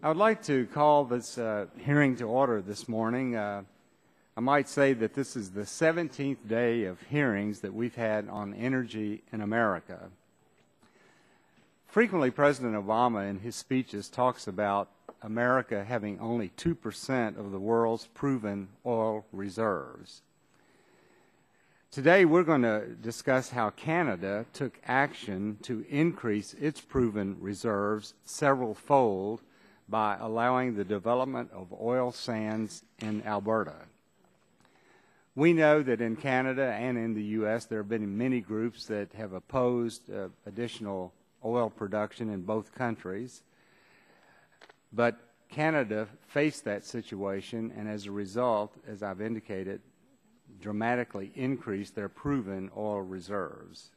I would like to call this hearing to order this morning. I might say that this is the 17th day of hearings that we've had on energy in America. Frequently, President Obama in his speeches talks about America having only 2% of the world's proven oil reserves. Today, we're going to discuss how Canada took action to increase its proven reserves several-fold by allowing the development of oil sands in Alberta. We know that in Canada and in the U.S. there have been many groups that have opposed additional oil production in both countries, but Canada faced that situation and as a result, as I've indicated, dramatically increased their proven oil reserves.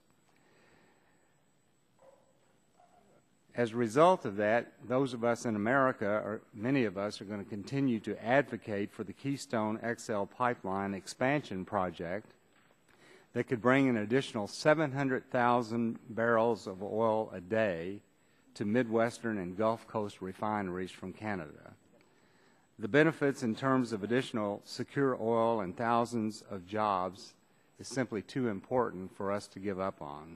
As a result of that, those of us in America, or many of us, are going to continue to advocate for the Keystone XL pipeline expansion project that could bring an additional 700,000 barrels of oil a day to Midwestern and Gulf Coast refineries from Canada. The benefits in terms of additional secure oil and thousands of jobs is simply too important for us to give up on.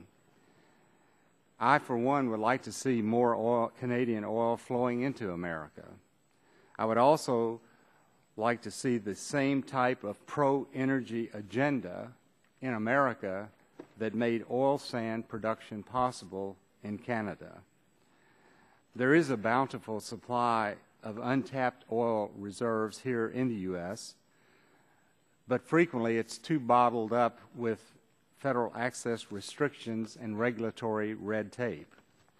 I, for one, would like to see more Canadian oil flowing into America. I would also like to see the same type of pro-energy agenda in America that made oil sand production possible in Canada. There is a bountiful supply of untapped oil reserves here in the U.S., but frequently it's too bottled up with federal access restrictions and regulatory red tape.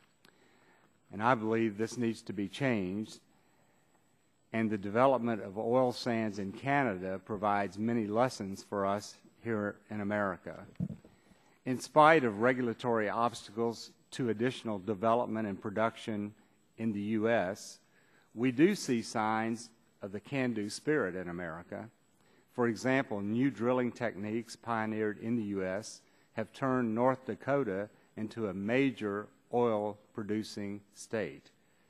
And I believe this needs to be changed, and the development of oil sands in Canada provides many lessons for us here in America. In spite of regulatory obstacles to additional development and production in the U.S., we do see signs of the can-do spirit in America. For example, new drilling techniques pioneered in the U.S. have turned North Dakota into a major oil-producing state.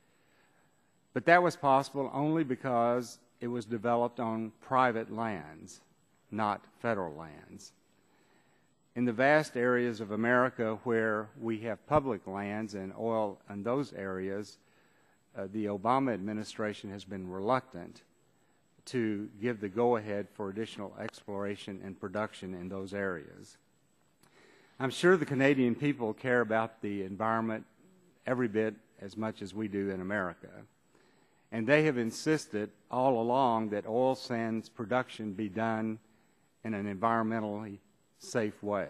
But that was possible only because it was developed on private lands, not federal lands. In the vast areas of America where we have public lands and oil in those areas, the Obama administration has been reluctant to give the go-ahead for additional exploration and production in those areas. I'm sure the Canadian people care about the environment every bit as much as we do in America, and they have insisted all along that oil sands production be done in an environmentally safe way.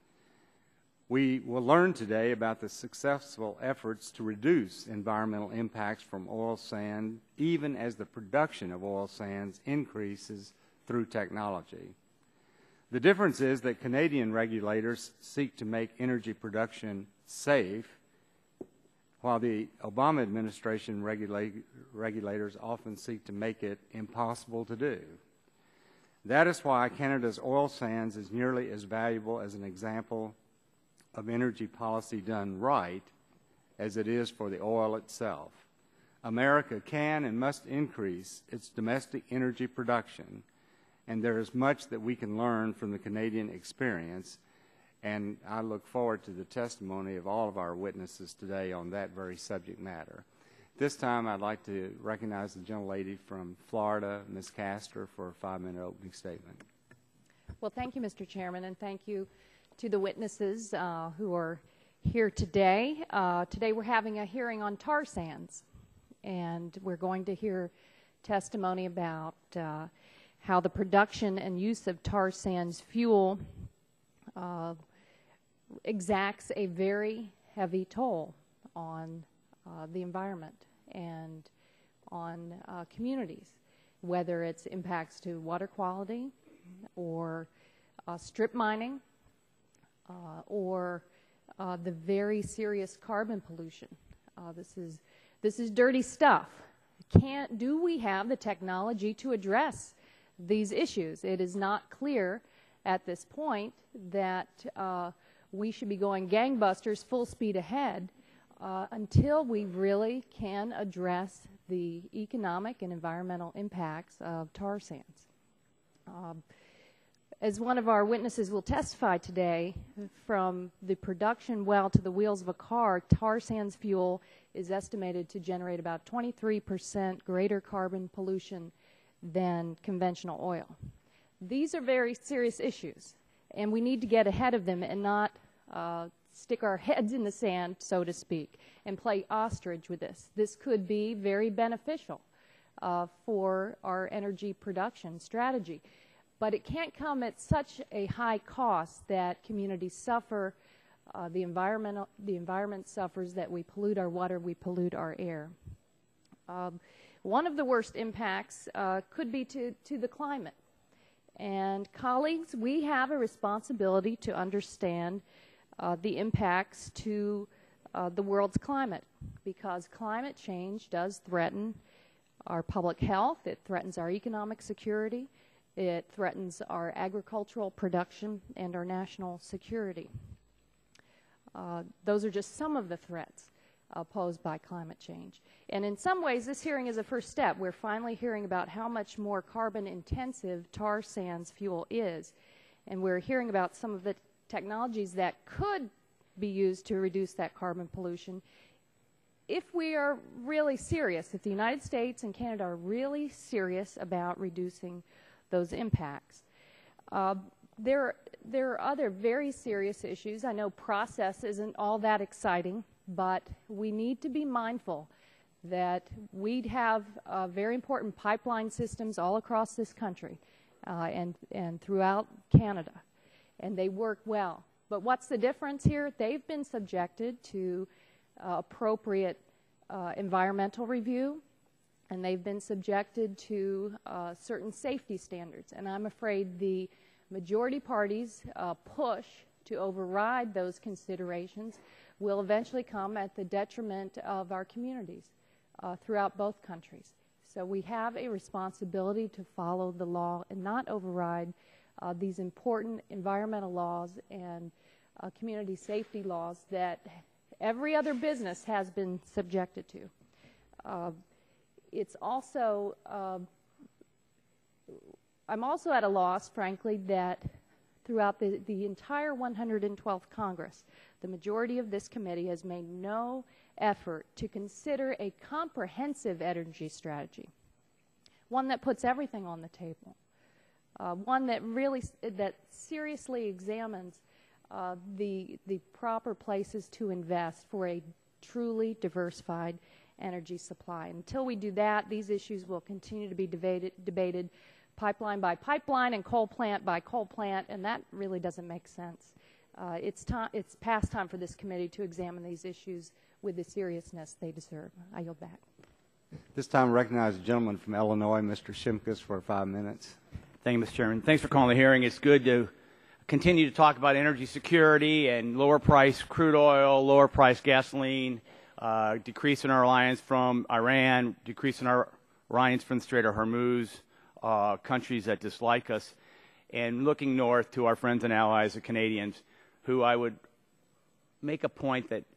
We will learn today about the successful efforts to reduce environmental impacts from oil sand, even as the production of oil sands increases through technology. The difference is that Canadian regulators seek to make energy production safe, while the Obama administration regulators often seek to make it impossible to do. That is why Canada's oil sands is nearly as valuable as an example of energy policy done right as it is for the oil itself. America can and must increase its domestic energy production, and there is much that we can learn from the Canadian experience, and I look forward to the testimony of all of our witnesses today on that very subject matter. This time I'd like to recognize the gentlelady from Florida, Ms. Castor, for a 5-minute opening statement. Well, thank you, Mr. Chairman, and thank you to the witnesses who are here today. Today we're having a hearing on tar sands, and we're going to hear testimony about how the production and use of tar sands fuel exacts a very heavy toll on the environment and on communities, whether it's impacts to water quality or strip mining, or the very serious carbon pollution. This is dirty stuff. Do we have the technology to address these issues? It is not clear at this point that we should be going gangbusters full speed ahead until we really can address the economic and environmental impacts of tar sands. As one of our witnesses will testify today, from the production well to the wheels of a car, tar sands fuel is estimated to generate about 23% greater carbon pollution than conventional oil. These are very serious issues, and we need to get ahead of them and not stick our heads in the sand, so to speak, and play ostrich with this. This could be very beneficial for our energy production strategy. But it can't come at such a high cost that communities suffer, the environment suffers, that we pollute our water, we pollute our air. One of the worst impacts could be to the climate. And colleagues, we have a responsibility to understand the impacts to the world's climate, because climate change does threaten our public health, it threatens our economic security, it threatens our agricultural production and our national security. Those are just some of the threats posed by climate change. And in some ways, this hearing is a first step. We're finally hearing about how much more carbon-intensive tar sands fuel is. And we're hearing about some of the technologies that could be used to reduce that carbon pollution. If we are really serious, if the United States and Canada are really serious about reducing those impacts. There are other very serious issues. I know process isn't all that exciting, but we need to be mindful that we have very important pipeline systems all across this country and throughout Canada, and they work well. But what's the difference here? They've been subjected to appropriate environmental review, and they've been subjected to certain safety standards. And I'm afraid the majority party's push to override those considerations will eventually come at the detriment of our communities throughout both countries. So we have a responsibility to follow the law and not override these important environmental laws and community safety laws that every other business has been subjected to. It's also, I'm also at a loss, frankly, that throughout the entire 112th Congress, the majority of this committee has made no effort to consider a comprehensive energy strategy, one that puts everything on the table, one that really, that seriously examines the proper places to invest for a truly diversified energy supply. Until we do that, these issues will continue to be debated pipeline by pipeline and coal plant by coal plant, and that really doesn't make sense. It's past time for this committee to examine these issues with the seriousness they deserve. I yield back. This time I recognize the gentleman from Illinois, Mr. Shimkus, for 5 minutes. Thank you, Mr. Chairman. Thanks for calling the hearing. It's good to continue to talk about energy security and lower price crude oil, lower price gasoline, decreasing our reliance from Iran, decreasing our reliance from the Strait of Hormuz, countries that dislike us, and looking north to our friends and allies, the Canadians, who I would make a point that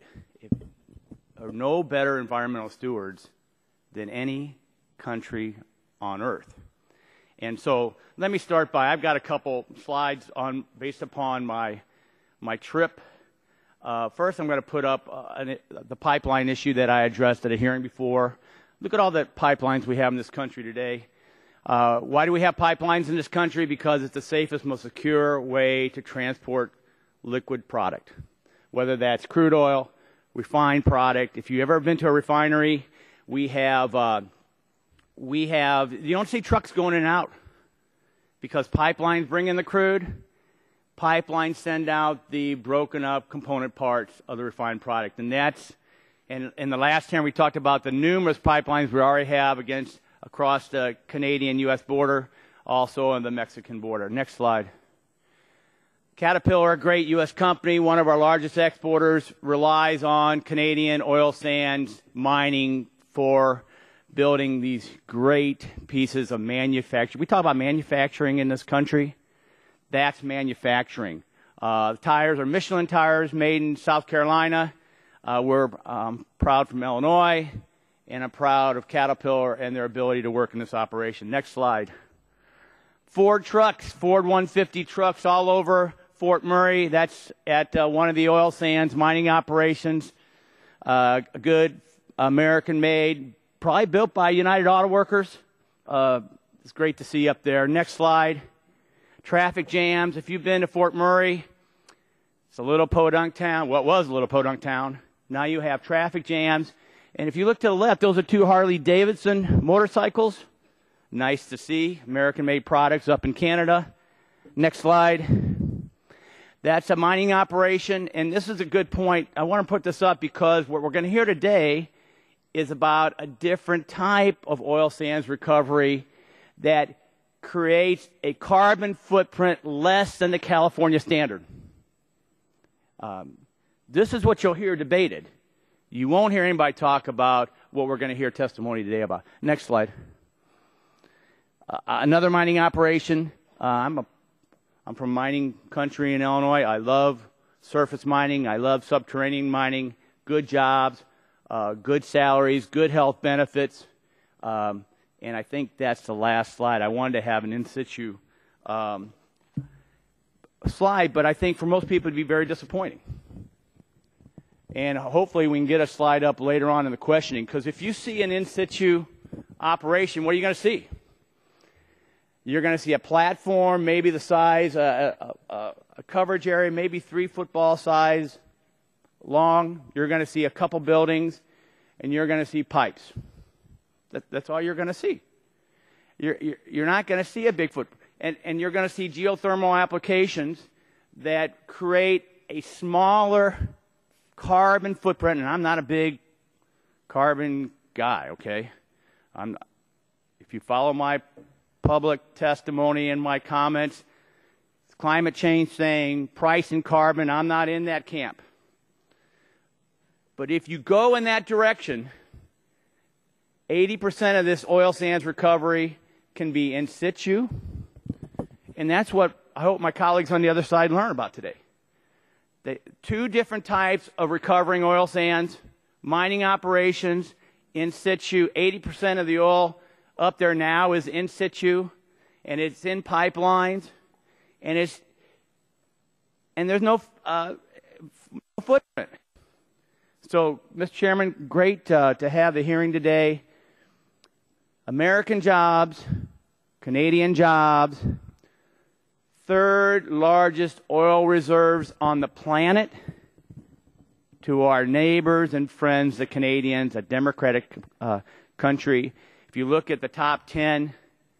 are no better environmental stewards than any country on earth. And so let me start by, I've got a couple slides based upon my trip. First, I'm going to put up the pipeline issue that I addressed at a hearing before. Look at all the pipelines we have in this country today. Why do we have pipelines in this country? Because it's the safest, most secure way to transport liquid product, whether that's crude oil, refined product. If you've ever been to a refinery, we have, you don't see trucks going in and out because pipelines bring in the crude. Pipelines send out the broken up component parts of the refined product. And that's, and in the last hearing we talked about the numerous pipelines we already have across the Canadian-U.S. border, also on the Mexican border. Next slide. Caterpillar, a great U.S. company, one of our largest exporters, relies on Canadian oil sands mining for building these great pieces of manufacturing. We talk about manufacturing in this country. That's manufacturing. The tires are Michelin tires made in South Carolina. We're proud from Illinois, and I'm proud of Caterpillar and their ability to work in this operation. Next slide. Ford trucks, Ford 150 trucks all over Fort Murray. That's at one of the oil sands mining operations. Good American-made, probably built by United Auto Workers. It's great to see up there. Next slide. Traffic jams. If you've been to Fort Murray, it's a little podunk town. Well, it was a little podunk town. Now you have traffic jams. And if you look to the left, those are two Harley-Davidson motorcycles. Nice to see. American-made products up in Canada. Next slide. That's a mining operation. And this is a good point. I want to put this up because what we're going to hear today is about a different type of oil sands recovery that creates a carbon footprint less than the California standard. This is what you'll hear debated. You won't hear anybody talk about what we're going to hear testimony today about. Next slide. Another mining operation. I'm from mining country in Illinois. I love surface mining. I love subterranean mining. Good jobs, good salaries, good health benefits. And I think that's the last slide. I wanted to have an in situ slide, but I think for most people it would be very disappointing. And hopefully we can get a slide up later on in the questioning, because if you see an in situ operation, what are you going to see? You're going to see a platform, maybe the size, a coverage area, maybe 3 football size long. You're going to see a couple buildings, and you're going to see pipes. That's all you're going to see. You're not going to see a big footprint. And you're going to see geothermal applications that create a smaller carbon footprint. And I'm not a big carbon guy, okay? If you follow my public testimony and my comments, it's climate change thing, price and carbon, I'm not in that camp. But if you go in that direction, 80% of this oil sands recovery can be in situ. And that's what I hope my colleagues on the other side learn about today. Two different types of recovering oil sands, mining operations, in situ. 80% of the oil up there now is in situ, and it's in pipelines, and there's no footprint. So, Mr. Chairman, great to have the hearing today. American jobs, Canadian jobs, third largest oil reserves on the planet to our neighbors and friends, the Canadians, a democratic country. If you look at the top 10,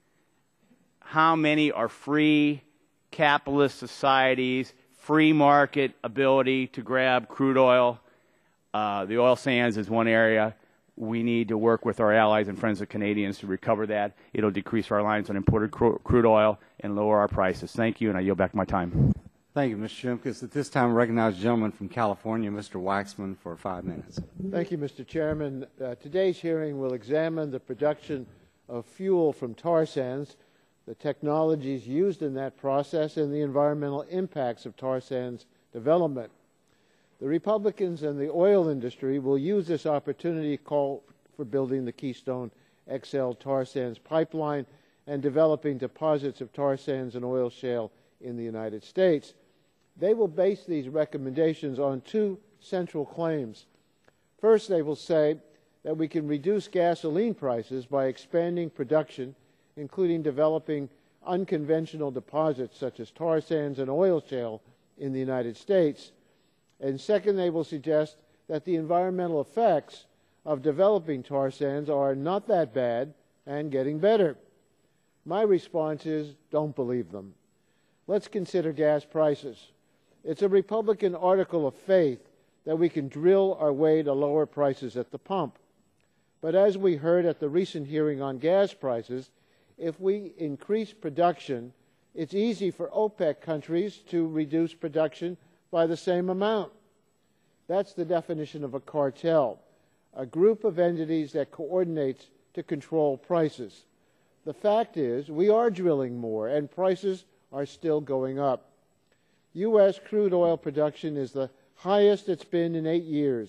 how many are free capitalist societies, free market ability to grab crude oil? The oil sands is one area. We need to work with our allies and friends, the Canadians, to recover that. It'll decrease our reliance on imported crude oil and lower our prices. Thank you, and I yield back my time. Thank you, Mr. Shimkus. At this time, I recognize the gentleman from California, Mr. Waxman, for 5 minutes. Thank you, Mr. Chairman. Today's hearing will examine the production of fuel from tar sands, the technologies used in that process, and the environmental impacts of tar sands development. The Republicans and the oil industry will use this opportunity to call for building the Keystone XL tar sands pipeline and developing deposits of tar sands and oil shale in the United States. They will base these recommendations on 2 central claims. First, they will say that we can reduce gasoline prices by expanding production, including developing unconventional deposits such as tar sands and oil shale in the United States. And second, they will suggest that the environmental effects of developing tar sands are not that bad and getting better. My response is, don't believe them. Let's consider gas prices. It's a Republican article of faith that we can drill our way to lower prices at the pump. But as we heard at the recent hearing on gas prices, if we increase production, it's easy for OPEC countries to reduce production by the same amount. That's the definition of a cartel, a group of entities that coordinates to control prices. The fact is, we are drilling more, and prices are still going up. U.S. crude oil production is the highest it's been in 8 years,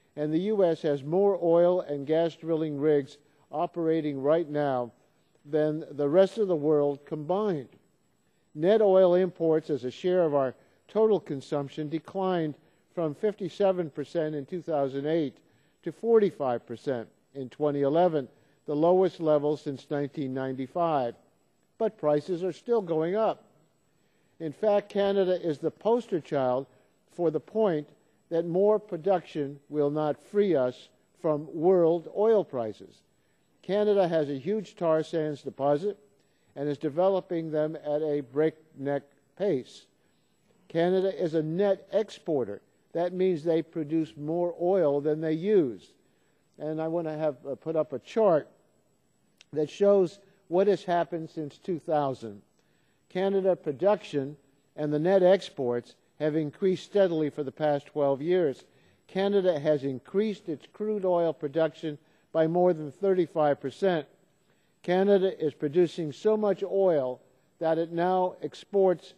and the U.S. has more oil and gas drilling rigs operating right now than the rest of the world combined. Net oil imports as a share of our total consumption declined from 57% in 2008 to 45% in 2011, the lowest level since 1995. But prices are still going up. In fact, Canada is the poster child for the point that more production will not free us from world oil prices. Canada has a huge tar sands deposit and is developing them at a breakneck pace. Canada is a net exporter. That means they produce more oil than they use. And I want to have put up a chart that shows what has happened since 2000. Canada production and the net exports have increased steadily for the past 12 years. Canada has increased its crude oil production by more than 35%. Canada is producing so much oil that it now exports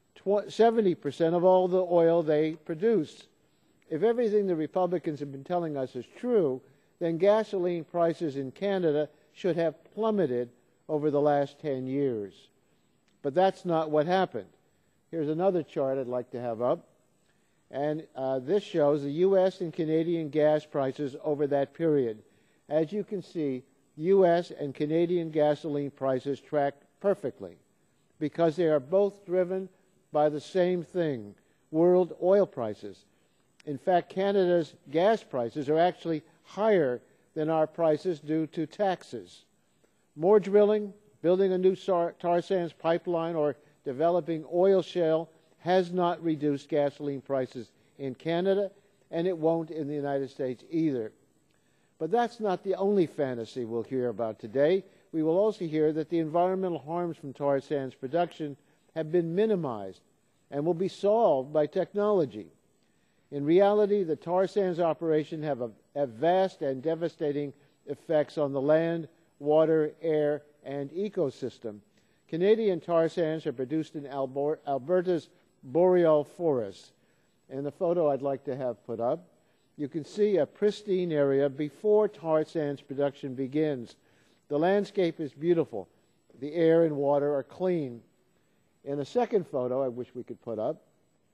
70% of all the oil they produce. If everything the Republicans have been telling us is true, then gasoline prices in Canada should have plummeted over the last 10 years. But that's not what happened. Here's another chart I'd like to have up. And this shows the U.S. and Canadian gas prices over that period. As you can see, U.S. and Canadian gasoline prices track perfectly because they are both driven by the same thing, world oil prices. In fact, Canada's gas prices are actually higher than our prices due to taxes. More drilling, building a new tar sands pipeline, or developing oil shale has not reduced gasoline prices in Canada, and it won't in the United States either. But that's not the only fantasy we'll hear about today. We will also hear that the environmental harms from tar sands production have been minimized and will be solved by technology. In reality, the tar sands operation have vast and devastating effects on the land, water, air, and ecosystem. Canadian tar sands are produced in Alberta's boreal forests. In the photo I'd like to have put up, you can see a pristine area before tar sands production begins. The landscape is beautiful. The air and water are clean. In the second photo, I wish we could put up,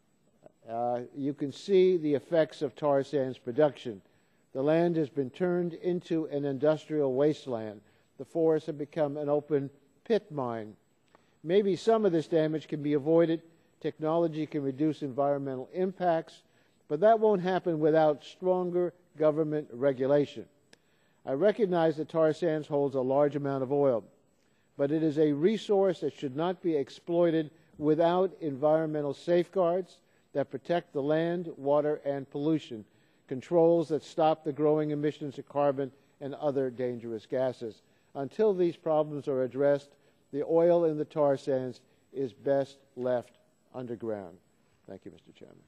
you can see the effects of tar sands production. The land has been turned into an industrial wasteland. The forests have become an open pit mine. Maybe some of this damage can be avoided. Technology can reduce environmental impacts, but that won't happen without stronger government regulation. I recognize that tar sands holds a large amount of oil, but it is a resource that should not be exploited without environmental safeguards that protect the land, water, and pollution, controls that stop the growing emissions of carbon and other dangerous gases. Until these problems are addressed, the oil in the tar sands is best left underground. Thank you, Mr. Chairman.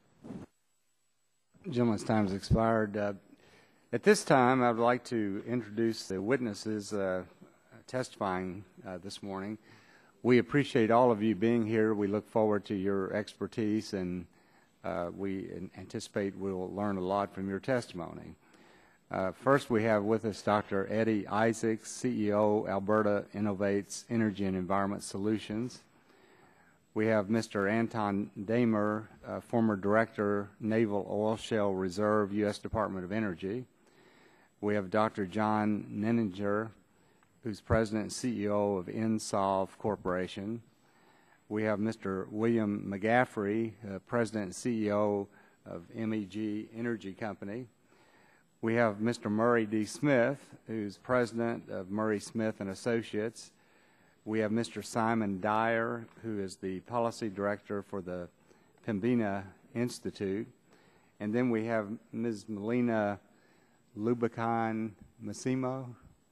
Gentleman's time has expired. At this time, I would like to introduce the witnesses testifying this morning. We appreciate all of you being here. We look forward to your expertise, and we anticipate we'll learn a lot from your testimony. First, we have with us Dr. Eddie Isaacs, CEO, Alberta Innovates Energy and Environment Solutions. We have Mr. Anton Damer, former Director, Naval Oil Shale Reserve, U.S. Department of Energy. We have Dr. John Nenninger, who's President and CEO of Insolve Corporation. We have Mr. William McGaffrey, President and CEO of MEG Energy Company. We have Mr. Murray D. Smith, who's President of Murray Smith and Associates. We have Mr. Simon Dyer, who is the Policy Director for the Pembina Institute. And then we have Ms. Melina Lubacan Massimo.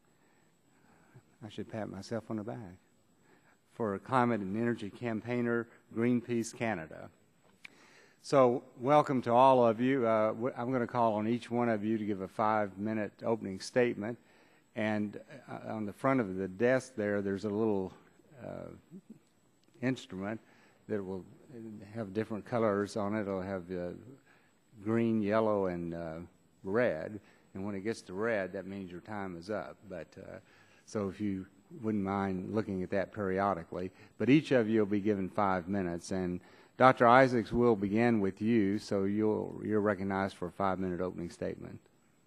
I should pat myself on the back. For Climate and Energy Campaigner, Greenpeace Canada. So welcome to all of you. I'm going to call on each one of you to give a 5-minute opening statement. And on the front of the desk there's a little instrument that will have different colors on it. It'll have green, yellow, and red, and when it gets to red, that means your time is up. But so if you wouldn't mind looking at that periodically. But each of you will be given 5 minutes, and Dr. Isaacs will begin with you, so you're recognized for a 5-minute opening statement.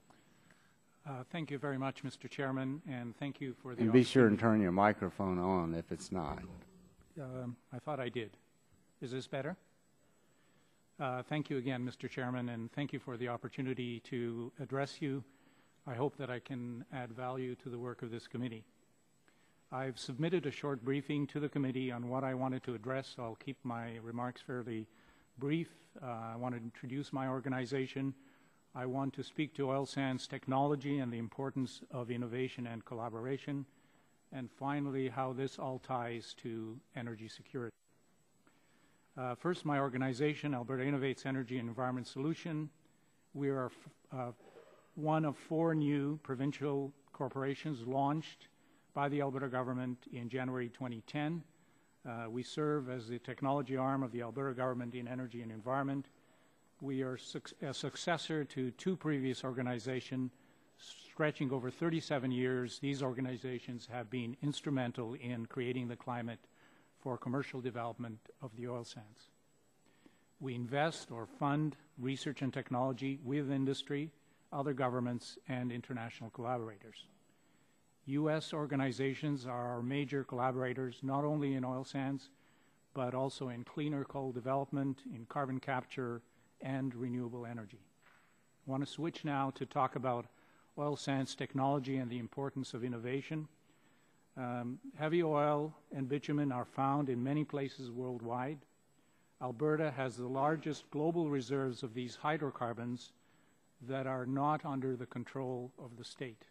Thank you very much, Mr. Chairman, and thank you for the And be sure and turn your microphone on if it's not. I thought I did. Is this better? Thank you again, Mr. Chairman, and thank you for the opportunity to address you. I hope that I can add value to the work of this committee. I've submitted a short briefing to the committee on what I wanted to address, so I'll keep my remarks fairly brief. I want to introduce my organization. I want to speak to oil sands technology and the importance of innovation and collaboration, and finally, how this all ties to energy security. First, my organization, Alberta Innovates Energy and Environment Solution. We are one of 4 new provincial corporations launched by the Alberta government in January 2010. We serve as the technology arm of the Alberta government in energy and environment. We are a successor to 2 previous organizations stretching over 37 years. These organizations have been instrumental in creating the climate for commercial development of the oil sands. We invest or fund research and technology with industry, other governments, and international collaborators. U.S. organizations are our major collaborators, not only in oil sands, but also in cleaner coal development, in carbon capture, and renewable energy. I want to switch now to talk about oil sands technology and the importance of innovation. Heavy oil and bitumen are found in many places worldwide. Alberta has the largest global reserves of these hydrocarbons that are not under the control of the state.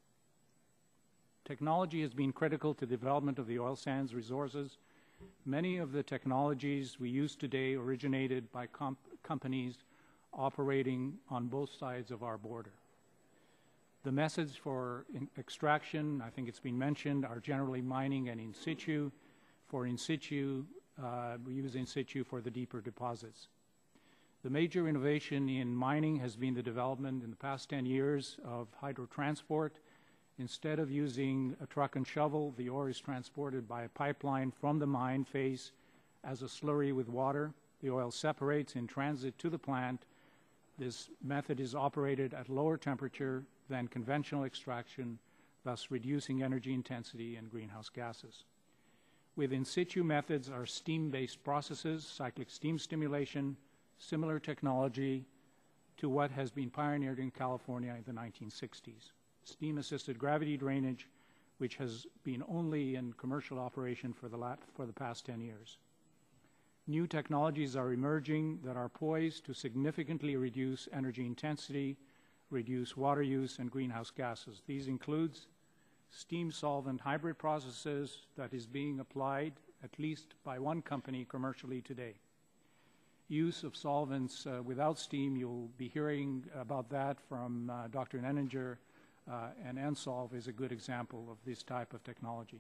Technology has been critical to the development of the oil sands resources. Many of the technologies we use today originated by companies operating on both sides of our border. The methods for extraction, I think it's been mentioned, are generally mining and in situ. For in situ, we use in situ for the deeper deposits. The major innovation in mining has been the development in the past 10 years of hydrotransport. Instead of using a truck and shovel, the ore is transported by a pipeline from the mine face as a slurry with water. The oil separates in transit to the plant. This method is operated at lower temperature than conventional extraction, thus reducing energy intensity and greenhouse gases. With in situ methods are steam-based processes, cyclic steam stimulation, similar technology to what has been pioneered in California in the 1960s. Steam-assisted gravity drainage, which has been only in commercial operation for the past 10 years. New technologies are emerging that are poised to significantly reduce energy intensity, reduce water use, and greenhouse gases. These include steam solvent hybrid processes that is being applied at least by one company commercially today. Use of solvents without steam, you'll be hearing about that from Dr. Nenninger, and Ensolve is a good example of this type of technology.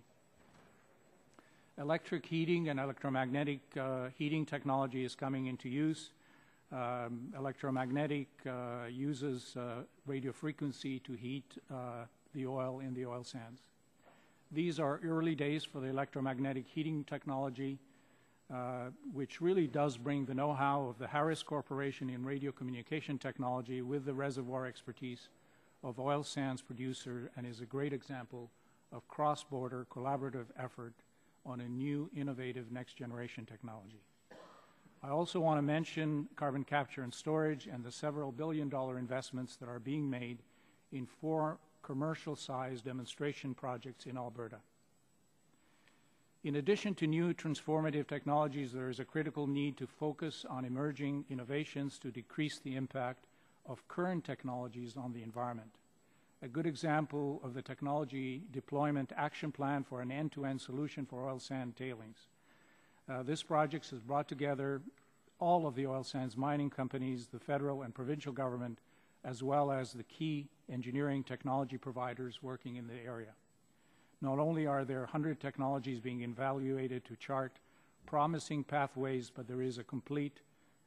Electric heating and electromagnetic heating technology is coming into use. Electromagnetic uses radio frequency to heat the oil in the oil sands. These are early days for the electromagnetic heating technology, which really does bring the know-how of the Harris Corporation in radio communication technology with the reservoir expertise of oil sands producer, and is a great example of cross-border collaborative effort on a new, innovative, next-generation technology. I also want to mention carbon capture and storage and the several billion-dollar investments that are being made in 4 commercial-sized demonstration projects in Alberta. In addition to new transformative technologies, there is a critical need to focus on emerging innovations to decrease the impact of current technologies on the environment. A good example of the technology deployment action plan for an end-to-end solution for oil sand tailings. This project has brought together all of the oil sands mining companies, the federal and provincial government, as well as the key engineering technology providers working in the area. Not only are there 100 technologies being evaluated to chart promising pathways, but there is a complete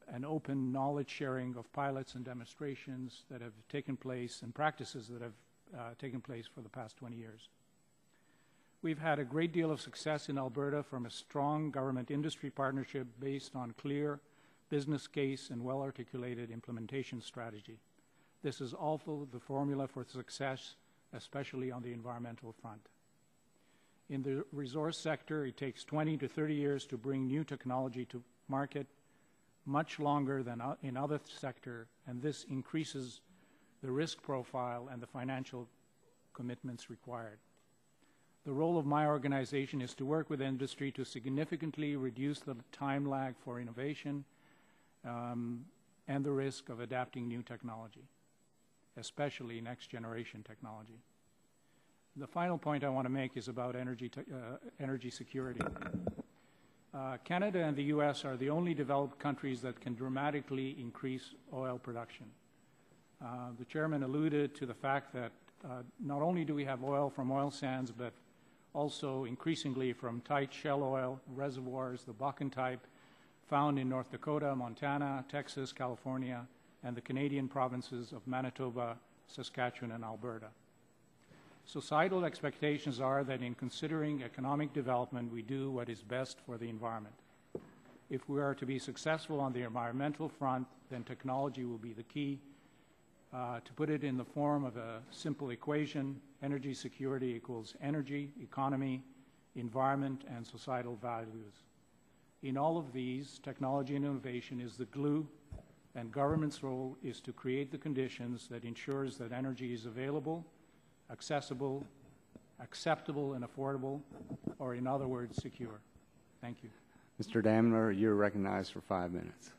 an open knowledge sharing of pilots and demonstrations that have taken place and practices that have taken place for the past 20 years. We've had a great deal of success in Alberta from a strong government-industry partnership based on clear business case and well-articulated implementation strategy. This is also the formula for success, especially on the environmental front. In the resource sector, it takes 20 to 30 years to bring new technology to market, much longer than in other sectors, and this increases the risk profile and the financial commitments required. The role of my organization is to work with industry to significantly reduce the time lag for innovation and the risk of adapting new technology, especially next generation technology. The final point I want to make is about energy security. Canada and the U.S. are the only developed countries that can dramatically increase oil production. The chairman alluded to the fact that not only do we have oil from oil sands, but also increasingly from tight shale oil reservoirs, the Bakken type, found in North Dakota, Montana, Texas, California, and the Canadian provinces of Manitoba, Saskatchewan, and Alberta. Societal expectations are that in considering economic development, we do what is best for the environment. If we are to be successful on the environmental front, then technology will be the key. To put it in the form of a simple equation, energy security equals energy, economy, environment, and societal values. In all of these, technology and innovation is the glue, and government's role is to create the conditions that ensures that energy is available, accessible, acceptable, and affordable, or in other words, secure. Thank you. Mr. Damner, you're recognized for 5 minutes.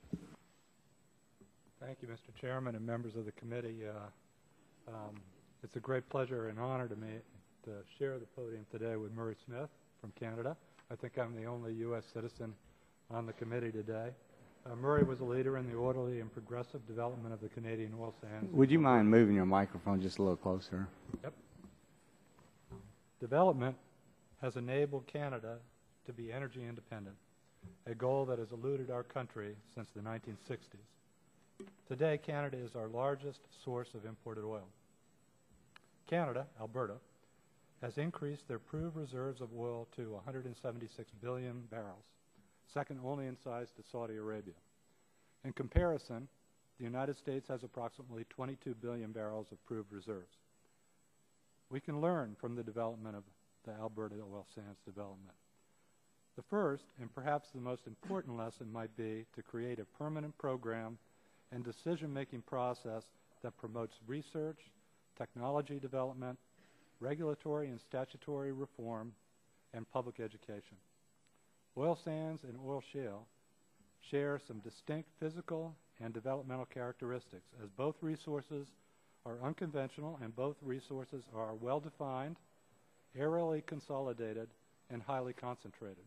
Thank you, Mr. Chairman and members of the committee. It's a great pleasure and honor to me to share the podium today with Murray Smith from Canada. I think I'm the only U.S. citizen on the committee today. Murray was a leader in the orderly and progressive development of the Canadian oil sands. Would you mind moving your microphone just a little closer? Yep. Development has enabled Canada to be energy independent, a goal that has eluded our country since the 1960s. Today, Canada is our largest source of imported oil. Canada, Alberta, has increased their proved reserves of oil to 176 billion barrels, second only in size to Saudi Arabia. In comparison, the United States has approximately 22 billion barrels of proved reserves. We can learn from the development of the Alberta oil sands development. The first, and perhaps the most important lesson, might be to create a permanent program and decision-making process that promotes research, technology development, regulatory and statutory reform, and public education. Oil sands and oil shale share some distinct physical and developmental characteristics, as both resources are unconventional and both resources are well-defined, aerially consolidated, and highly concentrated.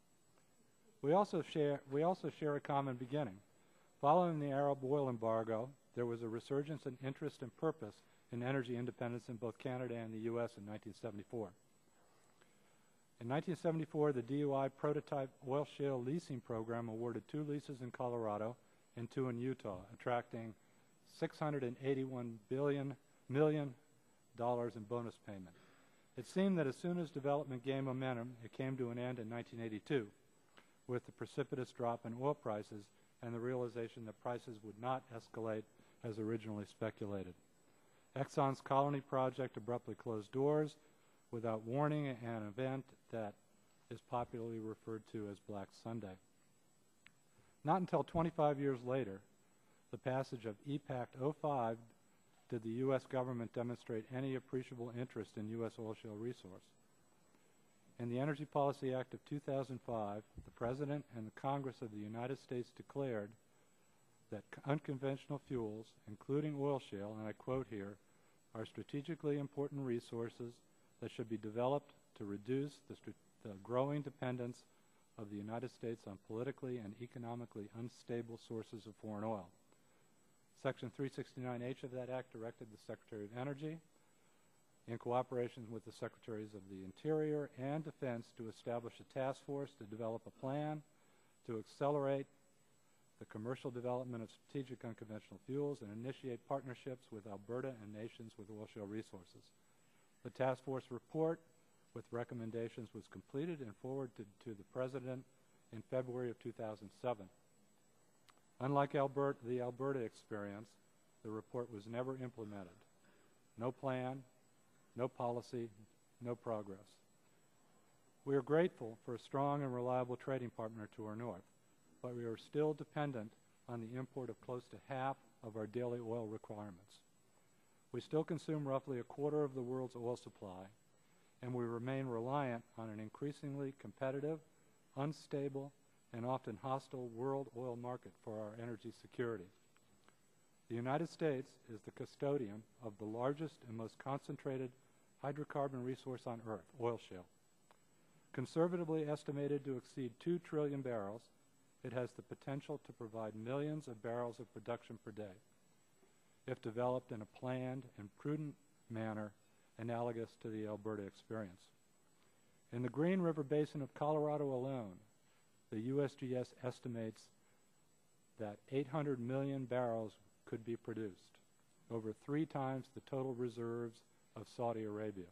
We also share a common beginning. Following the Arab oil embargo, there was a resurgence in interest and purpose in energy independence in both Canada and the U.S. in 1974. In 1974, the DUI prototype oil shale leasing program awarded 2 leases in Colorado and 2 in Utah, attracting $681 million in bonus payment. It seemed that as soon as development gained momentum, it came to an end in 1982 with the precipitous drop in oil prices and the realization that prices would not escalate as originally speculated. Exxon's Colony project abruptly closed doors without warning, an event that is popularly referred to as Black Sunday. Not until 25 years later, the passage of EPACT 05, did the U.S. government demonstrate any appreciable interest in U.S. oil shale resource. In the Energy Policy Act of 2005, the President and the Congress of the United States declared that unconventional fuels, including oil shale, and I quote here, are strategically important resources that should be developed to reduce the growing dependence of the United States on politically and economically unstable sources of foreign oil. Section 369H of that act directed the Secretary of Energy, in cooperation with the Secretaries of the Interior and Defense, to establish a task force to develop a plan to accelerate the commercial development of strategic unconventional fuels, and initiate partnerships with Alberta and nations with oil shale resources. The task force report with recommendations was completed and forwarded to the President in February of 2007. Unlike the Alberta experience, the report was never implemented. No plan, no policy, no progress. We are grateful for a strong and reliable trading partner to our north, but we are still dependent on the import of close to half of our daily oil requirements. We still consume roughly a quarter of the world's oil supply, and we remain reliant on an increasingly competitive, unstable, and often hostile world oil market for our energy security. The United States is the custodian of the largest and most concentrated hydrocarbon resource on Earth, oil shale. Conservatively estimated to exceed 2 trillion barrels, it has the potential to provide millions of barrels of production per day, if developed in a planned and prudent manner analogous to the Alberta experience. In the Green River Basin of Colorado alone, the USGS estimates that 800 million barrels could be produced, over 3 times the total reserves of Saudi Arabia.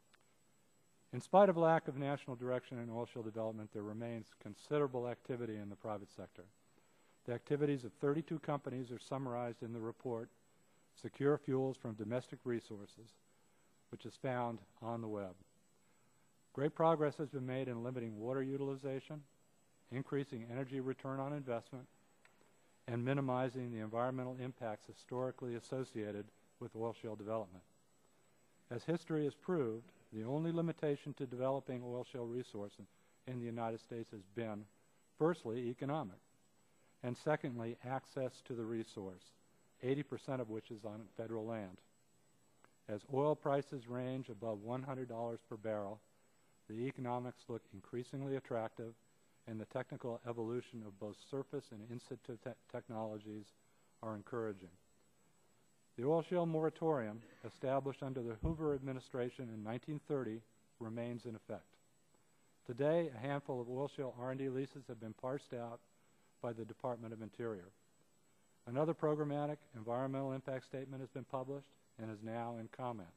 In spite of lack of national direction in oil shale development, there remains considerable activity in the private sector. The activities of 32 companies are summarized in the report, Secure Fuels from Domestic Resources, which is found on the web. Great progress has been made in limiting water utilization, increasing energy return on investment, and minimizing the environmental impacts historically associated with oil shale development. As history has proved, the only limitation to developing oil shale resources in the United States has been, firstly, economic, and secondly, access to the resource, 80% of which is on federal land. As oil prices range above $100 per barrel, the economics look increasingly attractive, and the technical evolution of both surface and in-situ technologies are encouraging. The oil shale moratorium, established under the Hoover administration in 1930, remains in effect. Today, a handful of oil shale R&D leases have been parsed out by the Department of Interior. Another programmatic environmental impact statement has been published and is now in comment.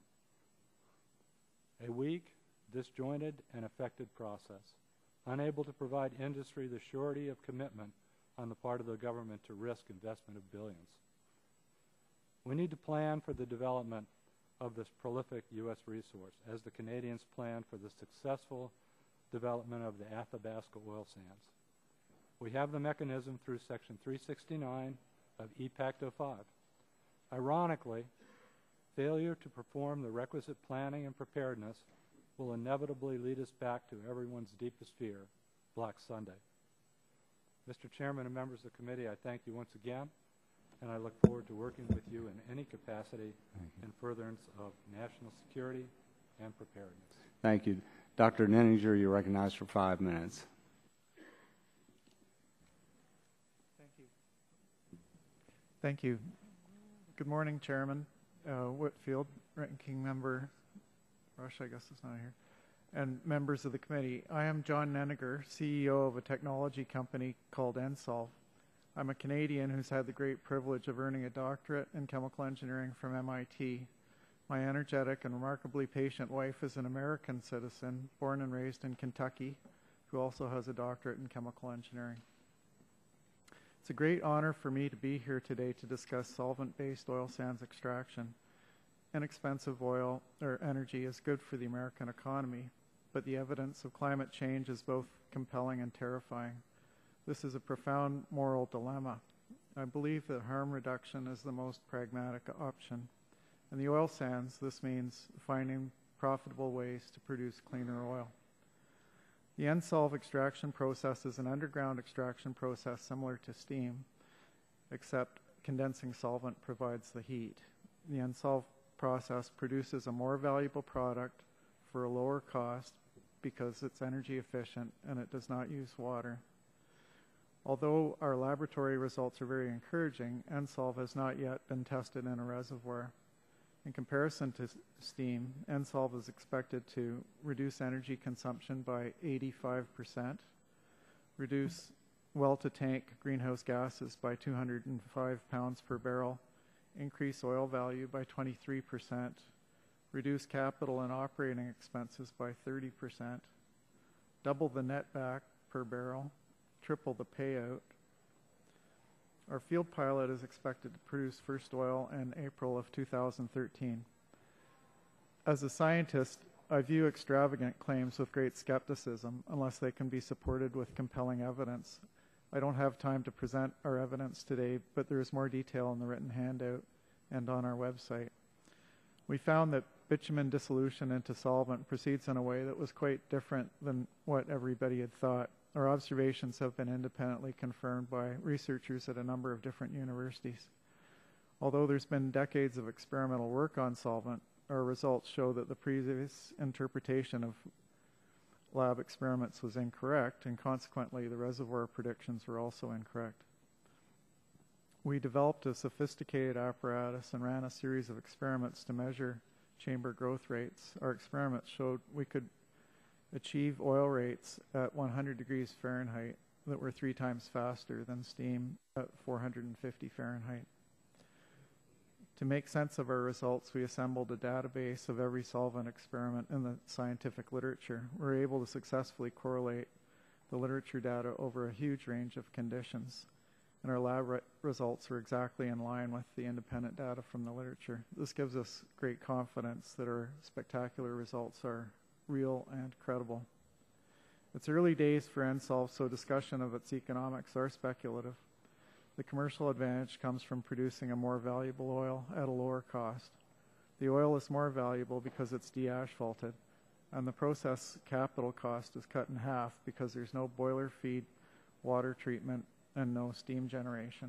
A weak, disjointed, and affected process, unable to provide industry the surety of commitment on the part of the government to risk investment of billions. We need to plan for the development of this prolific U.S. resource as the Canadians plan for the successful development of the Athabasca oil sands. We have the mechanism through Section 369 of EPACT 05. Ironically, failure to perform the requisite planning and preparedness will inevitably lead us back to everyone's deepest fear, Black Sunday. Mr. Chairman and members of the committee, I thank you once again, and I look forward to working with you in any capacity in furtherance of national security and preparedness. Thank you. Dr. Nenninger, you're recognized for 5 minutes. Thank you. Good morning, Chairman Whitfield, Ranking Member Rush, I guess is not here, and members of the committee. I am John Nenninger, CEO of a technology company called Ensolve. I'm a Canadian who's had the great privilege of earning a doctorate in chemical engineering from MIT. My energetic and remarkably patient wife is an American citizen, born and raised in Kentucky, who also has a doctorate in chemical engineering. It's a great honor for me to be here today to discuss solvent-based oil sands extraction. Inexpensive oil or energy is good for the American economy, but the evidence of climate change is both compelling and terrifying. This is a profound moral dilemma. I believe that harm reduction is the most pragmatic option. In the oil sands, this means finding profitable ways to produce cleaner oil. The Ensolve extraction process is an underground extraction process similar to steam, except condensing solvent provides the heat. The Ensolve process produces a more valuable product for a lower cost because it's energy efficient and it does not use water. Although our laboratory results are very encouraging, Ensolve has not yet been tested in a reservoir. In comparison to steam, Ensolve is expected to reduce energy consumption by 85%, reduce well-to-tank greenhouse gases by 205 pounds per barrel, increase oil value by 23%, reduce capital and operating expenses by 30%, double the netback per barrel, triple the payout. Our field pilot is expected to produce first oil in April of 2013. As a scientist, I view extravagant claims with great skepticism unless they can be supported with compelling evidence. I don't have time to present our evidence today, but there is more detail in the written handout and on our website. We found that bitumen dissolution into solvent proceeds in a way that was quite different than what everybody had thought. Our observations have been independently confirmed by researchers at a number of different universities. Although there's been decades of experimental work on solvent, our results show that the previous interpretation of lab experiments was incorrect, and consequently the reservoir predictions were also incorrect. We developed a sophisticated apparatus and ran a series of experiments to measure chamber growth rates. Our experiments showed we could achieve oil rates at 100 degrees Fahrenheit that were 3 times faster than steam at 450 Fahrenheit. To make sense of our results, we assembled a database of every solvent experiment in the scientific literature. We were able to successfully correlate the literature data over a huge range of conditions, and our lab results were exactly in line with the independent data from the literature. This gives us great confidence that our spectacular results are real and credible. It's early days for NSolve, so discussion of its economics are speculative. The commercial advantage comes from producing a more valuable oil at a lower cost. The oil is more valuable because it's de-asphalted, and the process capital cost is cut in half because there's no boiler feed, water treatment, and no steam generation.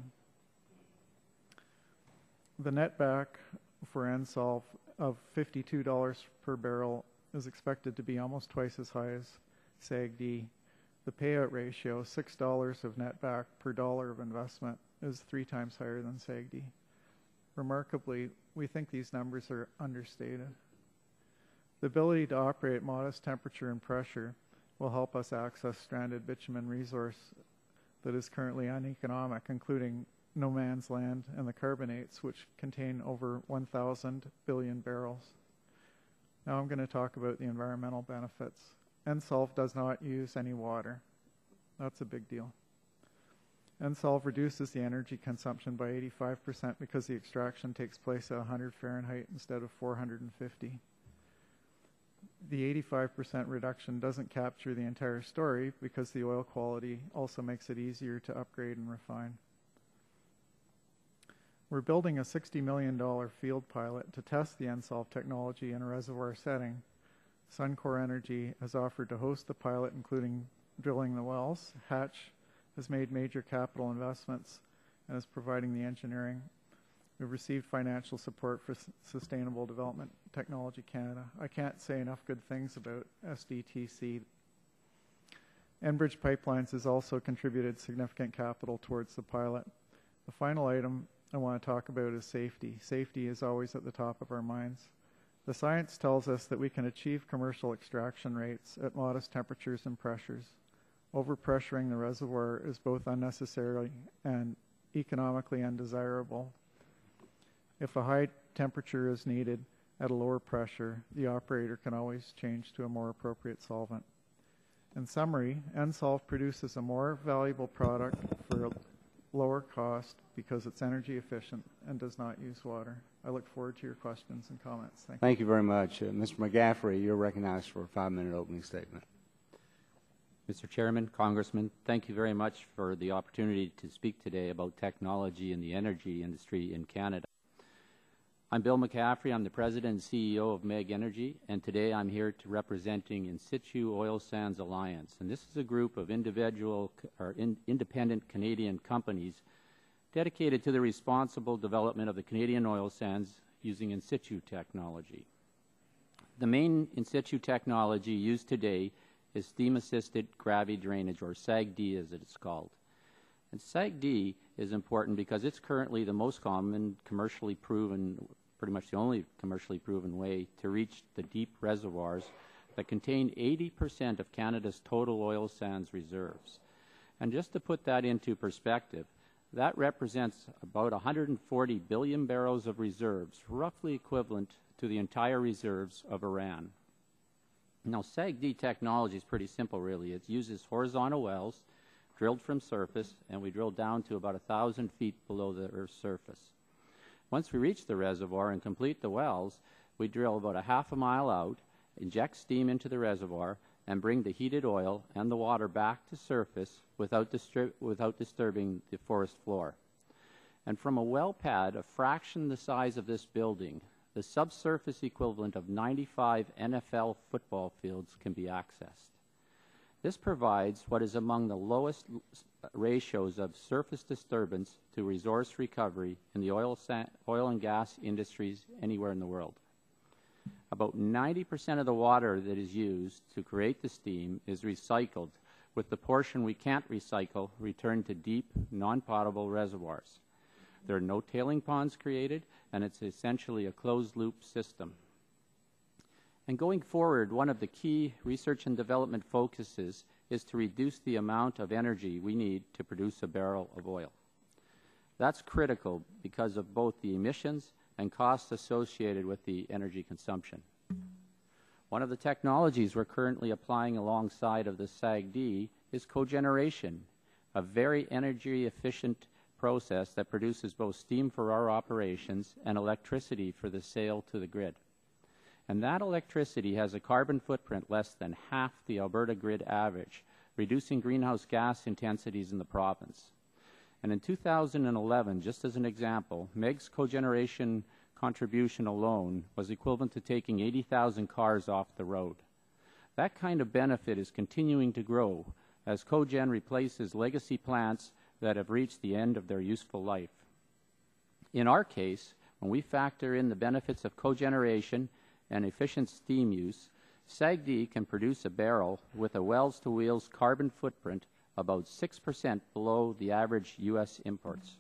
The netback for NSolve of $52 per barrel is expected to be almost twice as high as SAGD. The payout ratio, $6 of netback per dollar of investment, is 3 times higher than SAGD. Remarkably, we think these numbers are understated. The ability to operate at modest temperature and pressure will help us access stranded bitumen resource that is currently uneconomic, including no man's land and the carbonates, which contain over 1,000 billion barrels. Now I'm going to talk about the environmental benefits. NSolve does not use any water. That's a big deal. NSolve reduces the energy consumption by 85% because the extraction takes place at 100 Fahrenheit instead of 450. The 85% reduction doesn't capture the entire story because the oil quality also makes it easier to upgrade and refine. We're building a $60 million field pilot to test the NSolve technology in a reservoir setting. Suncor Energy has offered to host the pilot, including drilling the wells. Hatch has made major capital investments and is providing the engineering. We've received financial support for Sustainable Development Technology Canada. I can't say enough good things about SDTC. Enbridge Pipelines has also contributed significant capital towards the pilot. The final item I want to talk about is safety. Safety is always at the top of our minds. The science tells us that we can achieve commercial extraction rates at modest temperatures and pressures. Overpressuring the reservoir is both unnecessary and economically undesirable. If a high temperature is needed at a lower pressure, the operator can always change to a more appropriate solvent. In summary, NSolve produces a more valuable product for a lower cost because it's energy efficient and does not use water. I look forward to your questions and comments. Thank you. Thank you very much. Mr. McGaffrey, you're recognized for a 5-minute opening statement. Mr. Chairman, Congressman, thank you very much for the opportunity to speak today about technology in the energy industry in Canada. I'm Bill McCaffrey. I'm the President and CEO of MEG Energy, and today I'm here to representing In Situ Oil Sands Alliance. And this is a group of independent Canadian companies dedicated to the responsible development of the Canadian oil sands using in situ technology. The main in situ technology used today is steam-assisted gravity drainage, or SAGD as it is called. And SAGD is important because it's currently the most common, commercially proven, pretty much the only commercially proven way to reach the deep reservoirs that contain 80% of Canada's total oil sands reserves. And just to put that into perspective, that represents about 140 billion barrels of reserves, roughly equivalent to the entire reserves of Iran. Now, SAGD technology is pretty simple, really. It uses horizontal wells drilled from surface, and we drill down to about 1,000 feet below the Earth's surface. Once we reach the reservoir and complete the wells, we drill about a half a mile out, inject steam into the reservoir, and bring the heated oil and the water back to surface without disturbing the forest floor. And from a well pad a fraction the size of this building, the subsurface equivalent of 95 NFL football fields can be accessed. This provides what is among the lowest ratios of surface disturbance to resource recovery in the oil and gas industries anywhere in the world. About 90% of the water that is used to create the steam is recycled, with the portion we can't recycle returned to deep, non-potable reservoirs. There are no tailing ponds created, and it's essentially a closed-loop system. And going forward, one of the key research and development focuses is to reduce the amount of energy we need to produce a barrel of oil. That's critical because of both the emissions and costs associated with the energy consumption. One of the technologies we're currently applying alongside of the SAGD is cogeneration, a very energy efficient process that produces both steam for our operations and electricity for the sale to the grid. And that electricity has a carbon footprint less than half the Alberta grid average, reducing greenhouse gas intensities in the province. And in 2011, just as an example, MEG's cogeneration contribution alone was equivalent to taking 80,000 cars off the road. That kind of benefit is continuing to grow as cogen replaces legacy plants that have reached the end of their useful life. In our case, when we factor in the benefits of cogeneration and efficient steam use, SAGD can produce a barrel with a wells-to-wheels carbon footprint about 6% below the average U.S. imports.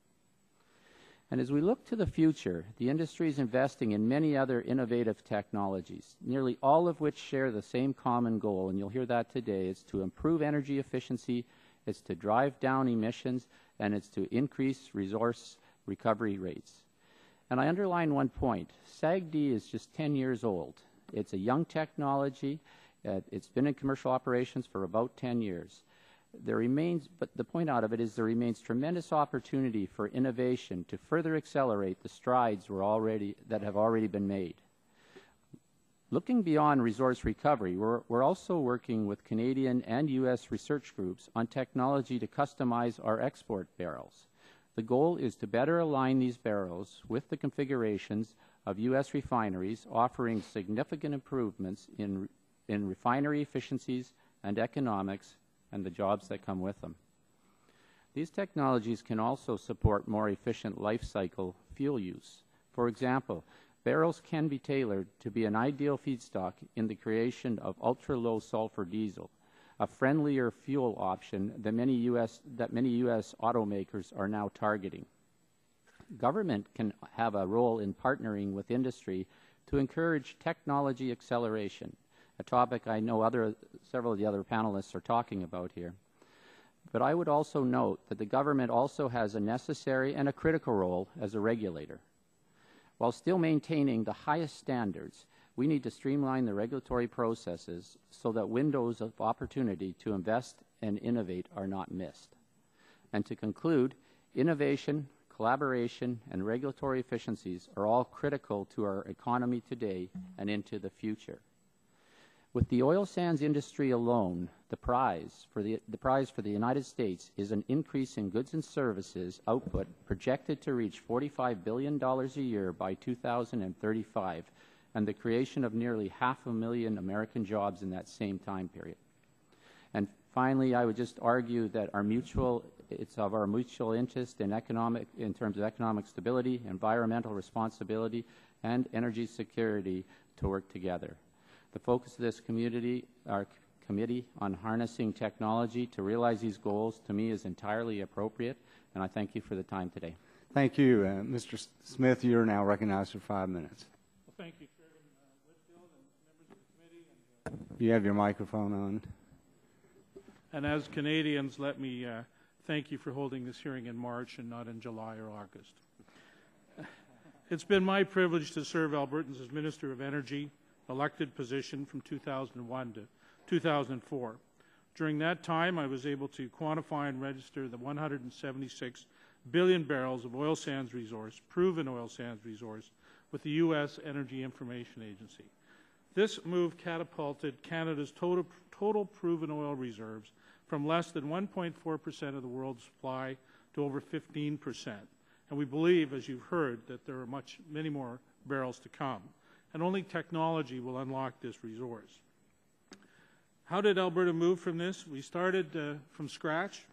And as we look to the future, the industry is investing in many other innovative technologies, nearly all of which share the same common goal, and you'll hear that today. It's to improve energy efficiency, it's to drive down emissions, and it's to increase resource recovery rates. And I underline one point. SAGD is just 10 years old. It's a young technology. It's been in commercial operations for about 10 years. But the point out of it is there remains tremendous opportunity for innovation to further accelerate the strides that have already been made. Looking beyond resource recovery, we're also working with Canadian and U.S. research groups on technology to customize our export barrels. The goal is to better align these barrels with the configurations of U.S. refineries, offering significant improvements in refinery efficiencies and economics and the jobs that come with them. These technologies can also support more efficient life cycle fuel use. For example, barrels can be tailored to be an ideal feedstock in the creation of ultra-low sulfur diesel, a friendlier fuel option that many U.S. automakers are now targeting. Government can have a role in partnering with industry to encourage technology acceleration, a topic I know several of the other panelists are talking about here. But I would also note that the government also has a necessary and a critical role as a regulator. While still maintaining the highest standards, we need to streamline the regulatory processes so that windows of opportunity to invest and innovate are not missed. And to conclude, innovation, collaboration, and regulatory efficiencies are all critical to our economy today and into the future. With the oil sands industry alone, the prize for the United States is an increase in goods and services output projected to reach $45 billion a year by 2035, and the creation of nearly 500,000 American jobs in that same time period. And finally, I would just argue that it's of our mutual interest in terms of economic stability, environmental responsibility, and energy security to work together. The focus of this our committee on harnessing technology to realize these goals, to me, is entirely appropriate, and I thank you for the time today. Thank you. Mr. Smith, you're now recognized for 5 minutes. Well, thank you, Chairman Whitfield and members of the committee. You have your microphone on. And as Canadians, let me thank you for holding this hearing in March and not in July or August. It's been my privilege to serve Albertans as Minister of Energy, elected position from 2001 to 2004. During that time, I was able to quantify and register the 176 billion barrels of oil sands resource, proven oil sands resource, with the U.S. Energy Information Agency. This move catapulted Canada's total proven oil reserves from less than 1.4% of the world's supply to over 15%. And we believe, as you've heard, that there are many more barrels to come. And only technology will unlock this resource. How did Alberta move from this? We started from scratch,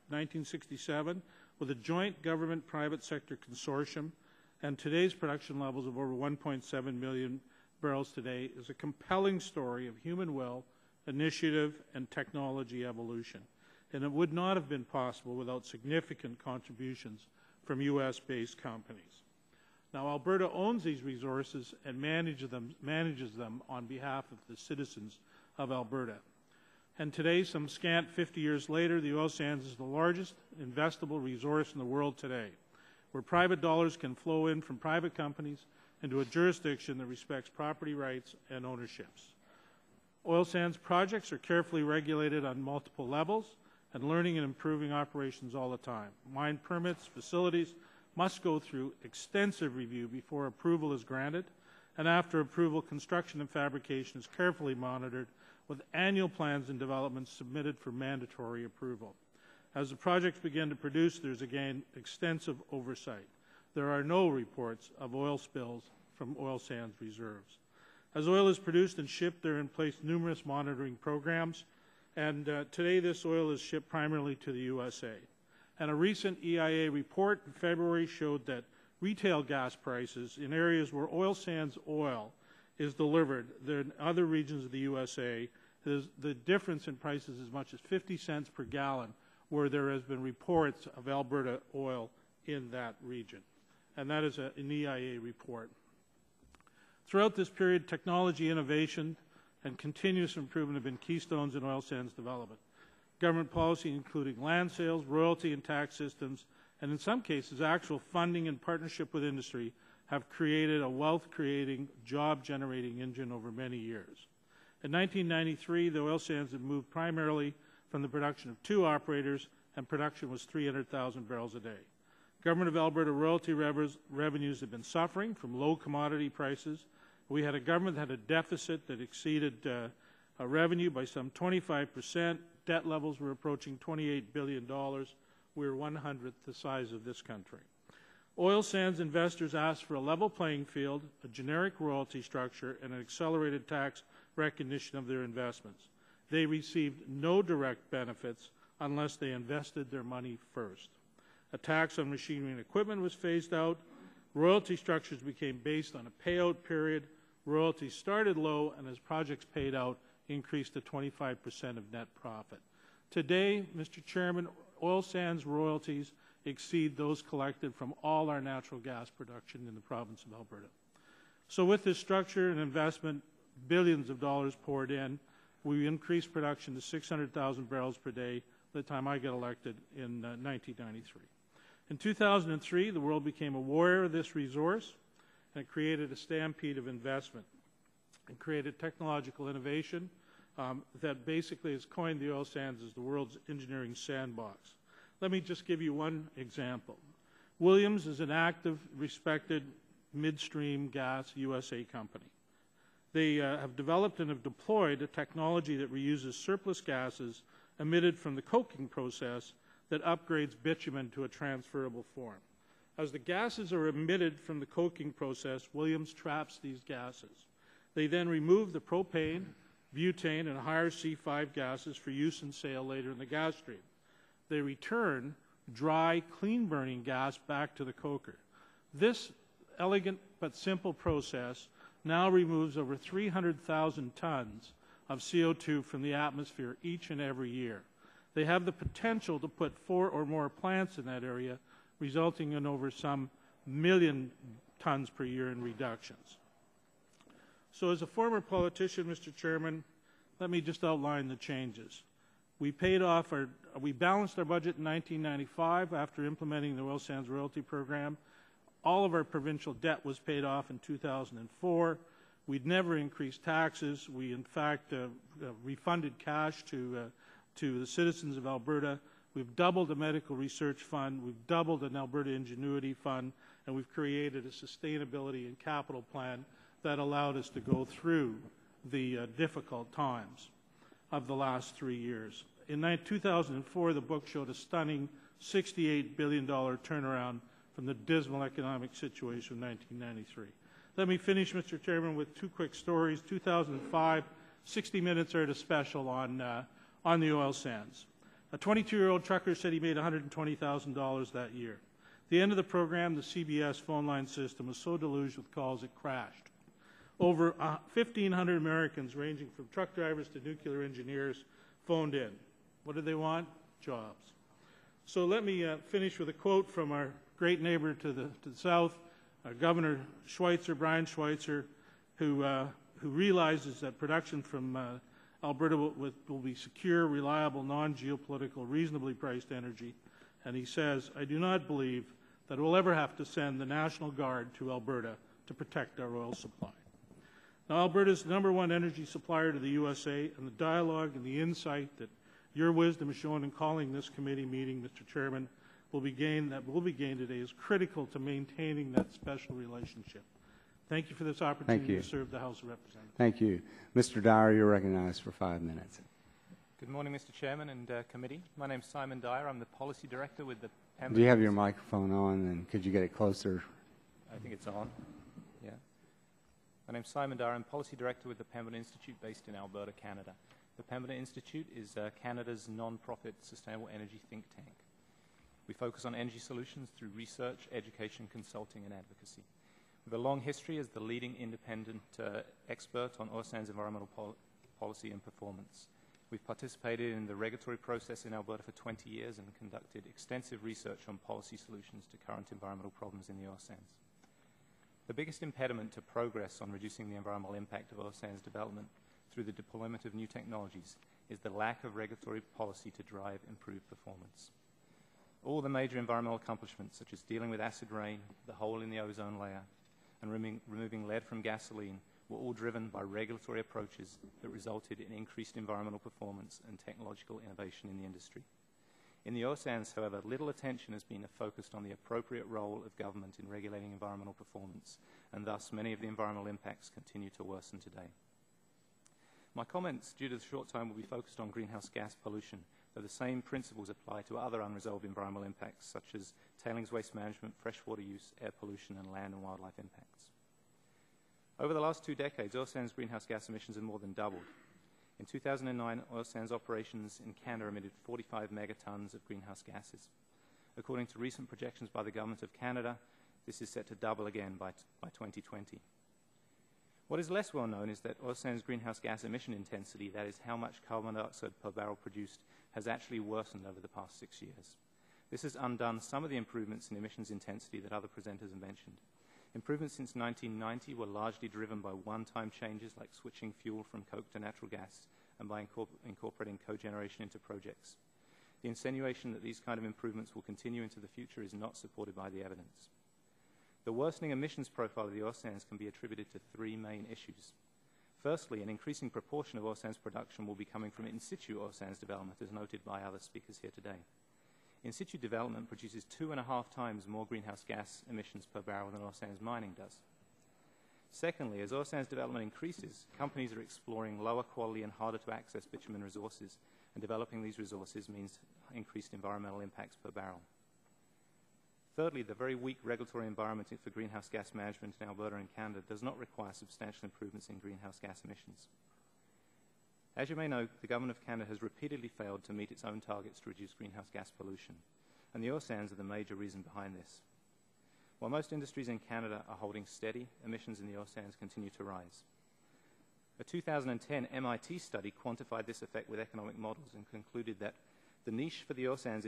1967, with a joint government-private sector consortium, and today's production levels of over 1.7 million barrels today is a compelling story of human will, initiative, and technology evolution. And it would not have been possible without significant contributions from U.S.-based companies. Now, Alberta owns these resources and manages them on behalf of the citizens of Alberta. And today, some scant 50 years later, the oil sands is the largest investable resource in the world today, where private dollars can flow in from private companies into a jurisdiction that respects property rights and ownerships. Oil sands projects are carefully regulated on multiple levels and learning and improving operations all the time. Mine permits, facilities must go through extensive review before approval is granted, and after approval, construction and fabrication is carefully monitored with annual plans and developments submitted for mandatory approval. As the projects begin to produce, there's again extensive oversight. There are no reports of oil spills from oil sands reserves. As oil is produced and shipped, there are in place numerous monitoring programs, and today this oil is shipped primarily to the USA. And a recent EIA report in February showed that retail gas prices in areas where oil sands oil is delivered in other regions of the USA, the difference in prices is as much as 50 cents per gallon, where there has been reports of Alberta oil in that region. And that is an EIA report. Throughout this period, technology innovation and continuous improvement have been keystones in oil sands development. Government policy, including land sales, royalty and tax systems, and in some cases, actual funding and partnership with industry have created a wealth-creating, job-generating engine over many years. In 1993, the oil sands had moved primarily from the production of 2 operators, and production was 300,000 barrels a day. Government of Alberta royalty revenues have been suffering from low commodity prices. We had a government that had a deficit that exceeded revenue by some 25%. Debt levels were approaching $28 billion. We were 1/100th the size of this country. Oil sands investors asked for a level playing field, a generic royalty structure, and an accelerated tax recognition of their investments. They received no direct benefits unless they invested their money first. A tax on machinery and equipment was phased out. Royalty structures became based on a payout period. Royalties started low, and as projects paid out, increased to 25% of net profit. Today, Mr. Chairman, oil sands royalties exceed those collected from all our natural gas production in the province of Alberta. So with this structure and investment, billions of dollars poured in, we increased production to 600,000 barrels per day by the time I got elected in 1993. In 2003, the world became aware of this resource, and it created a stampede of investment. It created technological innovation that basically has coined the oil sands as the world's engineering sandbox. Let me just give you one example. Williams is an active, respected midstream gas USA company. They have developed and have deployed a technology that reuses surplus gases emitted from the coking process that upgrades bitumen to a transferable form. As the gases are emitted from the coking process, Williams traps these gases. They then remove the propane, butane, and higher C5 gases for use and sale later in the gas stream. They return dry, clean-burning gas back to the coker. This elegant but simple process now removes over 300,000 tons of CO2 from the atmosphere each and every year. They have the potential to put 4 or more plants in that area, resulting in over some 1 million tons per year in reductions. So as a former politician, Mr. Chairman, let me just outline the changes. We balanced our budget in 1995 after implementing the oil sands royalty program. All of our provincial debt was paid off in 2004. We'd never increased taxes. We, in fact, refunded cash to the citizens of Alberta. We've doubled the medical research fund. We've doubled an Alberta Ingenuity Fund, and we've created a sustainability and capital plan that allowed us to go through the difficult times of the last 3 years. In 2004, the book showed a stunning $68 billion turnaround from the dismal economic situation of 1993. Let me finish, Mr. Chairman, with two quick stories. 2005, 60 Minutes aired a special on the oil sands. A 22-year-old trucker said he made $120,000 that year. At the end of the program, the CBS phone line system was so deluged with calls it crashed. Over 1,500 Americans, ranging from truck drivers to nuclear engineers, phoned in. What did they want? Jobs. So let me finish with a quote from our great neighbor to the south, Governor Schweitzer, Brian Schweitzer, who realizes that production from Alberta will be secure, reliable, non-geopolitical, reasonably priced energy. And he says, "I do not believe that we'll ever have to send the National Guard to Alberta to protect our oil supply." Now, Alberta is the #1 energy supplier to the USA, and the dialogue and the insight that your wisdom has shown in calling this committee meeting, Mr. Chairman, will be gained today is critical to maintaining that special relationship. Thank you for this opportunity to serve the House of Representatives. Thank you. Mr. Dyer, you're recognized for 5 minutes. Good morning, Mr. Chairman and committee. My name's Simon Dyer. I'm the Policy Director with the Pembina. Do you have your microphone on, and could you get it closer? I think it's on. Yeah. My name's Simon Dyer. I'm Policy Director with the Pembina Institute based in Alberta, Canada. The Pembina Institute is Canada's non-profit sustainable energy think tank. We focus on energy solutions through research, education, consulting, and advocacy. We have a long history as the leading independent expert on oil sands environmental policy and performance. We've participated in the regulatory process in Alberta for 20 years and conducted extensive research on policy solutions to current environmental problems in the oil sands. The biggest impediment to progress on reducing the environmental impact of oil sands development through the deployment of new technologies is the lack of regulatory policy to drive improved performance. All the major environmental accomplishments, such as dealing with acid rain, the hole in the ozone layer, and removing lead from gasoline, were all driven by regulatory approaches that resulted in increased environmental performance and technological innovation in the industry. In the oil sands, however, little attention has been focused on the appropriate role of government in regulating environmental performance, and thus many of the environmental impacts continue to worsen today. My comments, due to the short time, will be focused on greenhouse gas pollution, though the same principles apply to other unresolved environmental impacts, such as tailings waste management, freshwater use, air pollution, and land and wildlife impacts. Over the last 2 decades, oil sands greenhouse gas emissions have more than doubled. In 2009, oil sands operations in Canada emitted 45 megatons of greenhouse gases. According to recent projections by the Government of Canada, this is set to double again by 2020. What is less well known is that oil sands greenhouse gas emission intensity, that is how much carbon dioxide per barrel produced, has actually worsened over the past 6 years. This has undone some of the improvements in emissions intensity that other presenters have mentioned. Improvements since 1990 were largely driven by one-time changes like switching fuel from coke to natural gas and by incorporating cogeneration into projects. The insinuation that these kind of improvements will continue into the future is not supported by the evidence. The worsening emissions profile of the oil sands can be attributed to 3 main issues. Firstly, an increasing proportion of oil sands production will be coming from in situ oil sands development, as noted by other speakers here today. In situ development produces 2.5 times more greenhouse gas emissions per barrel than oil sands mining does. Secondly, as oil sands development increases, companies are exploring lower quality and harder to access bitumen resources, and developing these resources means increased environmental impacts per barrel. Thirdly, the very weak regulatory environment for greenhouse gas management in Alberta and Canada does not require substantial improvements in greenhouse gas emissions. As you may know, the Government of Canada has repeatedly failed to meet its own targets to reduce greenhouse gas pollution, and the oil sands are the major reason behind this. While most industries in Canada are holding steady, emissions in the oil sands continue to rise. A 2010 MIT study quantified this effect with economic models and concluded that the niche for the oil sands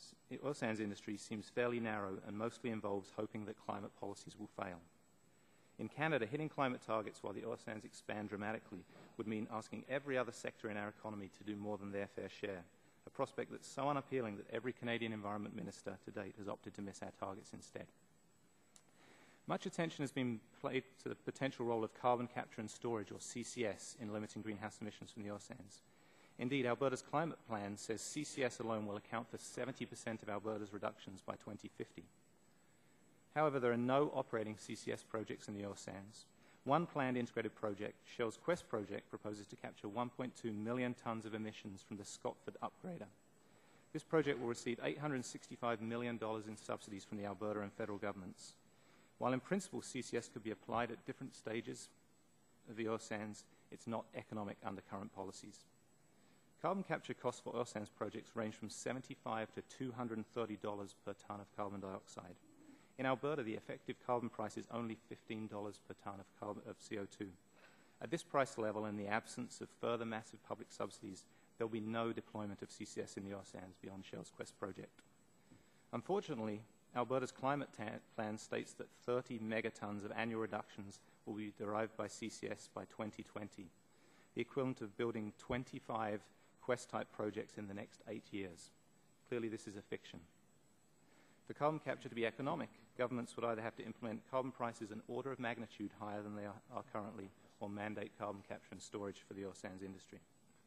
industry seems fairly narrow and mostly involves hoping that climate policies will fail. In Canada, hitting climate targets while the oil sands expand dramatically would mean asking every other sector in our economy to do more than their fair share, a prospect that's so unappealing that every Canadian Environment Minister to date has opted to miss our targets instead. Much attention has been paid to the potential role of carbon capture and storage, or CCS, in limiting greenhouse emissions from the oil sands. Indeed, Alberta's climate plan says CCS alone will account for 70% of Alberta's reductions by 2050. However, there are no operating CCS projects in the oil sands. One planned integrated project, Shell's Quest project, proposes to capture 1.2 million tonnes of emissions from the Scotford upgrader. This project will receive $865 million in subsidies from the Alberta and federal governments. While in principle CCS could be applied at different stages of the oil sands, it's not economic under current policies. Carbon capture costs for oil sands projects range from $75 to $230 per tonne of carbon dioxide. In Alberta, the effective carbon price is only $15 per tonne of CO2. At this price level, in the absence of further massive public subsidies, there will be no deployment of CCS in the oil sands beyond Shell's Quest project. Unfortunately, Alberta's climate plan states that 30 megatons of annual reductions will be derived by CCS by 2020, the equivalent of building 25 Quest-type projects in the next 8 years. Clearly, this is a fiction. For carbon capture to be economic, governments would either have to implement carbon prices an order of magnitude higher than they are currently, or mandate carbon capture and storage for the oil sands industry.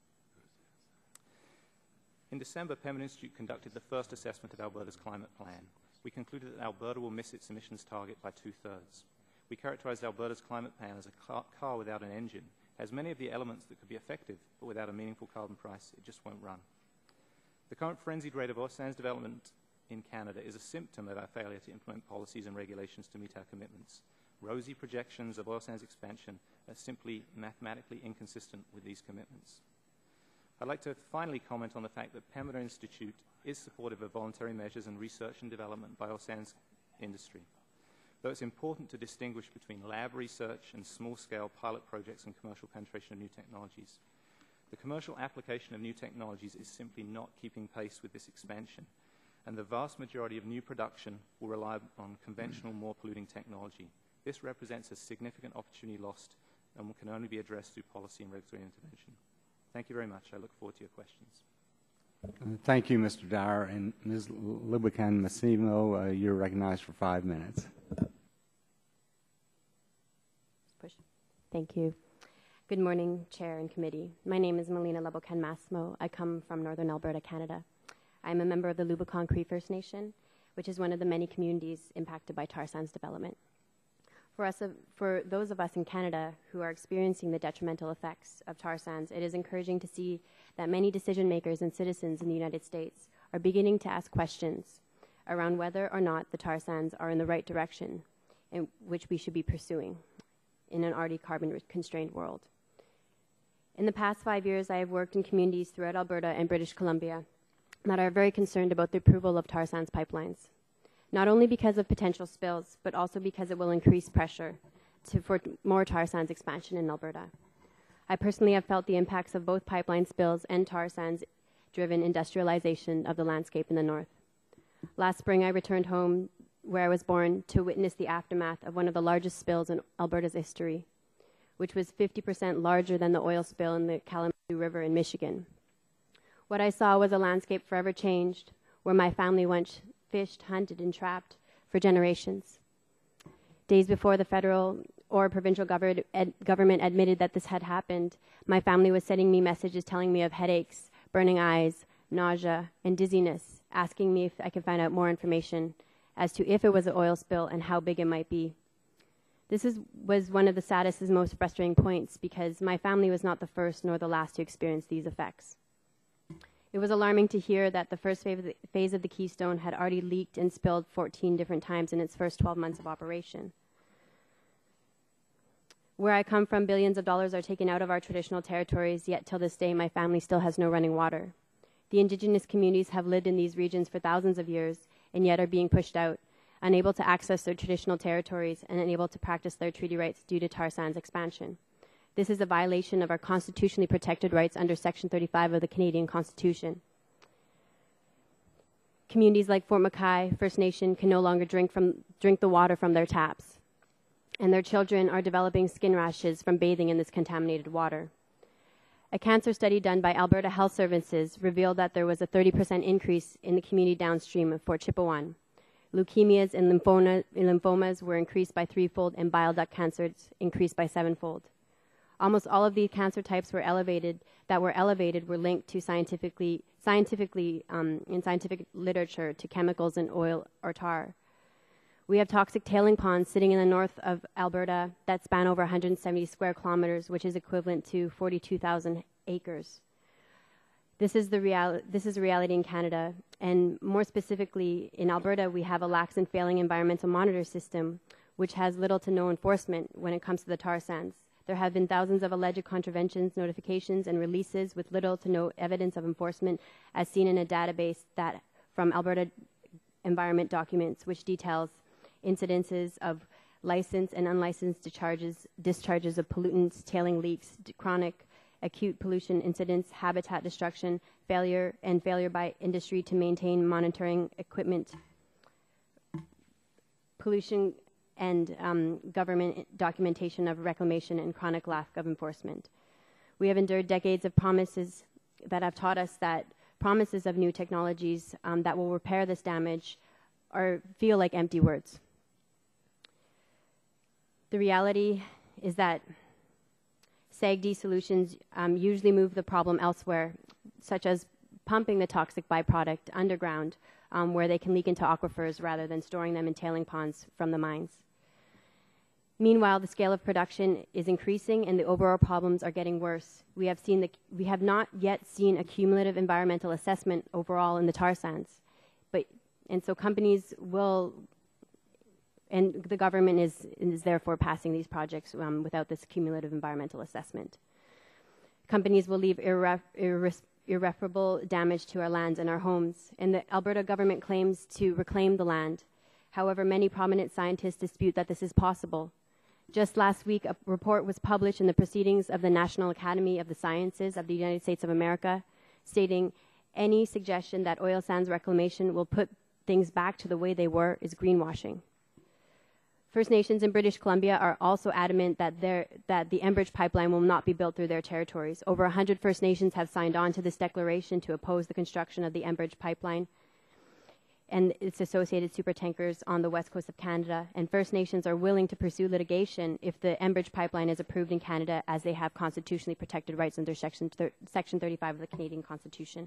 In December, Pembina Institute conducted the first assessment of Alberta's climate plan. We concluded that Alberta will miss its emissions target by 2/3. We characterized Alberta's climate plan as a car without an engine. It has many of the elements that could be effective, but without a meaningful carbon price, it just won't run. The current frenzied rate of oil sands development in Canada is a symptom of our failure to implement policies and regulations to meet our commitments. Rosy projections of oil sands expansion are simply mathematically inconsistent with these commitments. I'd like to finally comment on the fact that Pembina Institute is supportive of voluntary measures and research and development by oil sands industry. Though it's important to distinguish between lab research and small-scale pilot projects and commercial penetration of new technologies. The commercial application of new technologies is simply not keeping pace with this expansion, and the vast majority of new production will rely on conventional, more polluting technology. This represents a significant opportunity lost and can only be addressed through policy and regulatory intervention. Thank you very much. I look forward to your questions. Thank you, Mr. Dyer. And Ms. Libucan-Massimo, you're recognized for 5 minutes. Thank you. Good morning, Chair and Committee. My name is Melina Libucan-Massimo. I come from Northern Alberta, Canada. I'm a member of the Lubicon Cree First Nation, which is one of the many communities impacted by tar sands development. For those of us in Canada who are experiencing the detrimental effects of tar sands, it is encouraging to see that many decision makers and citizens in the United States are beginning to ask questions around whether or not the tar sands are in the right direction in which we should be pursuing in an already carbon-constrained world. In the past 5 years, I have worked in communities throughout Alberta and British Columbia that are very concerned about the approval of tar sands pipelines, not only because of potential spills, but also because it will increase pressure for more tar sands expansion in Alberta. I personally have felt the impacts of both pipeline spills and tar sands-driven industrialization of the landscape in the north. Last spring, I returned home where I was born to witness the aftermath of one of the largest spills in Alberta's history, which was 50% larger than the oil spill in the Kalamazoo River in Michigan. What I saw was a landscape forever changed, where my family once fished, hunted, and trapped for generations. Days before the federal or provincial government admitted that this had happened, my family was sending me messages telling me of headaches, burning eyes, nausea, and dizziness, asking me if I could find out more information as to if it was an oil spill and how big it might be. This was one of the saddest and most frustrating points because my family was not the first nor the last to experience these effects. It was alarming to hear that the first phase of the Keystone had already leaked and spilled 14 different times in its first 12 months of operation. Where I come from, billions of dollars are taken out of our traditional territories, yet till this day my family still has no running water. The Indigenous communities have lived in these regions for thousands of years and yet are being pushed out, unable to access their traditional territories and unable to practice their treaty rights due to tar sands expansion. This is a violation of our constitutionally protected rights under Section 35 of the Canadian Constitution. Communities like Fort Mackay First Nation can no longer drink the water from their taps. and their children are developing skin rashes from bathing in this contaminated water. A cancer study done by Alberta Health Services revealed that there was a 30% increase in the community downstream of Fort Chipewyan. Leukemias and lymphomas were increased by 3-fold, and bile duct cancers increased by 7-fold. Almost all of these cancer types were linked to in scientific literature to chemicals in oil or tar. We have toxic tailing ponds sitting in the north of Alberta that span over 170 square kilometers, which is equivalent to 42,000 acres. This is a reality in Canada, and more specifically in Alberta, we have a lax and failing environmental monitor system, which has little to no enforcement when it comes to the tar sands. There have been thousands of alleged contraventions, notifications, and releases with little to no evidence of enforcement, as seen in a database from Alberta Environment Documents, which details incidences of licensed and unlicensed discharges of pollutants, tailing leaks, chronic acute pollution incidents, habitat destruction, failure by industry to maintain monitoring equipment, pollution, and government documentation of reclamation and chronic lack of enforcement. We have endured decades of promises that have taught us that promises of new technologies that will repair this damage feel like empty words. The reality is that SAGD solutions usually move the problem elsewhere, such as pumping the toxic byproduct underground where they can leak into aquifers rather than storing them in tailing ponds from the mines. Meanwhile, the scale of production is increasing and the overall problems are getting worse. We have not yet seen a cumulative environmental assessment overall in the tar sands, and so companies will, and the government is therefore passing these projects without this cumulative environmental assessment. Companies will leave irreparable damage to our lands and our homes, and the Alberta government claims to reclaim the land. However, many prominent scientists dispute that this is possible. Just last week, a report was published in the Proceedings of the National Academy of the Sciences of the United States of America, stating any suggestion that oil sands reclamation will put things back to the way they were is greenwashing. First Nations in British Columbia are also adamant that the Enbridge pipeline will not be built through their territories. Over 100 First Nations have signed on to this declaration to oppose the construction of the Enbridge pipeline and its associated supertankers on the west coast of Canada, and First Nations are willing to pursue litigation if the Enbridge pipeline is approved in Canada, as they have constitutionally protected rights under Section 35 of the Canadian Constitution.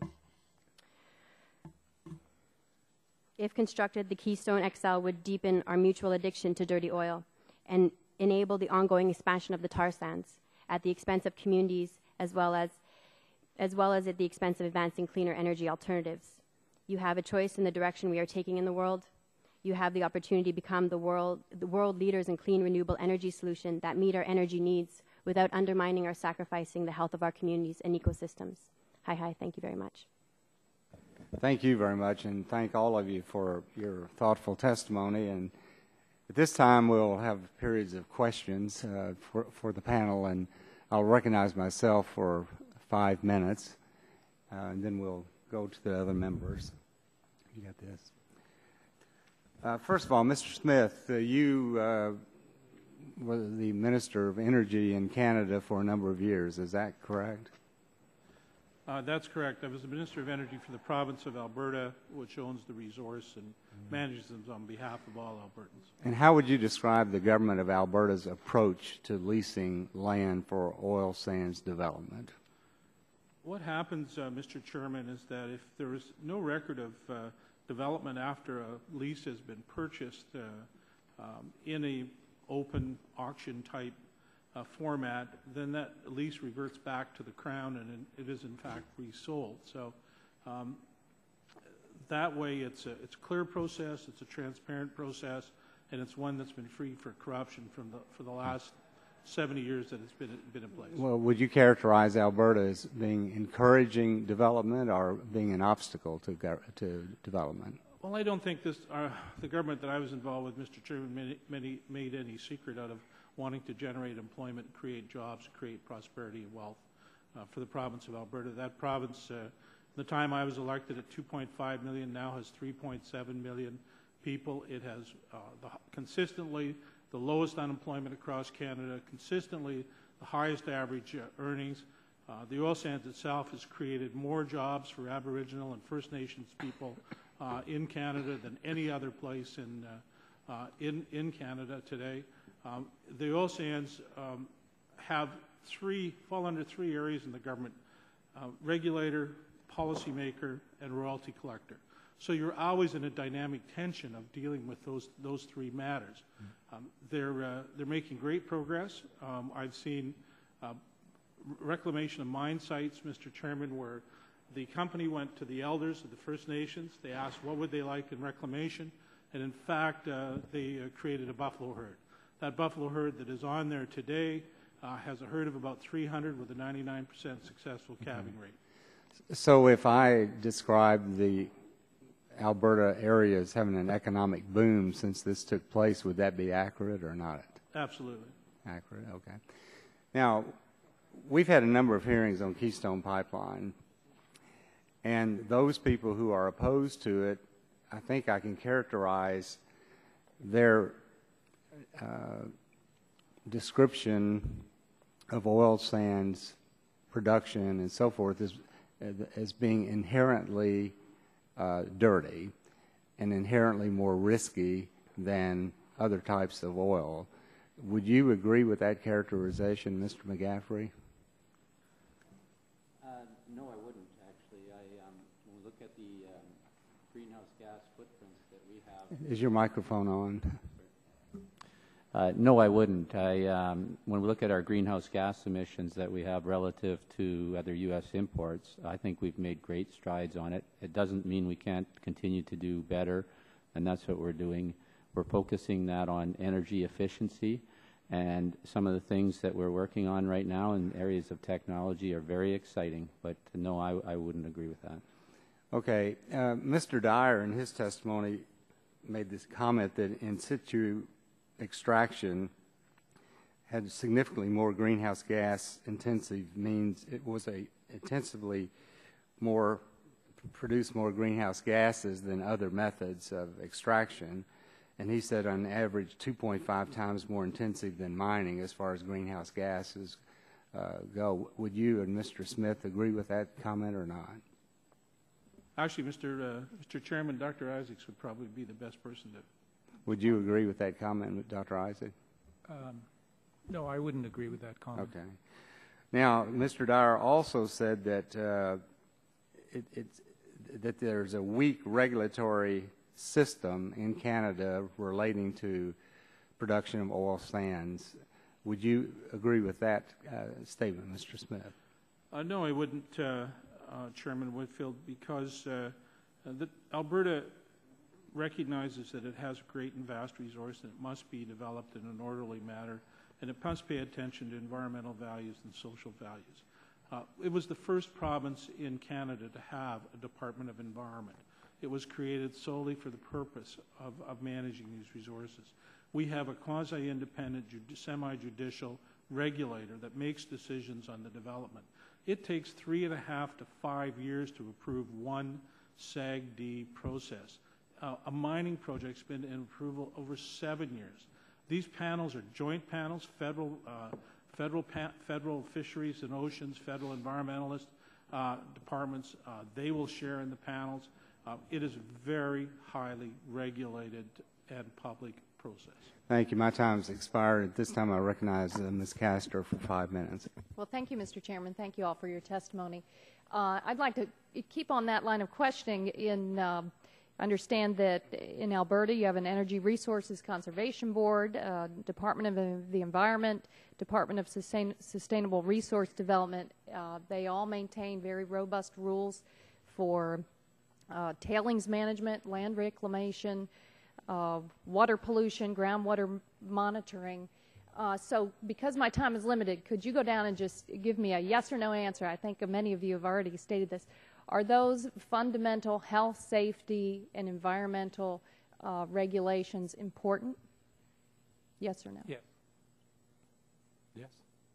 If constructed, the Keystone XL would deepen our mutual addiction to dirty oil and enable the ongoing expansion of the tar sands at the expense of communities as well as at the expense of advancing cleaner energy alternatives. You have a choice in the direction we are taking in the world. You have the opportunity to become the world leaders in clean renewable energy solutions that meet our energy needs without undermining or sacrificing the health of our communities and ecosystems. Hi, thank you very much. Thank you very much, and thank all of you for your thoughtful testimony. And at this time, we'll have periods of questions for the panel, and I'll recognize myself for 5 minutes, and then we'll go to the other members. You got this. First of all, Mr. Smith, you were the Minister of Energy in Canada for a number of years. Is that correct? That's correct. I was the Minister of Energy for the province of Alberta, which owns the resource and manages them on behalf of all Albertans. And how would you describe the government of Alberta's approach to leasing land for oil sands development? What happens, Mr. Chairman, is that if there is no record of development after a lease has been purchased in a open auction type format, then that lease reverts back to the Crown and it is in fact resold. So that way it's a clear process, it's a transparent process, and it's one that's been free for corruption for the last 70 years that it's been in place. Well, would you characterize Alberta as being encouraging development or being an obstacle to development? Well, I don't think the government that I was involved with, Mr. Chairman, made any secret out of wanting to generate employment, create jobs, create prosperity and wealth for the province of Alberta. That province, the time I was elected at 2.5 million, now has 3.7 million people. It has consistently the lowest unemployment across Canada, consistently the highest average earnings. The oil sands itself has created more jobs for Aboriginal and First Nations people in Canada than any other place in Canada today. The oil sands fall under three areas in the government: regulator, policymaker, and royalty collector. So you're always in a dynamic tension of dealing with those three matters. They're making great progress. I've seen reclamation of mine sites, Mr. Chairman, where the company went to the elders of the First Nations. They asked what would they like in reclamation, and in fact, they created a buffalo herd. That buffalo herd that is on there today has a herd of about 300 with a 99% successful calving rate. So if I describe the Alberta area as having an economic boom since this took place, would that be accurate or not? Absolutely. Accurate, okay. Now, we've had a number of hearings on Keystone Pipeline, and those people who are opposed to it, I think I can characterize their description of oil sands production and so forth as being inherently dirty and inherently more risky than other types of oil. Would you agree with that characterization, Mr. McGaffrey? No, I wouldn't, actually. When we look at the greenhouse gas footprints that we have... Is your microphone on? No, I wouldn't. When we look at our greenhouse gas emissions that we have relative to other U.S. imports, I think we've made great strides on it. It doesn't mean we can't continue to do better, and that's what we're doing. We're focusing that on energy efficiency, and some of the things that we're working on right now in areas of technology are very exciting, but no, I wouldn't agree with that. Okay. Mr. Dyer, in his testimony, made this comment that in situ extraction had significantly more greenhouse gas intensive, means it was produced more greenhouse gases than other methods of extraction. And he said on average 2.5 times more intensive than mining as far as greenhouse gases go. Would you and Mr. Smith agree with that comment or not? Actually, Mr. Chairman, Dr. Isaacs would probably be the best person to... Would you agree with that comment with Dr. Isaac? No, I wouldn't agree with that comment. Okay. Now, Mr. Dyer also said that that there's a weak regulatory system in Canada relating to production of oil sands. Would you agree with that statement, Mr. Smith? No, I wouldn't, Chairman Whitfield, because Alberta recognizes that it has a great and vast resource and it must be developed in an orderly manner, and it must pay attention to environmental values and social values. It was the first province in Canada to have a Department of Environment. It was created solely for the purpose of managing these resources. We have a quasi-independent, semi-judicial regulator that makes decisions on the development. It takes 3.5 to 5 years to approve one SAGD process. A mining project's been in approval over 7 years. These panels are joint panels, federal fisheries and oceans, federal environmentalist departments. They will share in the panels. It is a very highly regulated and public process. Thank you. My time's expired. At this time, I recognize Ms. Castor for 5 minutes. Well, thank you, Mr. Chairman. Thank you all for your testimony. I'd like to keep on that line of questioning. Understand that in Alberta you have an Energy Resources Conservation Board, Department of the Environment, Department of Sustainable Resource Development. They all maintain very robust rules for tailings management, land reclamation, water pollution, groundwater monitoring. So because my time is limited, could you go down and just give me a yes or no answer? I think many of you have already stated this. Are those fundamental health, safety, and environmental regulations important? Yes or no? Yes. Yes.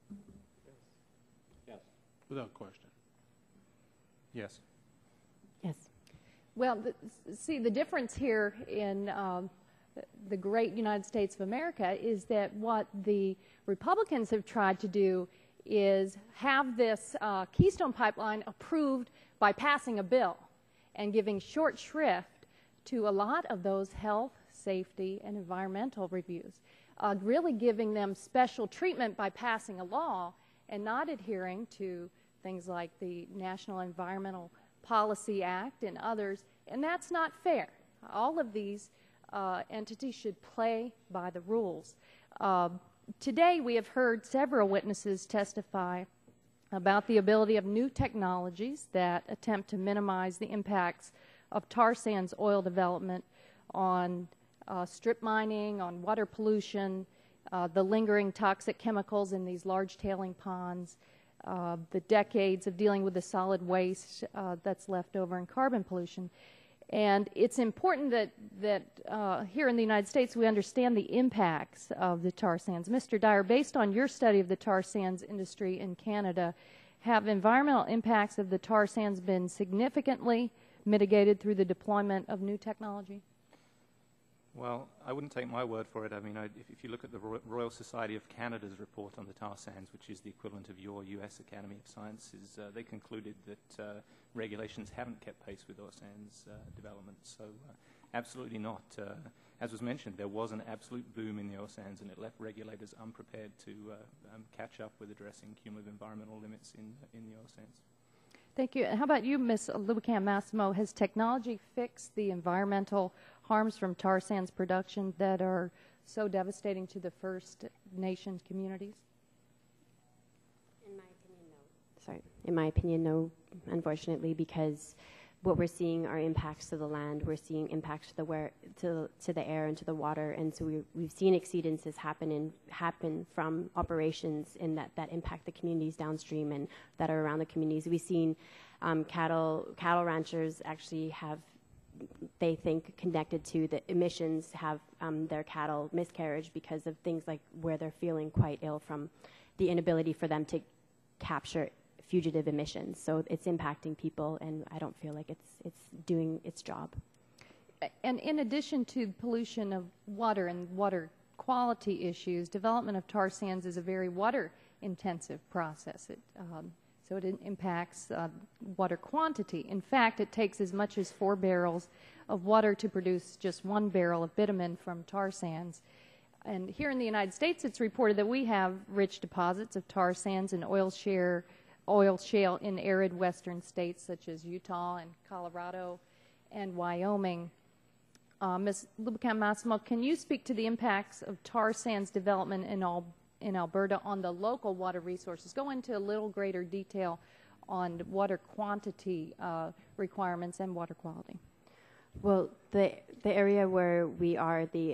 Yes. Without question. Yes. Yes. Well, see, the difference here in the great United States of America is that what the Republicans have tried to do is have this Keystone Pipeline approved by passing a bill and giving short shrift to a lot of those health, safety, and environmental reviews, really giving them special treatment by passing a law and not adhering to things like the National Environmental Policy Act and others, and that's not fair. All of these entities should play by the rules. Today we have heard several witnesses testify about the ability of new technologies that attempt to minimize the impacts of tar sands oil development on strip mining, on water pollution, the lingering toxic chemicals in these large tailing ponds, the decades of dealing with the solid waste that's left over in carbon pollution. And it's important that here in the United States we understand the impacts of the tar sands. Mr. Dyer, based on your study of the tar sands industry in Canada, have environmental impacts of the tar sands been significantly mitigated through the deployment of new technology? Well, I wouldn't take my word for it. I mean, if you look at the Royal Society of Canada's report on the tar sands, which is the equivalent of your U.S. Academy of Sciences, they concluded that regulations haven't kept pace with oil sands development. So absolutely not. As was mentioned, there was an absolute boom in the oil sands, and it left regulators unprepared to catch up with addressing cumulative environmental limits in the oil sands. Thank you. How about you, Ms. Lubican-Massimo? Has technology fixed the environmental harms from tar sands production that are so devastating to the First Nations communities? In my opinion, no. Sorry. In my opinion, no, unfortunately, because what we're seeing are impacts to the land. We're seeing impacts to the air and to the water, and so we've seen exceedances happen from operations in that impact the communities downstream and that are around the communities. We've seen cattle ranchers actually have, they think, connected to the emissions, have their cattle miscarriage because of things like where they're feeling quite ill from the inability for them to capture fugitive emissions. So it's impacting people, and I don't feel like it's doing its job. And in addition to pollution of water and water quality issues, development of tar sands is a very water-intensive process. So it impacts water quantity. In fact, it takes as much as 4 barrels of water to produce just 1 barrel of bitumen from tar sands. And here in the United States, it's reported that we have rich deposits of tar sands and oil shale in arid western states such as Utah and Colorado and Wyoming. Ms. Lubican-Massimo, can you speak to the impacts of tar sands development in Alberta on the local water resources? Go into a little greater detail on water quantity requirements and water quality. Well, the area where we are, the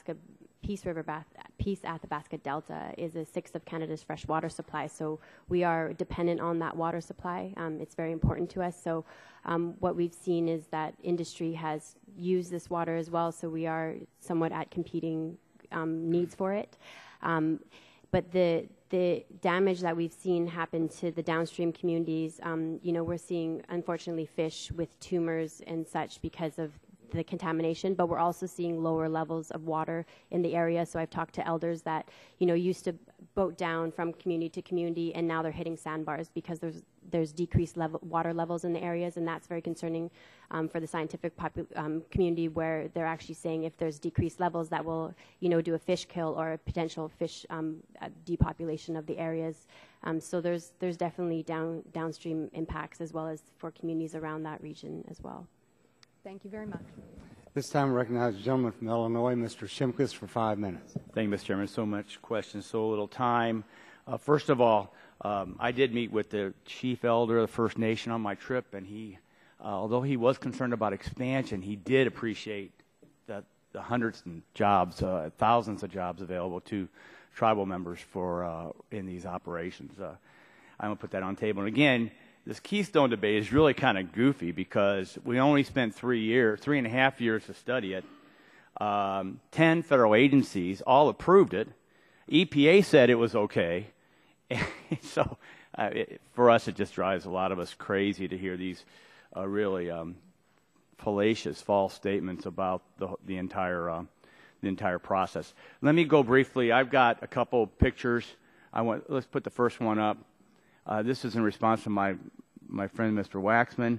Peace Athabasca Delta, is 1/6 of Canada's fresh water supply, so we are dependent on that water supply. It's very important to us. So what we've seen is that industry has used this water as well, so we are somewhat at competing needs for it. But the damage that we've seen happen to the downstream communities, we're seeing, unfortunately, fish with tumors and such because of the contamination, but we're also seeing lower levels of water in the area. So I've talked to elders that, used to boat down from community to community, and now they're hitting sandbars because there's decreased water levels in the areas, and that's very concerning for the scientific community, where they're actually saying if there's decreased levels, that will, do a fish kill or a potential fish depopulation of the areas. So there's definitely downstream impacts as well as for communities around that region as well. Thank you very much. This time I recognize the gentleman from Illinois, Mr. Shimkus, for 5 minutes. Thank you, Mr. Chairman. So much questions, so little time. First of all, I did meet with the chief elder of the First Nation on my trip, and he, although he was concerned about expansion, he did appreciate that the hundreds of jobs, thousands of jobs available to tribal members for in these operations. I'm going to put that on the table. And again, this Keystone debate is really kind of goofy because we only spent 3.5 years to study it. 10 federal agencies all approved it. EPA said it was okay. So for us, it just drives a lot of us crazy to hear these really fallacious, false statements about the entire the entire process. Let me go briefly. I've got a couple pictures. Let's put the first one up. This is in response to my friend, Mr. Waxman.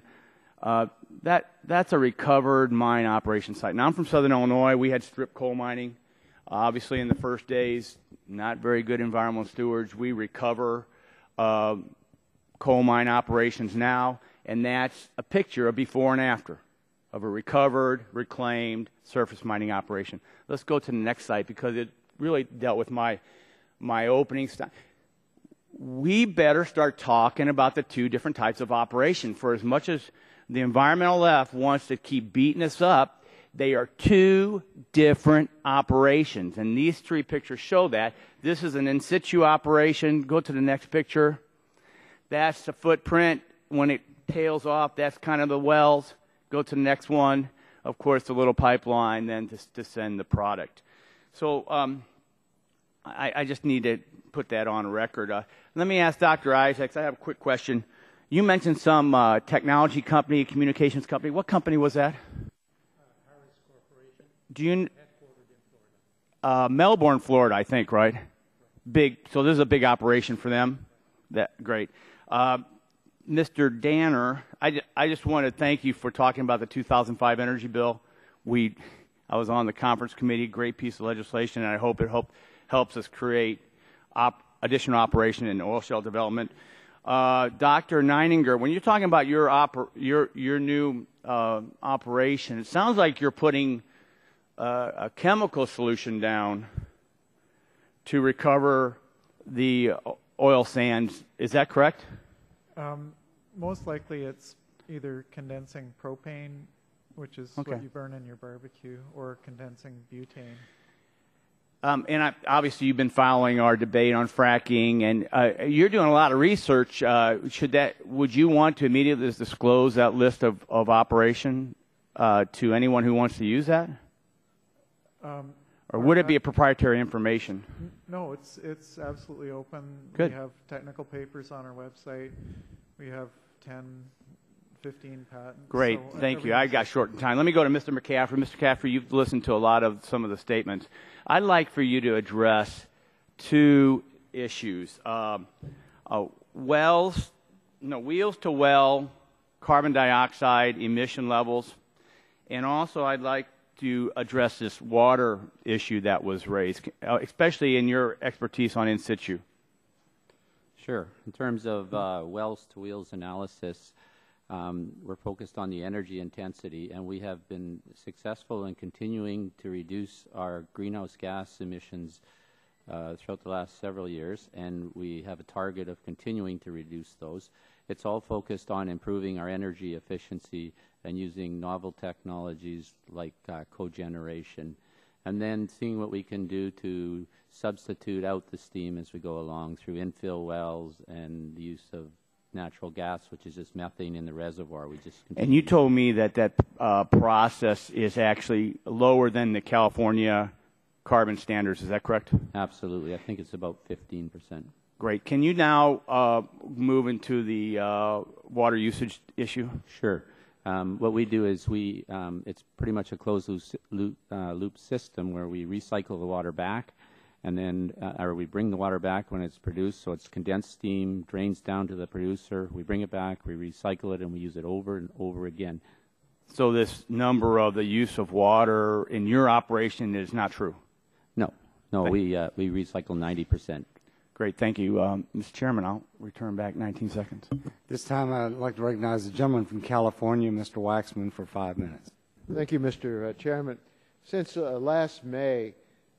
That's a recovered mine operation site. Now, I'm from Southern Illinois. We had strip coal mining. Obviously, in the first days, not very good environmental stewards. We recover coal mine operations now, and that's a picture of before and after of a recovered, reclaimed surface mining operation. Let's go to the next site because it really dealt with my opening stuff. We better start talking about the two different types of operation. For as much as the environmental left wants to keep beating us up, they are two different operations. And these three pictures show that. This is an in situ operation. Go to the next picture. That's the footprint. When it tails off, that's kind of the wells. Go to the next one. Of course, the little pipeline then to send the product. So I just need to put that on record. Let me ask Dr. Isaacs. I have a quick question. You mentioned some technology company, communications company. What company was that? Harris Corporation. Do you? Headquartered in Florida. Melbourne, Florida, I think, right? Big. So this is a big operation for them. Great. Mr. Danner, I just want to thank you for talking about the 2005 energy bill. I was on the conference committee, great piece of legislation, and I hope it helps us create additional operation in oil shale development. Dr. Neininger, when you're talking about your new operation, it sounds like you're putting a chemical solution down to recover the oil sands. Is that correct? Most likely it's either condensing propane, which is what you burn in your barbecue, or condensing butane. And obviously you've been following our debate on fracking, and you're doing a lot of research. Would you want to immediately disclose that list of operation to anyone who wants to use that? Or would it be a proprietary information? No, it's absolutely open. Good. We have technical papers on our website. We have 10, 15 patents. Great, so thank you. I got short in time. Let me go to Mr. McCaffrey. Mr. McCaffrey, you've listened to a lot of some of the statements. I'd like for you to address two issues. Wheels to well, carbon dioxide emission levels, and also I'd like to address this water issue that was raised, especially in your expertise on in situ. Sure. In terms of wells to wheels analysis, we're focused on the energy intensity, and we have been successful in continuing to reduce our greenhouse gas emissions throughout the last several years, and we have a target of continuing to reduce those. It's all focused on improving our energy efficiency and using novel technologies like cogeneration, and then seeing what we can do to substitute out the steam as we go along through infill wells and the use of natural gas, which is just methane in the reservoir. And you told me that process is actually lower than the California carbon standards. Is that correct? Absolutely. I think it's about 15%. Great. Can you now move into the water usage issue? Sure. What we do is it's pretty much a closed loop system where we recycle the water back, and then or we bring the water back when it's produced, so it's condensed steam, drains down to the producer, we bring it back, we recycle it, and we use it over and over again. So this number of the use of water in your operation is not true? No. We recycle 90%. Great, thank you. Mr. Chairman, I'll return back 19 seconds. This time I'd like to recognize the gentleman from California, Mr. Waxman, for 5 minutes. Thank you, Mr. Chairman. Since last May,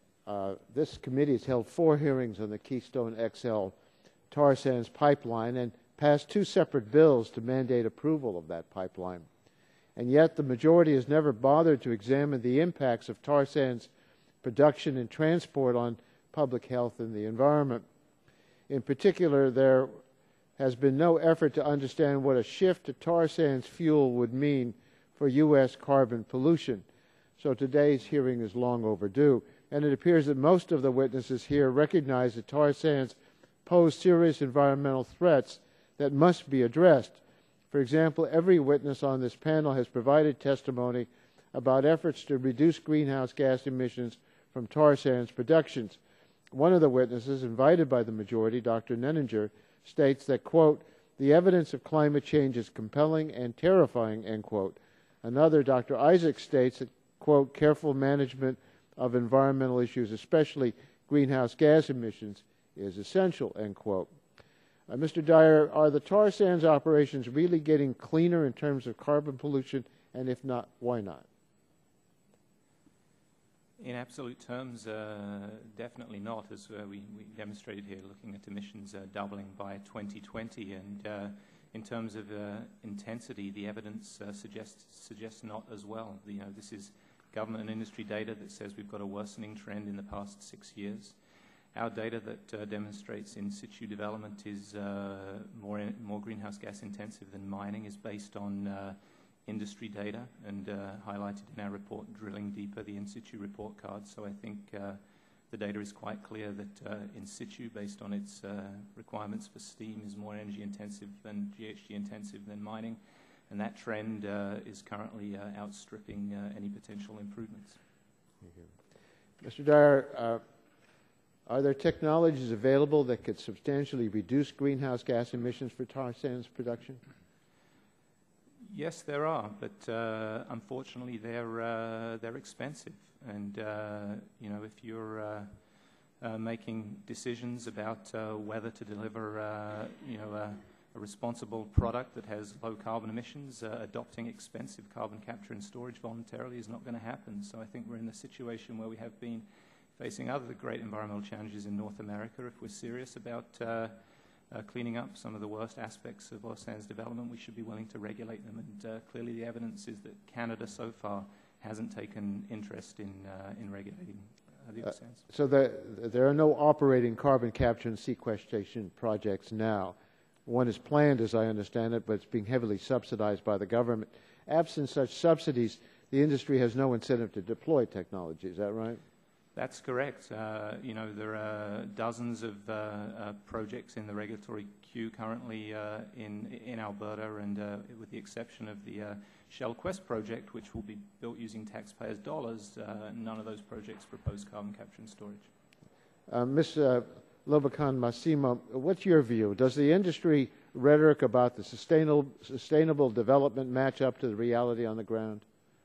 this committee has held 4 hearings on the Keystone XL tar sands pipeline and passed 2 separate bills to mandate approval of that pipeline. And yet the majority has never bothered to examine the impacts of tar sands production and transport on public health and the environment. In particular, there has been no effort to understand what a shift to tar sands fuel would mean for U.S. carbon pollution. So today's hearing is long overdue, and it appears that most of the witnesses here recognize that tar sands pose serious environmental threats that must be addressed. For example, every witness on this panel has provided testimony about efforts to reduce greenhouse gas emissions from tar sands productions. One of the witnesses, invited by the majority, Dr. Nenninger, states that, quote, the evidence of climate change is compelling and terrifying, end quote. Another, Dr. Isaac, states that, quote, careful management of environmental issues, especially greenhouse gas emissions, is essential, end quote. Mr. Dyer, are the tar sands operations really getting cleaner in terms of carbon pollution, and if not, why not? In absolute terms, definitely not, as we demonstrated here, looking at emissions doubling by 2020. And in terms of intensity, the evidence suggests not as well. This is government and industry data that says we've got a worsening trend in the past 6 years. Our data that demonstrates in situ development is more greenhouse gas intensive than mining is based on industry data and highlighted in our report, Drilling Deeper, the in situ report card. So I think the data is quite clear that in situ, based on its requirements for steam, is more energy intensive than GHG intensive than mining, and that trend is currently outstripping any potential improvements. Thank you. Mr. Dyer, are there technologies available that could substantially reduce greenhouse gas emissions for tar sands production? Yes, there are, but unfortunately, they're expensive. And if you're making decisions about whether to deliver, a responsible product that has low carbon emissions, adopting expensive carbon capture and storage voluntarily is not going to happen. So I think we're in the situation where we have been facing other great environmental challenges in North America. If we're serious about cleaning up some of the worst aspects of oil sands development, we should be willing to regulate them. And clearly the evidence is that Canada so far hasn't taken interest in regulating the oil sands. So there are no operating carbon capture and sequestration projects now. One is planned, as I understand it, but it's being heavily subsidized by the government. Absent such subsidies, the industry has no incentive to deploy technology. Is that right? That's correct. There are dozens of projects in the regulatory queue currently in Alberta, and with the exception of the Shell Quest project, which will be built using taxpayers' dollars, none of those projects propose carbon capture and storage. Ms. Lobacan Massimo, what's your view? Does the industry rhetoric about the sustainable development match up to the reality on the ground?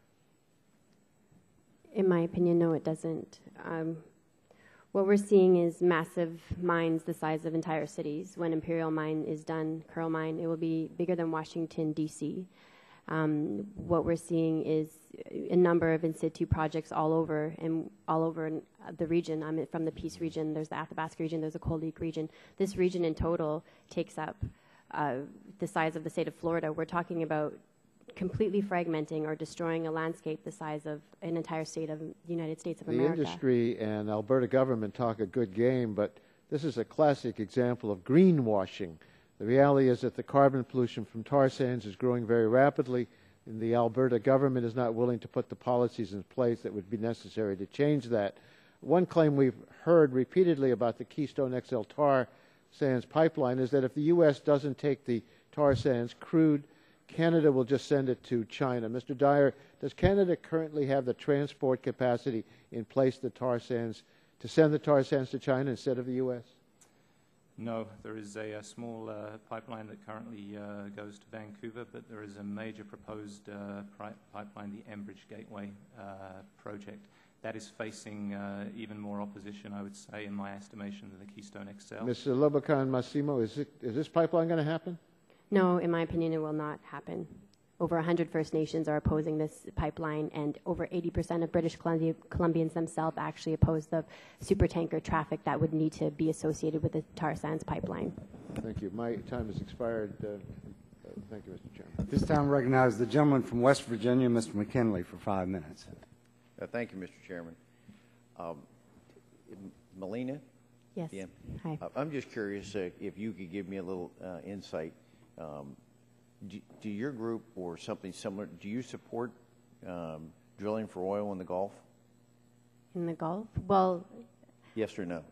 In my opinion, no, it doesn't. What we're seeing is massive mines the size of entire cities. When Imperial Mine is done, Kearl Mine, it will be bigger than Washington, D.C. What we're seeing is a number of in situ projects all over the region. I'm from the Peace region, there's the Athabasca region, there's the Cold Lake region. This region in total takes up the size of the state of Florida. We're talking about completely fragmenting or destroying a landscape the size of an entire state of the United States of America. The industry and Alberta government talk a good game, but this is a classic example of greenwashing. The reality is that the carbon pollution from tar sands is growing very rapidly, and the Alberta government is not willing to put the policies in place that would be necessary to change that. One claim we've heard repeatedly about the Keystone XL tar sands pipeline is that if the U.S. doesn't take the tar sands crude, Canada will just send it to China. Mr. Dyer, does Canada currently have the transport capacity in place to send the tar sands to China instead of the U.S.? No, there is a small pipeline that currently goes to Vancouver, but there is a major proposed pipeline, the Enbridge Gateway project. That is facing even more opposition, I would say, in my estimation, than the Keystone XL. Ms. Lobacan Massimo, is this pipeline going to happen? No, in my opinion, it will not happen. Over 100 First Nations are opposing this pipeline, and over 80% of British Columbians themselves actually oppose the supertanker traffic that would need to be associated with the tar sands pipeline. Thank you. My time has expired. Thank you, Mr. Chairman. At this time, I recognize the gentleman from West Virginia, Mr. McKinley, for 5 minutes. Thank you, Mr. Chairman. Melina? Yes. Yeah. Hi. I'm just curious if you could give me a little insight. Do your group or something similar, do you support drilling for oil in the Gulf? In the Gulf? Well... Yes or no?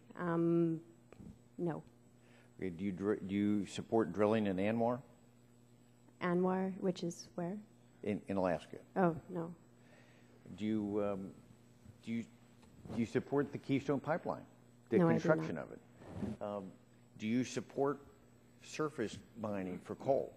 No. Okay, do you support drilling in Anwar? Anwar, which is where? In Alaska. Oh, no. Do you Do you support the Keystone Pipeline, the No, I do construction not. of it? Do you support surface mining for coal?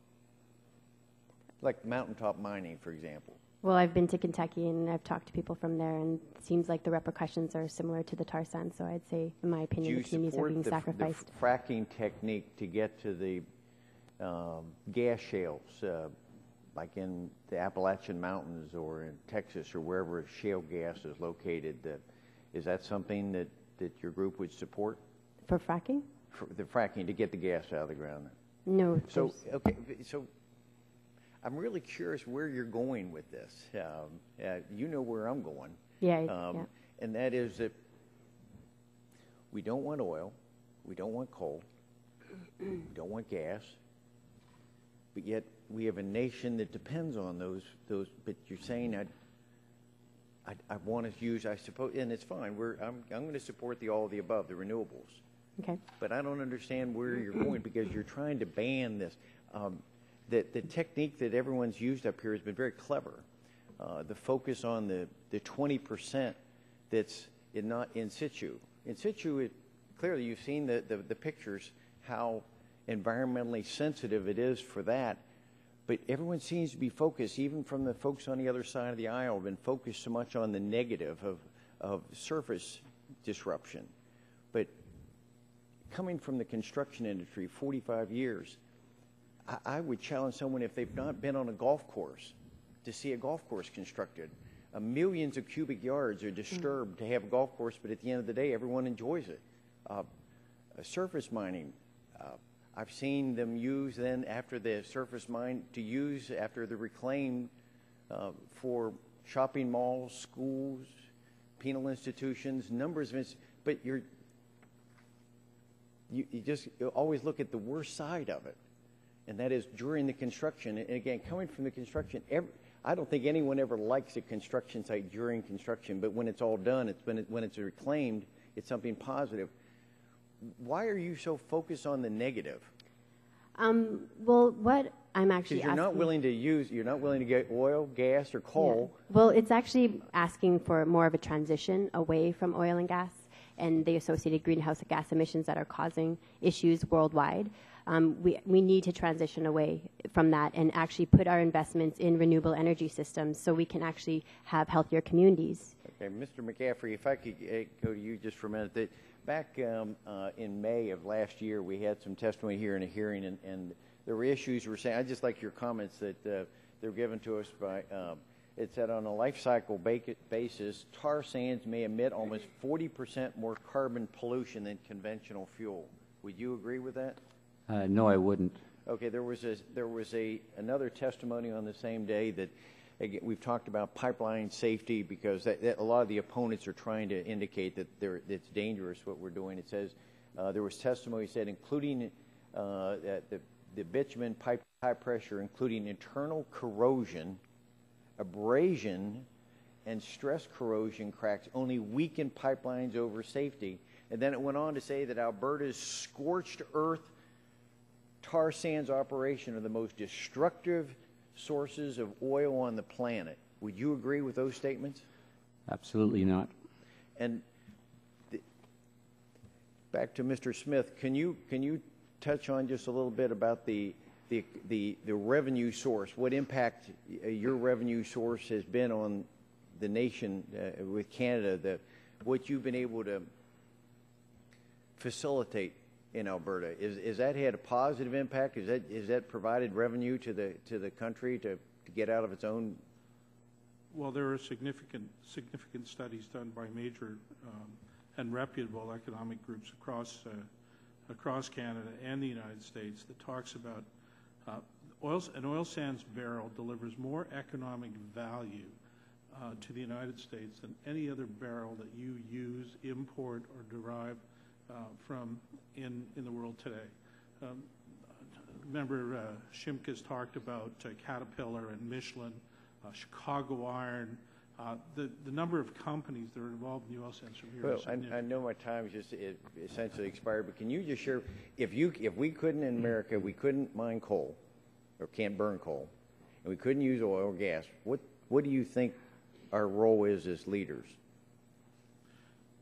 Like mountaintop mining, for example? Well, I've been to Kentucky and I've talked to people from there, and it seems like the repercussions are similar to the tar sands. So I'd say, in my opinion, the communities are being sacrificed. Do you support the fracking technique to get to the gas shales, like in the Appalachian Mountains or in Texas or wherever shale gas is located? Is that something that your group would support? For fracking? For the fracking to get the gas out of the ground? No. So, okay, so I'm really curious where you're going with this. You know where I'm going. Yeah, And that is that we don't want oil, we don't want coal, we don't want gas, but yet we have a nation that depends on those. But you're saying I want to use, I suppose, and it's fine. I'm going to support all of the above, the renewables. Okay. But I don't understand where you're going because you're trying to ban this. The technique that everyone's used up here has been very clever. The focus on the 20% that's not in situ. In situ, clearly you've seen the pictures, how environmentally sensitive it is for that. But everyone seems to be focused, even from the folks on the other side of the aisle, have been focused so much on the negative of surface disruption. But coming from the construction industry, 45 years, I would challenge someone, if they've not been on a golf course, to see a golf course constructed. Millions of cubic yards are disturbed to have a golf course, but at the end of the day, everyone enjoys it. Surface mining, I've seen them use then after the surface mine to use after the reclaimed for shopping malls, schools, penal institutions, numbers of but you just always look at the worst side of it. And that is during the construction. And again, coming from the construction, I don't think anyone ever likes a construction site during construction, but when it's all done, when it's reclaimed, it's something positive. Why are you so focused on the negative? Well, what I'm actually Because you're not willing to get oil, gas, or coal. Yeah. Well, it's actually asking for more of a transition away from oil and gas and the associated greenhouse gas emissions that are causing issues worldwide. We need to transition away from that and actually put our investments in renewable energy systems so we can actually have healthier communities. Okay, Mr. McCaffrey, if I could go to you just for a minute. Back in May of last year, we had some testimony here in a hearing, and there were issues we're saying. I just like your comments that they're given to us by, it said on a life cycle basis, tar sands may emit almost 40% more carbon pollution than conventional fuel. Would you agree with that? No, I wouldn't. Okay, there was another testimony on the same day that, again, we've talked about pipeline safety because a lot of the opponents are trying to indicate that it's dangerous what we're doing. It says there was testimony said including the bitumen pipe high pressure, including internal corrosion, abrasion, and stress corrosion cracks only weaken pipelines over safety. And then it went on to say that Alberta's scorched earth tar sands operation are the most destructive sources of oil on the planet. Would you agree with those statements? Absolutely not. And back to Mr. Smith, can you touch on just a little bit about the revenue source? What impact your revenue source has been on the nation with Canada? What you've been able to facilitate in Alberta, is that had a positive impact? Is that provided revenue to the country to get out of its own? Well, there are significant studies done by major and reputable economic groups across Canada and the United States that talks about an oil sands barrel delivers more economic value to the United States than any other barrel that you use, import, or derive from in the world today. Remember, Shimka's talked about Caterpillar and Michelin, Chicago Iron, the number of companies that are involved in the oil sands from here. Well, I know my time is just essentially expired, but can you just share, if we couldn't in America, we couldn't mine coal, or can't burn coal, and we couldn't use oil or gas, what do you think our role is as leaders?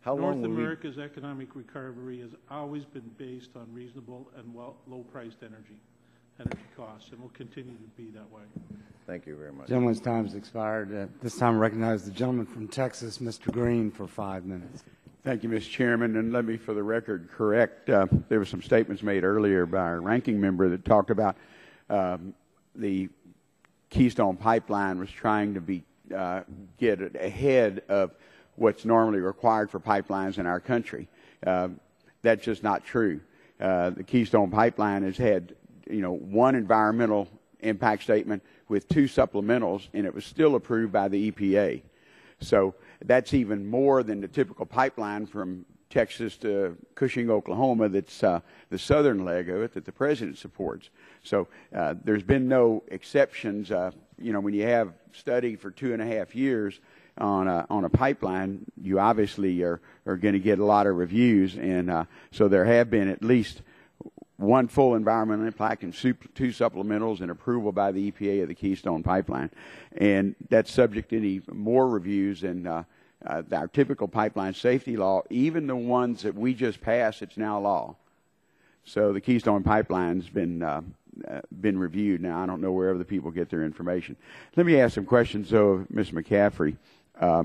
How long North will we... America's economic recovery has always been based on reasonable and low-priced energy costs, and will continue to be that way. Thank you very much. Gentleman's time has expired. This time I recognize the gentleman from Texas, Mr. Green, for 5 minutes. Thank you, Mr. Chairman. And let me, for the record, correct. There were some statements made earlier by our ranking member that talked about the Keystone Pipeline was trying to get ahead of what's normally required for pipelines in our country. That's just not true. The Keystone Pipeline has had, one environmental impact statement with 2 supplementals, and it was still approved by the EPA. So that's even more than the typical pipeline from Texas to Cushing, Oklahoma, that's the southern leg of it that the president supports. So there's been no exceptions. When you have studied for 2.5 years on a pipeline, you obviously are going to get a lot of reviews. And so there have been at least 1 full environmental impact and 2 supplementals and approval by the EPA of the Keystone Pipeline. And that's subject to any more reviews than our typical pipeline safety law. Even the ones that we just passed, it's now law. So the Keystone Pipeline's been reviewed. Now, I don't know where other people get their information. Let me ask some questions, though, of Ms. McCaffrey. A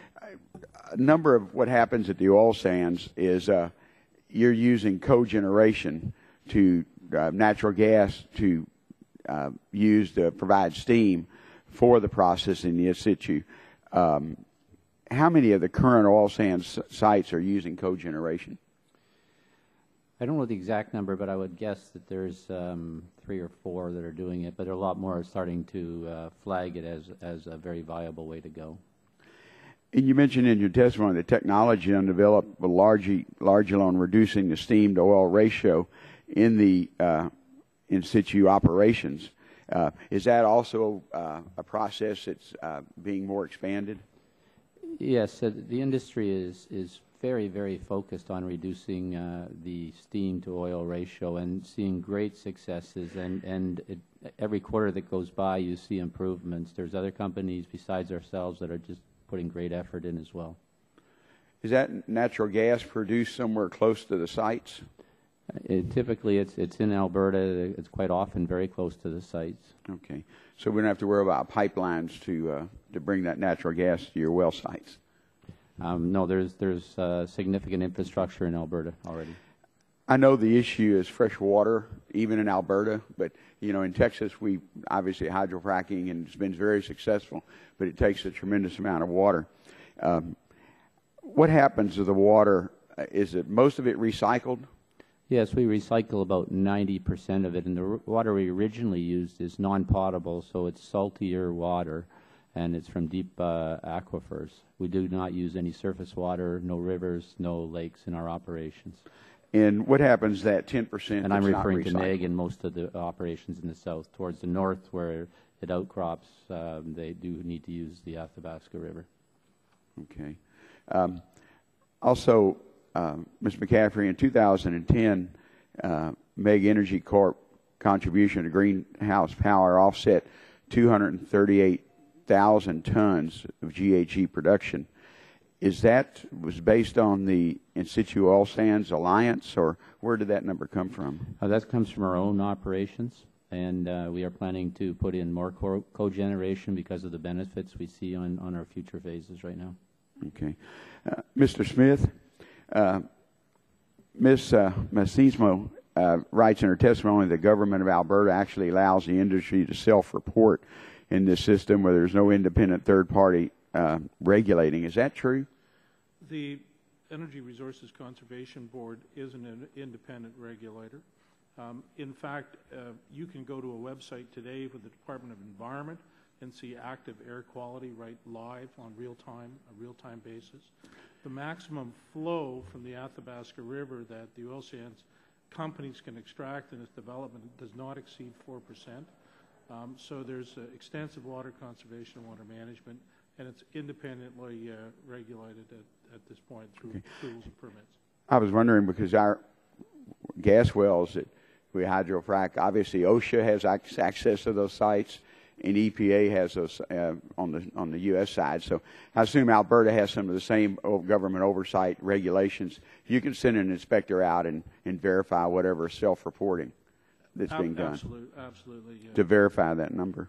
number of what happens at the oil sands is you're using cogeneration to natural gas to use to provide steam for the processing in situ. How many of the current oil sands sites are using cogeneration? I don't know the exact number, but I would guess that there's 3 or 4 that are doing it, but a lot more are starting to flag it as a very viable way to go. And you mentioned in your testimony the technology undeveloped largely on reducing the steam to oil ratio in the in situ operations. Is that also a process that's being more expanded? Yes, the industry is very, very focused on reducing the steam to oil ratio and seeing great successes. And every quarter that goes by, you see improvements. There's other companies besides ourselves that are just putting great effort in as well. Is that natural gas produced somewhere close to the sites? Typically, it's in Alberta. It's quite often very close to the sites. Okay, so we don't have to worry about pipelines to bring that natural gas to your well sites. No, there's significant infrastructure in Alberta already. I know the issue is fresh water, even in Alberta, but in Texas we obviously hydrofracking and it's been very successful, but it takes a tremendous amount of water. What happens to the water? Is it most of it recycled? Yes, we recycle about 90% of it, and the water we originally used is non-potable, so it's saltier water, and it's from deep aquifers. We do not use any surface water, no rivers, no lakes in our operations. And what happens that 10%? And I'm referring to NEG and most of the operations in the south. Towards the north, where it outcrops, they do need to use the Athabasca River. Okay. Also, Ms. McCaffrey, in 2010, MEG Energy Corp contribution to greenhouse power offset 238,000 tons of GHG production. Was based on the In Situ Oil Sands Alliance, or where did that number come from? That comes from our own operations, and we are planning to put in more cogeneration because of the benefits we see on our future phases right now. Okay. Mr. Smith, Ms. Massimo writes in her testimony the government of Alberta actually allows the industry to self-report in this system where there's no independent third party regulating. Is that true? The Energy Resources Conservation Board is an independent regulator. In fact, you can go to a website today with the Department of Environment and see active air quality right live on a real-time basis. The maximum flow from the Athabasca River that the oil sands companies can extract in its development does not exceed 4%. So there's extensive water conservation and water management, and it's independently regulated at this point through rules and permits. I was wondering because our gas wells that we hydrofrack, obviously OSHA has access to those sites, and EPA has those on the U.S. side. So I assume Alberta has some of the same government oversight regulations. You can send an inspector out and verify whatever self-reporting that's being done. Absolutely. Yeah. To verify that number.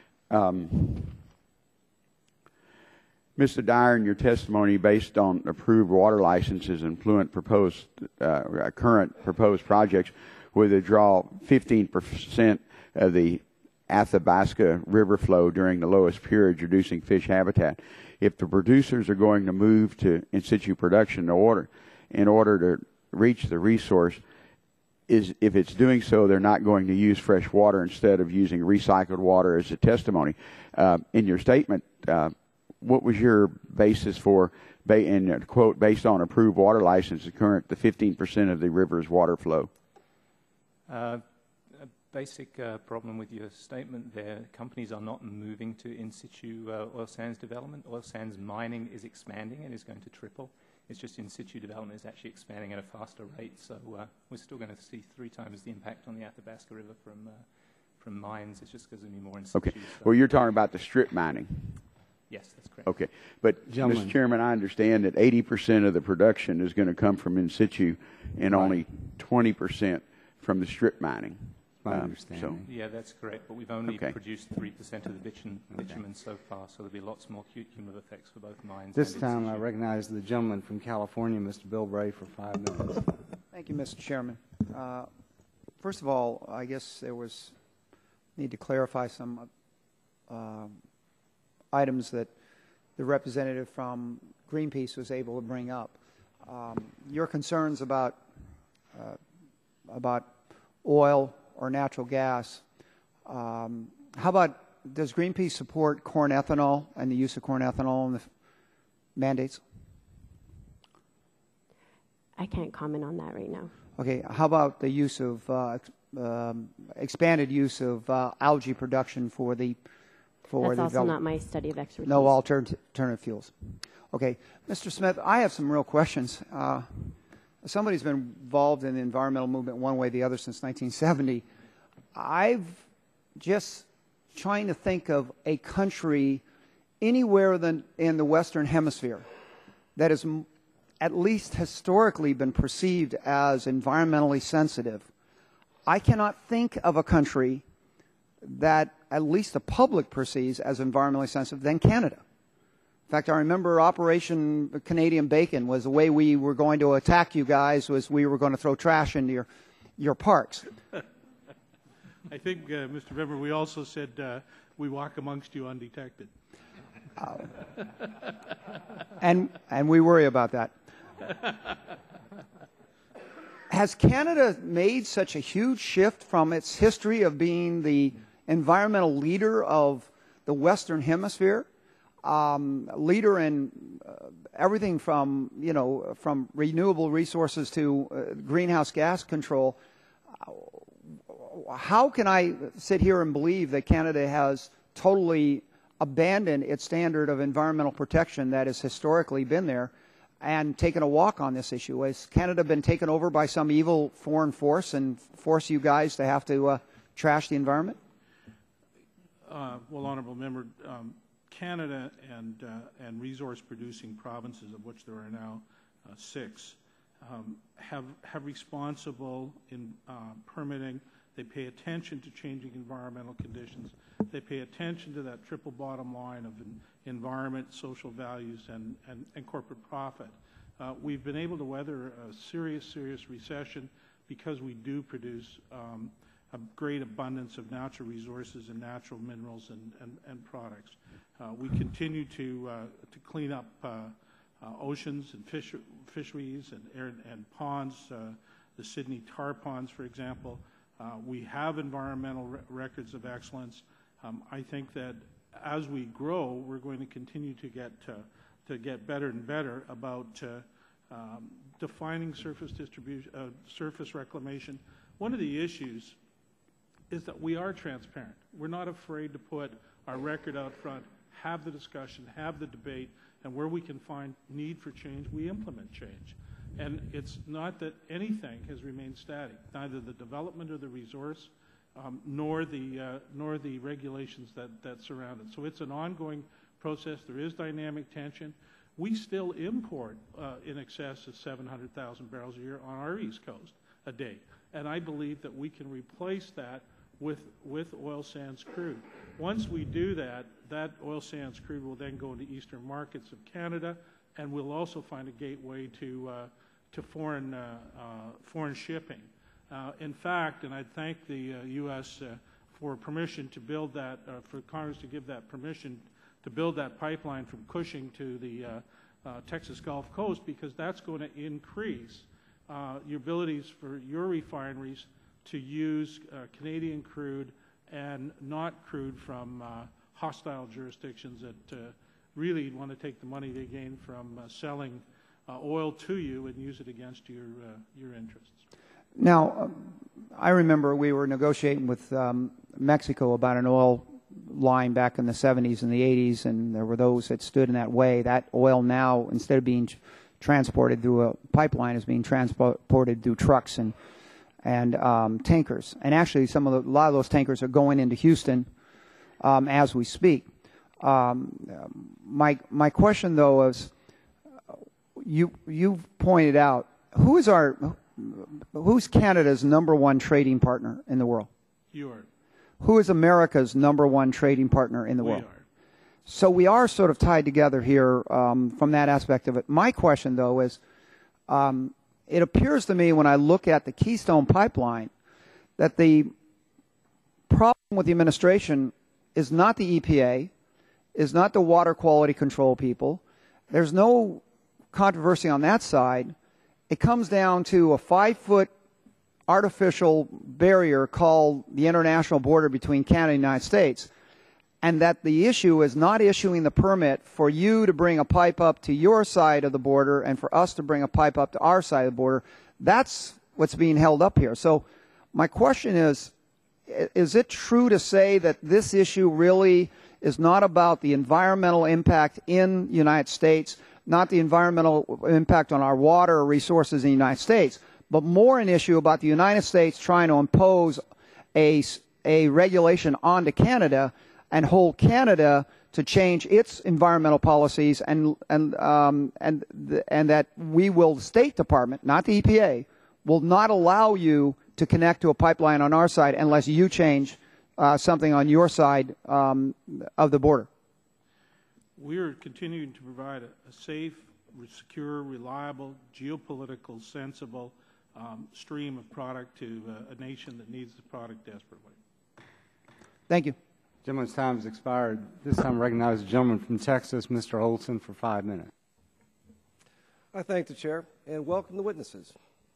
Mr. Dyer, in your testimony, based on approved water licenses and current proposed projects, would draw 15% of the Athabasca River flow during the lowest period, reducing fish habitat. If the producers are going to move to in situ production in order to reach the resource, if it's doing so, they're not going to use fresh water instead of using recycled water as a testimony. In your statement, what was your basis for, in quote, based on approved water licenses, the 15% of the river's water flow? A basic problem with your statement there, companies are not moving to in situ oil sands development. Oil sands mining is expanding and is going to triple. It's just in situ development is actually expanding at a faster rate. So we're still going to see 3 times the impact on the Athabasca River from mines. It's just because there'll be more in situ. Okay. So. Well, you're talking about the strip mining. Yes, that's correct. Okay. But, Mr. Chairman, I understand that 80% of the production is going to come from in situ and only 20% from the strip mining. My understanding. So. Yeah, that's correct. But we've only produced 3% of the bitumen so far, so there'll be lots more cumulative effects for both mines. This time I recognize the gentleman from California, Mr. Bill Bray, for 5 minutes. Thank you, Mr. Chairman. First of all, I guess there was need to clarify some items that the representative from Greenpeace was able to bring up. Your concerns about oil or natural gas. How about, does Greenpeace support corn ethanol and the use of corn ethanol in the mandates? I can't comment on that right now. Okay. How about the use of expanded use of algae production for the That's also not my study of expertise. No alternative fuels. Okay. Mr. Smith, I have some real questions. Somebody's been involved in the environmental movement one way or the other since 1970. I've just trying to think of a country anywhere in the Western Hemisphere that has at least historically been perceived as environmentally sensitive. I cannot think of a country that at least the public perceives as environmentally sensitive than Canada. In fact, I remember Operation Canadian Bacon was the way we were going to attack you guys was we were going to throw trash into your parks. I think, Mr. Weber, we also said we walk amongst you undetected. And we worry about that. Has Canada made such a huge shift from its history of being the environmental leader of the Western Hemisphere, leader in everything from renewable resources to greenhouse gas control? How can I sit here and believe that Canada has totally abandoned its standard of environmental protection that has historically been there and taken a walk on this issue? Has Canada been taken over by some evil foreign force and force you guys to have to trash the environment? Well, Honourable Member, Canada and resource-producing provinces, of which there are now 6, have responsible in permitting. They pay attention to changing environmental conditions. They pay attention to that triple bottom line of environment, social values, and corporate profit. We've been able to weather a serious recession because we do produce a great abundance of natural resources and natural minerals and products. We continue to clean up oceans and fisheries and ponds, the Sydney tar ponds, for example. We have environmental records of excellence. I think that as we grow, we're going to continue to get better and better about defining surface reclamation. One of the issues is that we are transparent. We're not afraid to put our record out front, have the discussion, have the debate, and where we can find need for change, we implement change. And it's not that anything has remained static. Neither the development of the resource nor the regulations that surround it. So it's an ongoing process. There is dynamic tension. We still import in excess of 700,000 barrels a year on our East Coast a day. And I believe that we can replace that with oil sands crude. Once we do that, that oil sands crude will then go into eastern markets of Canada, and we'll also find a gateway to foreign shipping. In fact, and I thank the U.S. For permission to build that, for Congress to give that permission to build that pipeline from Cushing to the Texas Gulf Coast, because that's going to increase your abilities for your refineries to use Canadian crude and not crude from hostile jurisdictions that really want to take the money they gain from selling oil to you and use it against your interests. Now, I remember we were negotiating with Mexico about an oil line back in the 70s and the 80s, and there were those that stood in that way. That oil now, instead of being transported through a pipeline, is being transported through trucks and tankers. And actually, a lot of those tankers are going into Houston as we speak. My question, though, is you've pointed out who's Canada's #1 trading partner in the world? You are. Who is America's #1 trading partner in the world? We are. So we are sort of tied together here from that aspect of it. My question, though, is it appears to me when I look at the Keystone Pipeline that the problem with the administration is not the EPA, is not the water quality control people. There's no controversy on that side. It comes down to a 5-foot artificial barrier called the international border between Canada and the United States, and that the issue is not issuing the permit for you to bring a pipe up to your side of the border and for us to bring a pipe up to our side of the border. That's what's being held up here. So my question is it true to say that this issue really is not about the environmental impact in the United States, not the environmental impact on our water resources in the United States, but more an issue about the United States trying to impose a regulation onto Canada and hold Canada to change its environmental policies, and that we will, the State Department, not the EPA, will not allow you to connect to a pipeline on our side unless you change something on your side of the border? We are continuing to provide a safe, secure, reliable, geopolitical, sensible stream of product to a nation that needs the product desperately. Thank you. Gentleman's time has expired. This time I recognize the gentleman from Texas, Mr. Olson, for 5 minutes. I thank the chair and welcome the witnesses.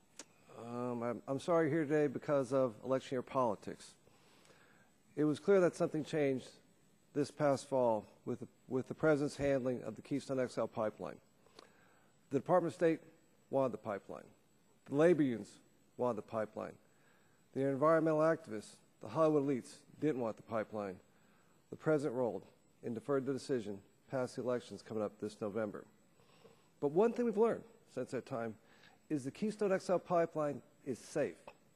I'm sorry you're here today because of election year politics. It was clear that something changed this past fall with the President's handling of the Keystone XL pipeline. The Department of State wanted the pipeline. The labor unions wanted the pipeline. The environmental activists, the Hollywood elites, didn't want the pipeline. The President rolled and deferred the decision past the elections coming up this November. But one thing we've learned since that time is the Keystone XL pipeline is safe.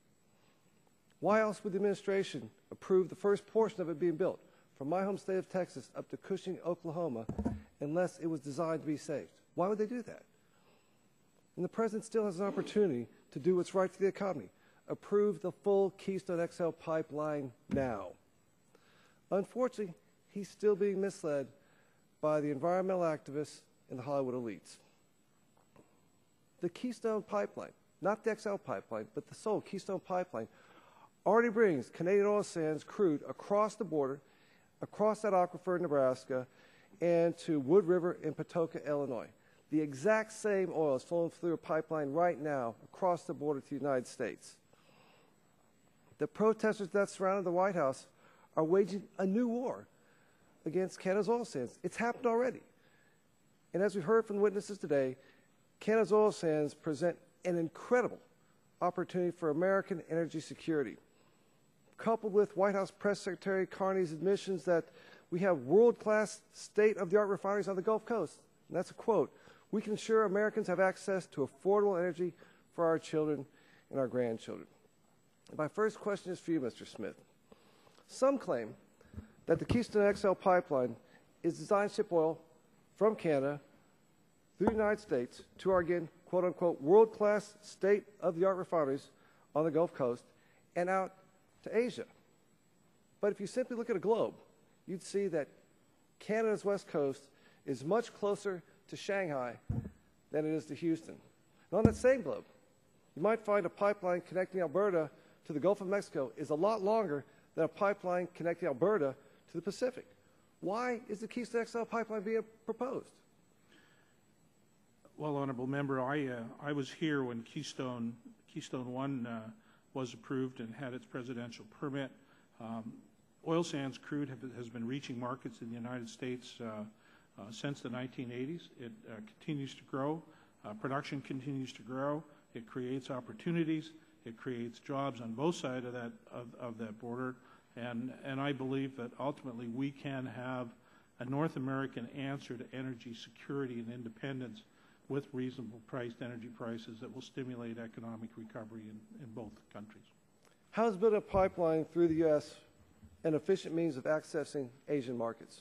Why else would the administration approve the first portion of it being built from my home state of Texas up to Cushing, Oklahoma, unless it was designed to be safe? Why would they do that? And the President still has an opportunity to do what's right for the economy. Approve the full Keystone XL pipeline now. Unfortunately, he's still being misled by the environmental activists and the Hollywood elites. The Keystone pipeline, not the XL pipeline, but the sole Keystone pipeline, already brings Canadian oil sands crude across the border, across that aquifer in Nebraska, and to Wood River in Patoka, Illinois. The exact same oil is flowing through a pipeline right now across the border to the United States. The protesters that surrounded the White House are waging a new war against Canada's oil sands. It's happened already. And as we've heard from the witnesses today, Canada's oil sands present an incredible opportunity for American energy security. Coupled with White House Press Secretary Carney's admissions that we have world-class, state-of-the-art refineries on the Gulf Coast, and that's a quote, we can ensure Americans have access to affordable energy for our children and our grandchildren. My first question is for you, Mr. Smith. Some claim that the Keystone XL pipeline is designed to ship oil from Canada through the United States to our, again, quote-unquote, world-class state-of-the-art refineries on the Gulf Coast and out to Asia. But if you simply look at a globe, you'd see that Canada's west coast is much closer to Shanghai than it is to Houston. And on that same globe, you might find a pipeline connecting Alberta to the Gulf of Mexico is a lot longer than a pipeline connecting Alberta to the Pacific. Why is the Keystone XL pipeline being proposed? Well, Honourable Member, I was here when Keystone 1 was approved and had its presidential permit. Oil sands crude has been reaching markets in the United States since the 1980s. It continues to grow. Production continues to grow. It creates opportunities. It creates jobs on both sides of that border. And I believe that ultimately we can have a North American answer to energy security and independence with reasonable priced energy prices that will stimulate economic recovery in both countries. How is building a pipeline through the U.S. an efficient means of accessing Asian markets?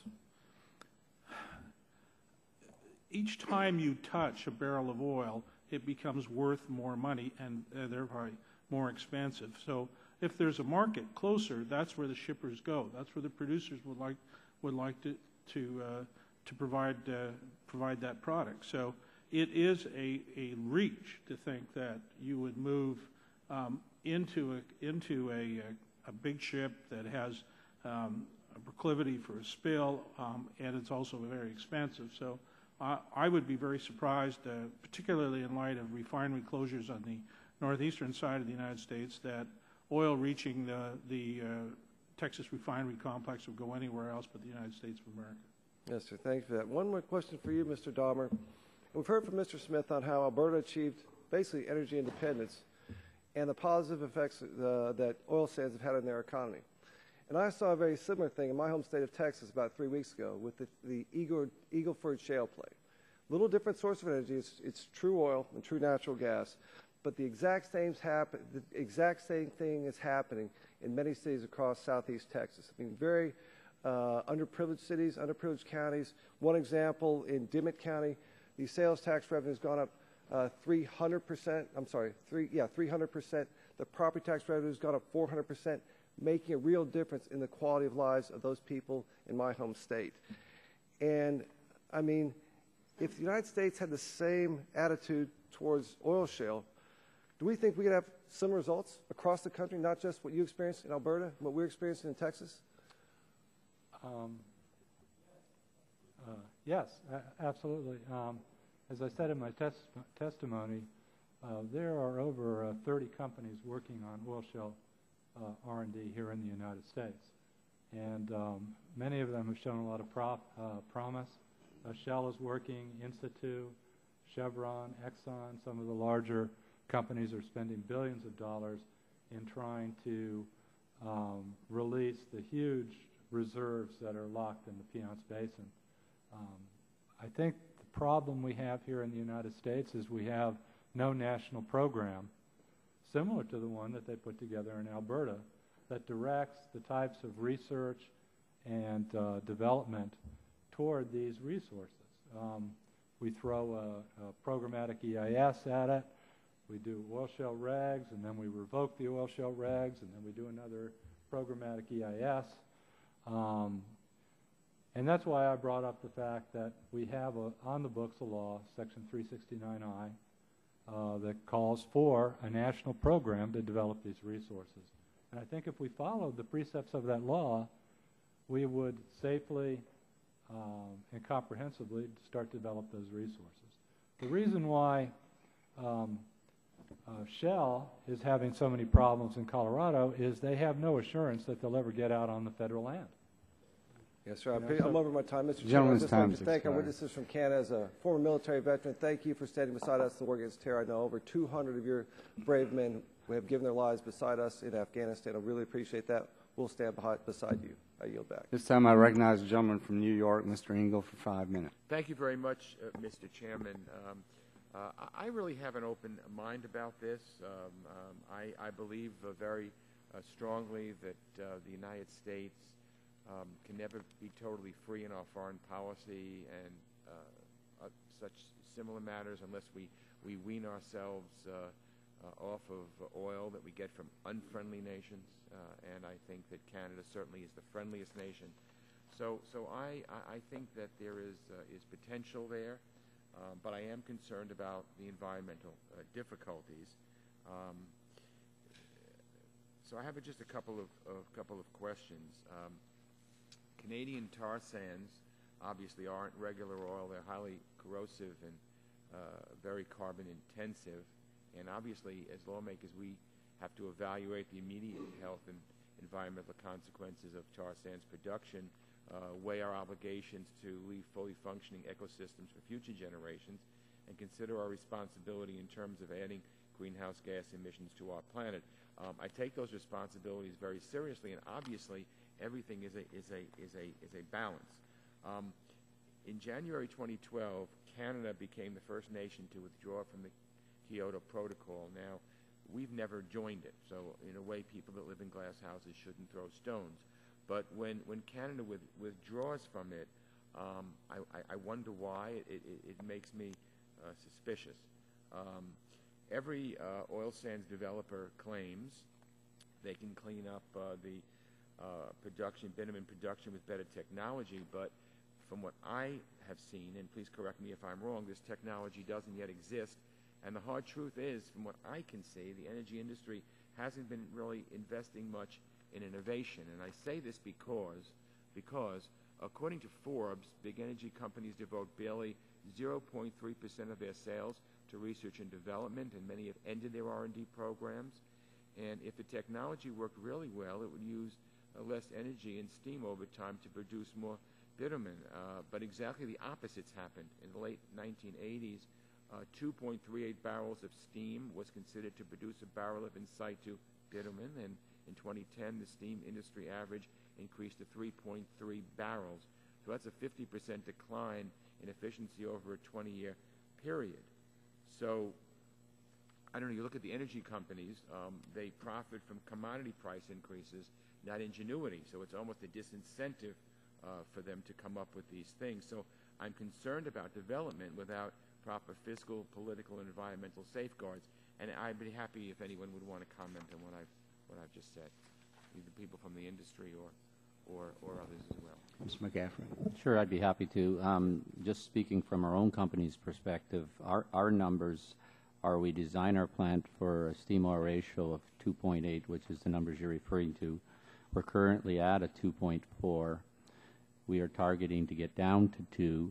Each time you touch a barrel of oil, it becomes worth more money and thereby more expensive. So if there's a market closer, that's where the shippers go. That's where the producers would like to provide that product. So it is a reach to think that you would move into a big ship that has a proclivity for a spill, and it's also very expensive. So I would be very surprised, particularly in light of refinery closures on the northeastern side of the United States, that oil reaching the Texas refinery complex would go anywhere else but the United States of America. Yes, sir. Thank you for that. One more question for you, Mr. Dahmer. We've heard from Mr. Smith on how Alberta achieved basically energy independence and the positive effects that oil sands have had on their economy. And I saw a very similar thing in my home state of Texas about 3 weeks ago with the Eagle Ford shale play. Little different source of energy. It's true oil and true natural gas, but the exact same thing is happening in many cities across southeast Texas. I mean, very underprivileged cities, underprivileged counties. One example, in Dimmitt County, the sales tax revenue has gone up 300%. I'm sorry, 300%. The property tax revenue has gone up 400%, making a real difference in the quality of lives of those people in my home state. And I mean, if the United States had the same attitude towards oil shale, do we think we could have similar results across the country, not just what you experienced in Alberta, what we're experiencing in Texas? Yes, absolutely. As I said in my testimony, there are over 30 companies working on oil shale R&D here in the United States. And many of them have shown a lot of promise. Shell is working, Institute, Chevron, Exxon, some of the larger companies are spending billions of dollars in trying to release the huge reserves that are locked in the Piceance Basin. I think the problem we have here in the United States is we have no national program similar to the one that they put together in Alberta that directs the types of research and development toward these resources. We throw a programmatic EIS at it. We do oil shale regs, and then we revoke the oil shale regs, and then we do another programmatic EIS. And that's why I brought up the fact that we have on the books a law, Section 369I, that calls for a national program to develop these resources. And I think if we followed the precepts of that law, we would safely and comprehensively start to develop those resources. The reason why Shell is having so many problems in Colorado is they have no assurance that they'll ever get out on the federal land. Yes, sir. I'm over my time, Mr. Chairman. Gentleman's I'd just like time to is thank our expired. witnesses from Canada. As a former military veteran, thank you for standing beside us in the war against terror. I know over 200 of your brave men who have given their lives beside us in Afghanistan. I really appreciate that. We'll stand beside you. I yield back. This time I recognize the gentleman from New York, Mr. Engel, for 5 minutes. Thank you very much, Mr. Chairman. I really have an open mind about this. I believe very strongly that the United States can never be totally free in our foreign policy and such similar matters unless we wean ourselves off of oil that we get from unfriendly nations, and I think that Canada certainly is the friendliest nation. So I think that there is potential there, but I am concerned about the environmental difficulties. So I have just a couple of questions. Canadian tar sands obviously aren't regular oil. They're highly corrosive and very carbon intensive. And obviously, as lawmakers, we have to evaluate the immediate health and environmental consequences of tar sands production, weigh our obligations to leave fully functioning ecosystems for future generations, and consider our responsibility in terms of adding greenhouse gas emissions to our planet. I take those responsibilities very seriously, and obviously, everything is a balance. In January 2012, Canada became the first nation to withdraw from the Kyoto Protocol. Now, we've never joined it, so in a way, people that live in glass houses shouldn't throw stones. But when Canada withdraws from it, I wonder why. It makes me suspicious. Every oil sands developer claims they can clean up the bitumen production with better technology, but from what I have seen, and please correct me if I'm wrong, this technology doesn't yet exist. And the hard truth is, from what I can see, the energy industry hasn't been really investing much in innovation. And I say this because according to Forbes, big energy companies devote barely 0.3% of their sales to research and development, and many have ended their R&D programs. And if the technology worked really well, it would use less energy and steam over time to produce more bitumen. But exactly the opposite's happened. In the late 1980s, 2.38 barrels of steam was considered to produce a barrel of in situ bitumen, and in 2010 the steam industry average increased to 3.3 barrels. So that's a 50% decline in efficiency over a 20-year period. So I don't know, you look at the energy companies, they profit from commodity price increases, not ingenuity. So it's almost a disincentive for them to come up with these things. So I'm concerned about development without proper fiscal, political, and environmental safeguards. And I'd be happy if anyone would want to comment on what I've just said, either people from the industry or others as well. Mr. McGaffrey. Sure, I'd be happy to. Just speaking from our own company's perspective, our numbers are we design our plant for a steam oil ratio of 2.8, which is the numbers you're referring to. We're currently at a 2.4. We are targeting to get down to 2.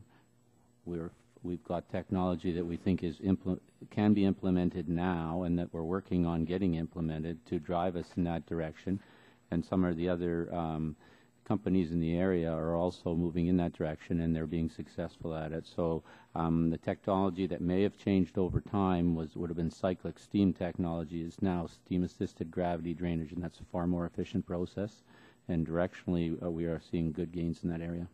We've got technology that we think can be implemented now and that we're working on getting implemented to drive us in that direction. And some of the other companies in the area are also moving in that direction, and they're being successful at it. So the technology that may have changed over time would have been cyclic steam technology is now steam-assisted gravity drainage, and that's a far more efficient process. And directionally, we are seeing good gains in that area.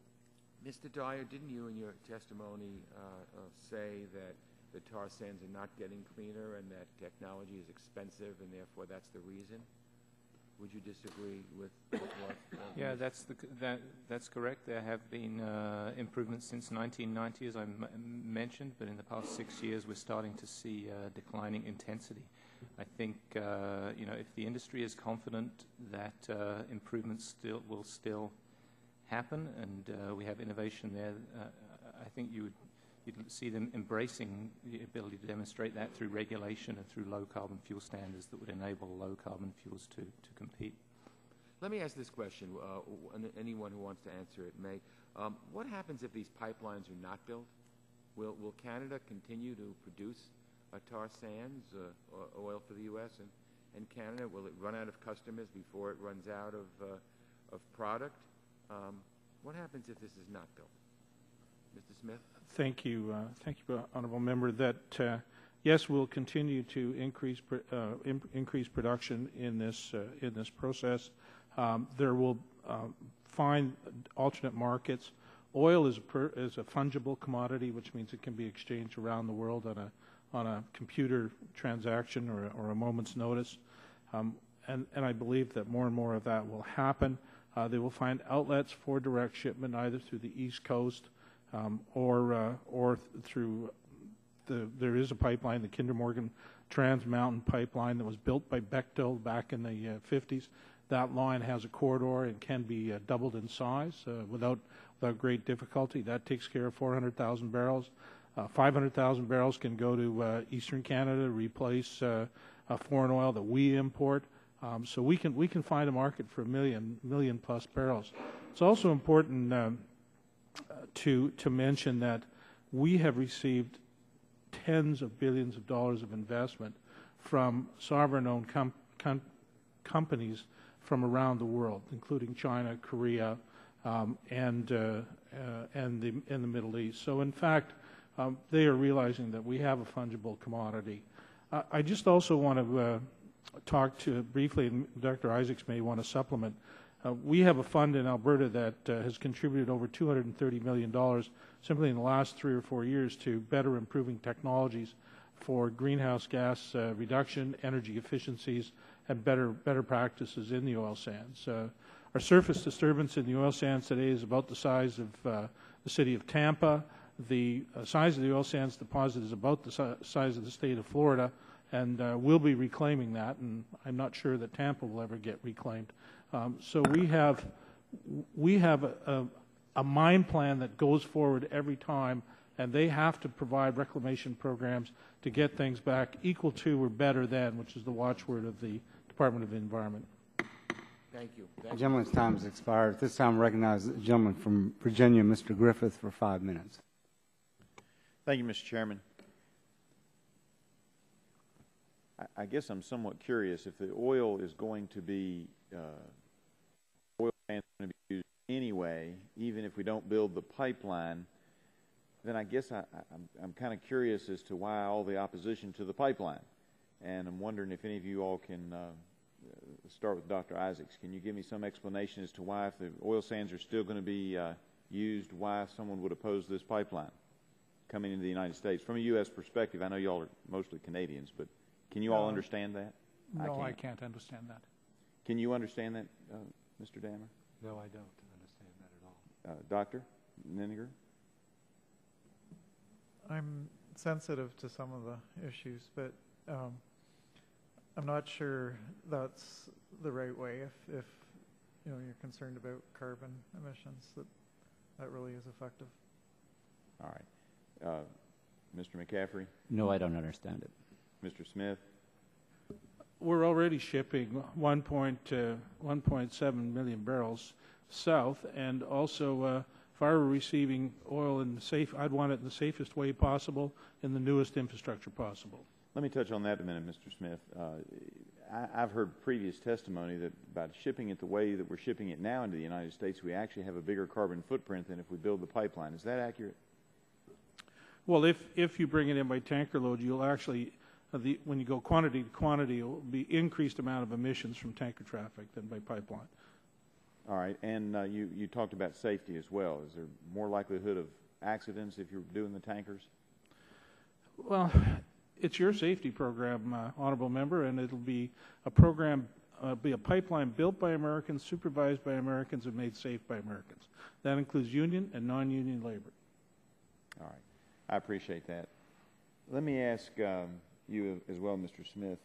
Mr. Dyer, didn't you in your testimony say that the tar sands are not getting cleaner and that technology is expensive and therefore that's the reason? Would you disagree with what? Yeah, that's correct. There have been improvements since 1990, as I mentioned, but in the past 6 years we're starting to see declining intensity. I think if the industry is confident that improvements will still happen, and we have innovation there, I think you'd see them embracing the ability to demonstrate that through regulation and through low-carbon fuel standards that would enable low-carbon fuels to compete. Let me ask this question. Anyone who wants to answer it may. What happens if these pipelines are not built? Will Canada continue to produce tar sands, oil for the U.S. and Canada? Will it run out of customers before it runs out of product? What happens if this is not built? Mr. Smith? Thank you, Honourable Member. That yes, we'll continue to increase production in this process. There will find alternate markets. Oil is a fungible commodity, which means it can be exchanged around the world on a computer transaction or a moment's notice. And I believe that more and more of that will happen. They will find outlets for direct shipment either through the East Coast or through there is a pipeline, the Kinder Morgan Trans Mountain Pipeline, that was built by Bechtel back in the 50s. That line has a corridor and can be doubled in size without great difficulty. That takes care of 400,000 barrels. 500,000 barrels can go to eastern Canada to replace foreign oil that we import. So we can find a market for a million plus barrels. It's also important to mention that we have received tens of billions of dollars of investment from sovereign-owned companies from around the world, including China, Korea, and the Middle East. So, in fact, they are realizing that we have a fungible commodity. I just also want to talk to briefly, and Dr. Isaacs may want to supplement. We have a fund in Alberta that has contributed over $230 million simply in the last 3 or 4 years to better improving technologies for greenhouse gas reduction, energy efficiencies, and better practices in the oil sands. Our surface disturbance in the oil sands today is about the size of the city of Tampa. The size of the oil sands deposit is about the size of the state of Florida, and we'll be reclaiming that, and I'm not sure that Tampa will ever get reclaimed. So we have a mine plan that goes forward every time, and they have to provide reclamation programs to get things back equal to or better than, which is the watchword of the Department of the Environment. Thank you. The gentleman's time has expired. At this time, I recognize the gentleman from Virginia, Mr. Griffith, for 5 minutes. Thank you, Mr. Chairman. I guess I'm somewhat curious if the oil is going to be oil sands going to be used anyway, even if we don't build the pipeline. Then I guess I'm kind of curious as to why all the opposition to the pipeline, and I'm wondering if any of you all can start with Dr. Isaacs. Can you give me some explanation as to why, if the oil sands are still going to be used, why someone would oppose this pipeline coming into the United States from a U.S. perspective? I know you all are mostly Canadians, but can you all understand that? No, I can't understand that. Can you understand that, Mr. Dammer? No, I don't understand that at all. Dr. Neniger? I'm sensitive to some of the issues, but I'm not sure that's the right way. If you know, you're concerned about carbon emissions, that really is effective. All right. Mr. McCaffrey? No, I don't understand it. Mr. Smith? We're already shipping 1.7 million barrels south, and also if I were receiving oil in the I'd want it in the safest way possible in the newest infrastructure possible. Let me touch on that a minute, Mr. Smith. I've heard previous testimony that by shipping it the way that we're shipping it now into the United States, we actually have a bigger carbon footprint than if we build the pipeline. Is that accurate? Well, if you bring it in by tanker load, you'll actually, when you go quantity to quantity, it will be increased amount of emissions from tanker traffic than by pipeline. All right, and you talked about safety as well. Is there more likelihood of accidents if you're doing the tankers? Well, it's your safety program, honorable member, and it'll be a program, be a pipeline built by Americans, supervised by Americans, and made safe by Americans. That includes union and non-union labor. All right, I appreciate that. Let me ask you as well, Mr. Smith.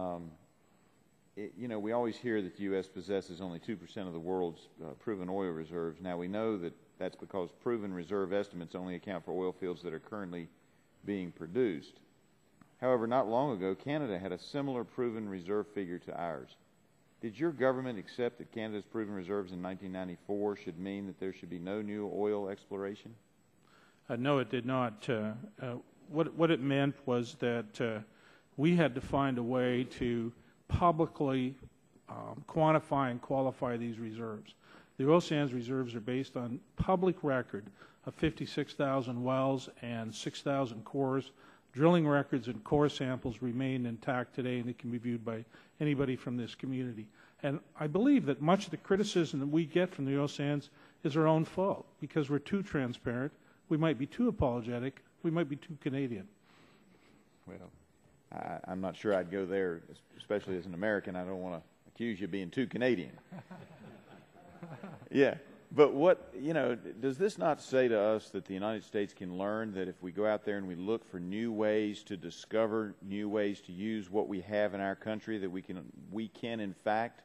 You know, we always hear that the U.S. possesses only 2% of the world's proven oil reserves. Now, we know that that's because proven reserve estimates only account for oil fields that are currently being produced. However, not long ago, Canada had a similar proven reserve figure to ours. Did your government accept that Canada's proven reserves in 1994 should mean that there should be no new oil exploration? No, it did not. What it meant was that we had to find a way to publicly quantify and qualify these reserves. The oil sands reserves are based on public record of 56,000 wells and 6,000 cores. Drilling records and core samples remain intact today, and they can be viewed by anybody from this community. And I believe that much of the criticism that we get from the oil sands is our own fault because we're too transparent. We might be too apologetic. We might be too Canadian. Well, I'm not sure I'd go there, especially as an American. I don't want to accuse you of being too Canadian. Yeah. But what, does this not say to us that the United States can learn that if we go out there and we look for new ways to discover, new ways to use what we have in our country, that we can in fact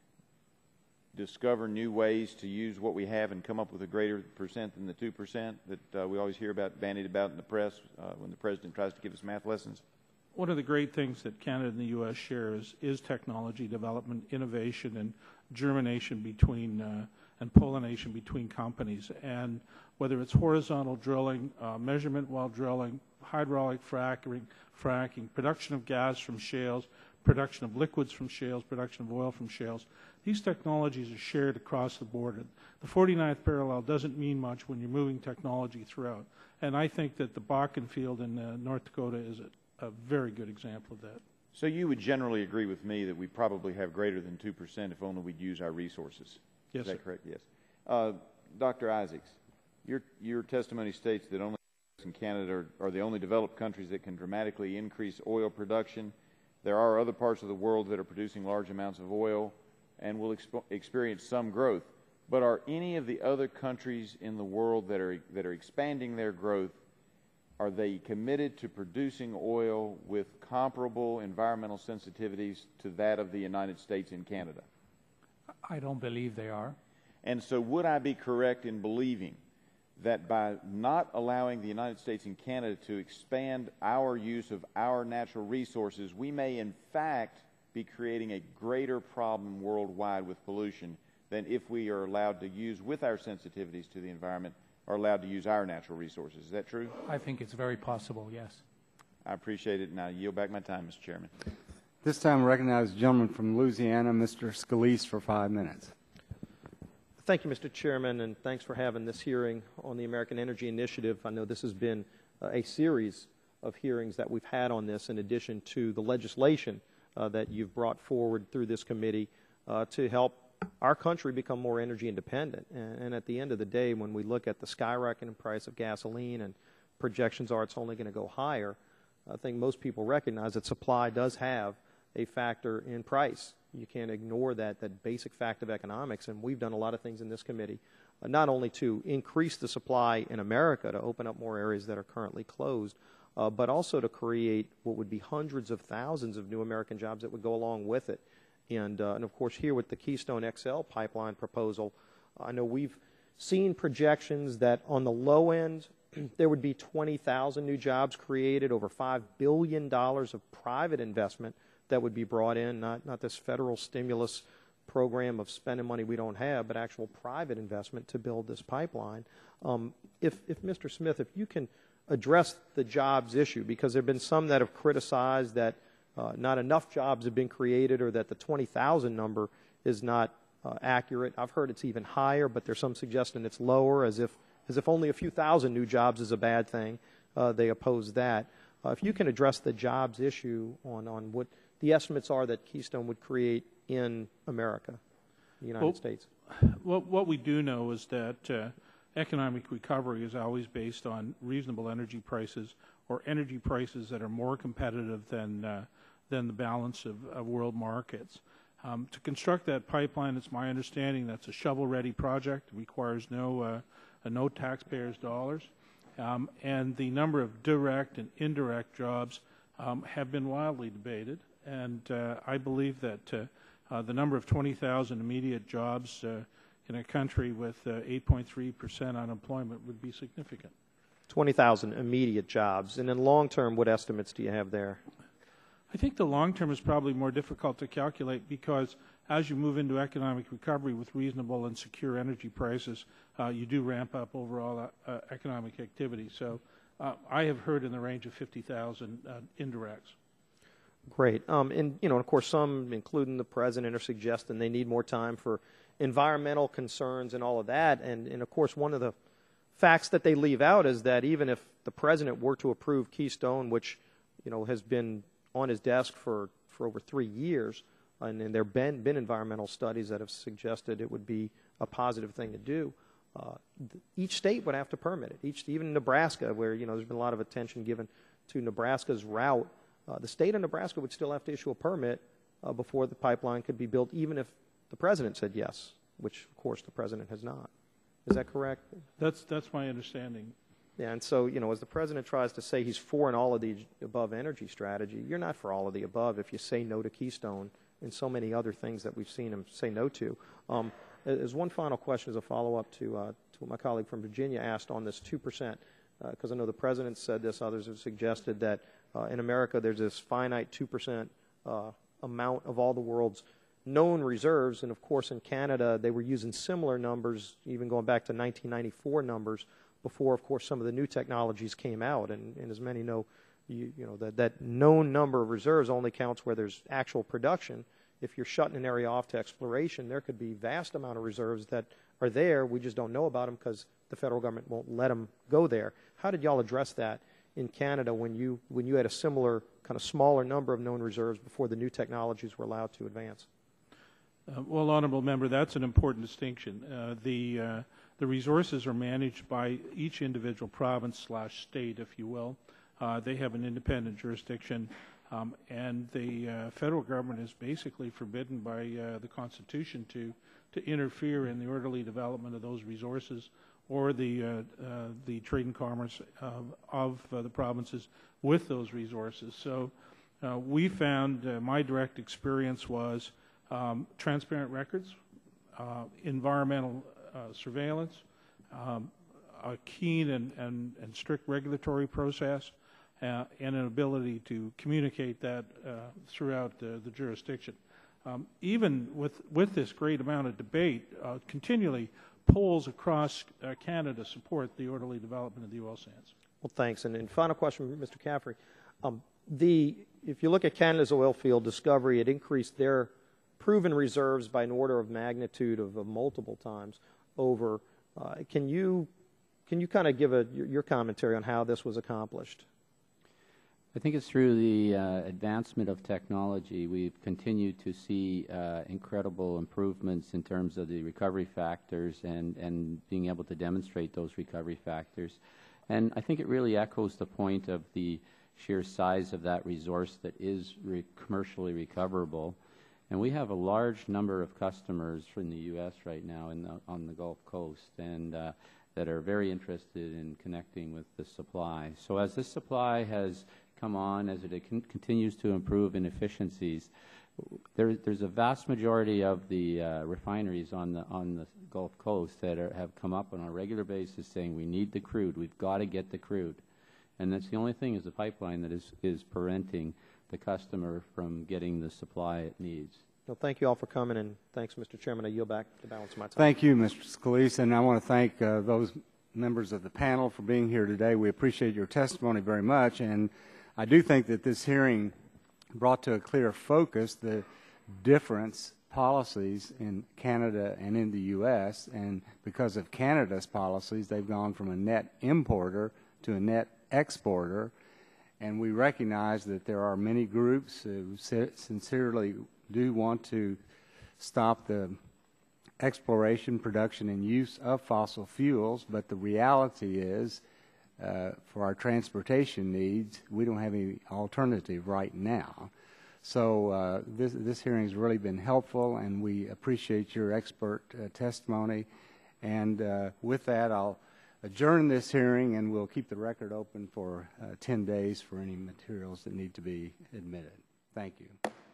discover new ways to use what we have and come up with a greater percent than the 2% that we always hear about, bandied about in the press when the president tries to give us math lessons? One of the great things that Canada and the U.S. share is technology development, innovation, and germination between and pollination between companies. And whether it's horizontal drilling, measurement while drilling, hydraulic fracking, production of gas from shales, production of liquids from shales, production of oil from shales, these technologies are shared across the border. The 49th parallel doesn't mean much when you're moving technology throughout. And I think that the Bakken field in North Dakota is a very good example of that. So you would generally agree with me that we probably have greater than 2% if only we'd use our resources? Yes, Is that sir. correct? Yes. Dr. Isaacs, your testimony states that only the US and Canada are the only developed countries that can dramatically increase oil production. There are other parts of the world that are producing large amounts of oil and will experience some growth. But are any of the other countries in the world that are expanding their growth, are they committed to producing oil with comparable environmental sensitivities to that of the United States and Canada? I don't believe they are. And so would I be correct in believing that by not allowing the United States and Canada to expand our use of our natural resources, we may in fact be creating a greater problem worldwide with pollution than if we are allowed to use, with our sensitivities to the environment, are allowed to use our natural resources? Is that true? I think it's very possible, yes. I appreciate it, and I yield back my time, Mr. Chairman. This time I recognize the gentleman from Louisiana, Mr. Scalise, for 5 minutes. Thank you, Mr. Chairman, and thanks for having this hearing on the American Energy Initiative. I know this has been a series of hearings that we've had on this in addition to the legislation that you've brought forward through this committee to help our country become more energy independent. And at the end of the day, when we look at the skyrocketing price of gasoline and projections are it's only going to go higher, I think most people recognize that supply does have a factor in price. You can't ignore that basic fact of economics, and we've done a lot of things in this committee, not only to increase the supply in America, to open up more areas that are currently closed, but also to create what would be hundreds of thousands of new American jobs that would go along with it. And of course, here with the Keystone XL pipeline proposal, I know we've seen projections that on the low end, there would be 20,000 new jobs created, over $5 billion of private investment that would be brought in, not this federal stimulus program of spending money we don't have, but actual private investment to build this pipeline. If Mr. Smith, if you can address the jobs issue, because there have been some that have criticized that not enough jobs have been created or that the 20,000 number is not accurate. I've heard it's even higher, but there's some suggestion it's lower, as if only a few thousand new jobs is a bad thing. They oppose that. If you can address the jobs issue on what the estimates are that Keystone would create in America, the United States. What we do know is that economic recovery is always based on reasonable energy prices, or energy prices that are more competitive than the balance of world markets. To construct that pipeline, it's my understanding that's a shovel-ready project. It requires no taxpayers' dollars. And the number of direct and indirect jobs have been wildly debated. And I believe that the number of 20,000 immediate jobs in a country with 8.3% unemployment would be significant. 20,000 immediate jobs. And in long term, what estimates do you have there? I think the long term is probably more difficult to calculate because as you move into economic recovery with reasonable and secure energy prices, you do ramp up overall economic activity. So I have heard in the range of 50,000 indirects. Great. And, of course, some, including the President, are suggesting they need more time for environmental concerns and all of that. And of course, one of the facts that they leave out is that even if the President were to approve Keystone, which, has been on his desk for over 3 years, and there have been environmental studies that have suggested it would be a positive thing to do, each state would have to permit it. Even Nebraska, where there's been a lot of attention given to Nebraska's route, the state of Nebraska would still have to issue a permit before the pipeline could be built, even if the president said yes, which of course the president has not. Is that correct? That's my understanding. Yeah, and so, as the president tries to say he's for an all of the above energy strategy, you're not for all of the above if you say no to Keystone and so many other things that we've seen him say no to. As one final question, as a follow-up to what my colleague from Virginia asked on this 2%, because I know the president said this, others have suggested that in America there's this finite 2% amount of all the world's known reserves, and of course in Canada they were using similar numbers, even going back to 1994 numbers, before of course some of the new technologies came out, and as many know, that known number of reserves only counts where there's actual production. If you're shutting an area off to exploration, there could be vast amount of reserves that are there, we just don't know about them because the federal government won't let them go there. How did y'all address that in Canada when you had a similar kind of smaller number of known reserves before the new technologies were allowed to advance? Well, Honorable Member, that's an important distinction. The resources are managed by each individual province/state, if you will. They have an independent jurisdiction, and the federal government is basically forbidden by the Constitution to interfere in the orderly development of those resources or the trade and commerce of the provinces with those resources. So we found, my direct experience was transparent records, environmental surveillance, a keen and strict regulatory process, and an ability to communicate that throughout the jurisdiction. Even with this great amount of debate, continually polls across Canada support the orderly development of the oil sands. Well, thanks. And final question, Mr. Caffrey. If you look at Canada's oil field discovery, it increased their proven reserves by an order of magnitude of multiple times over. Can you kind of give your commentary on how this was accomplished? I think it's through the advancement of technology. We've continued to see incredible improvements in terms of the recovery factors and being able to demonstrate those recovery factors. And I think it really echoes the point of the sheer size of that resource that is commercially recoverable. And we have a large number of customers from the U.S. right now on the Gulf Coast and that are very interested in connecting with the supply. So as this supply has come on, as it continues to improve in efficiencies, there's a vast majority of the refineries on the Gulf Coast that have come up on a regular basis saying we need the crude, we've got to get the crude. And that's the only thing is the pipeline that is preventing the customer from getting the supply it needs. Well, thank you all for coming, and thanks, Mr. Chairman. I yield back the balance of my time. Thank you, Mr. Scalise, and I want to thank those members of the panel for being here today. We appreciate your testimony very much, and I do think that this hearing brought to a clear focus the difference policies in Canada and in the U.S., and because of Canada's policies, they've gone from a net importer to a net exporter, and we recognize that there are many groups who sincerely do want to stop the exploration, production, and use of fossil fuels, but the reality is for our transportation needs, we don't have any alternative right now. So this hearing has really been helpful, and we appreciate your expert testimony. And with that, I'll adjourn this hearing, and we'll keep the record open for 10 days for any materials that need to be admitted. Thank you.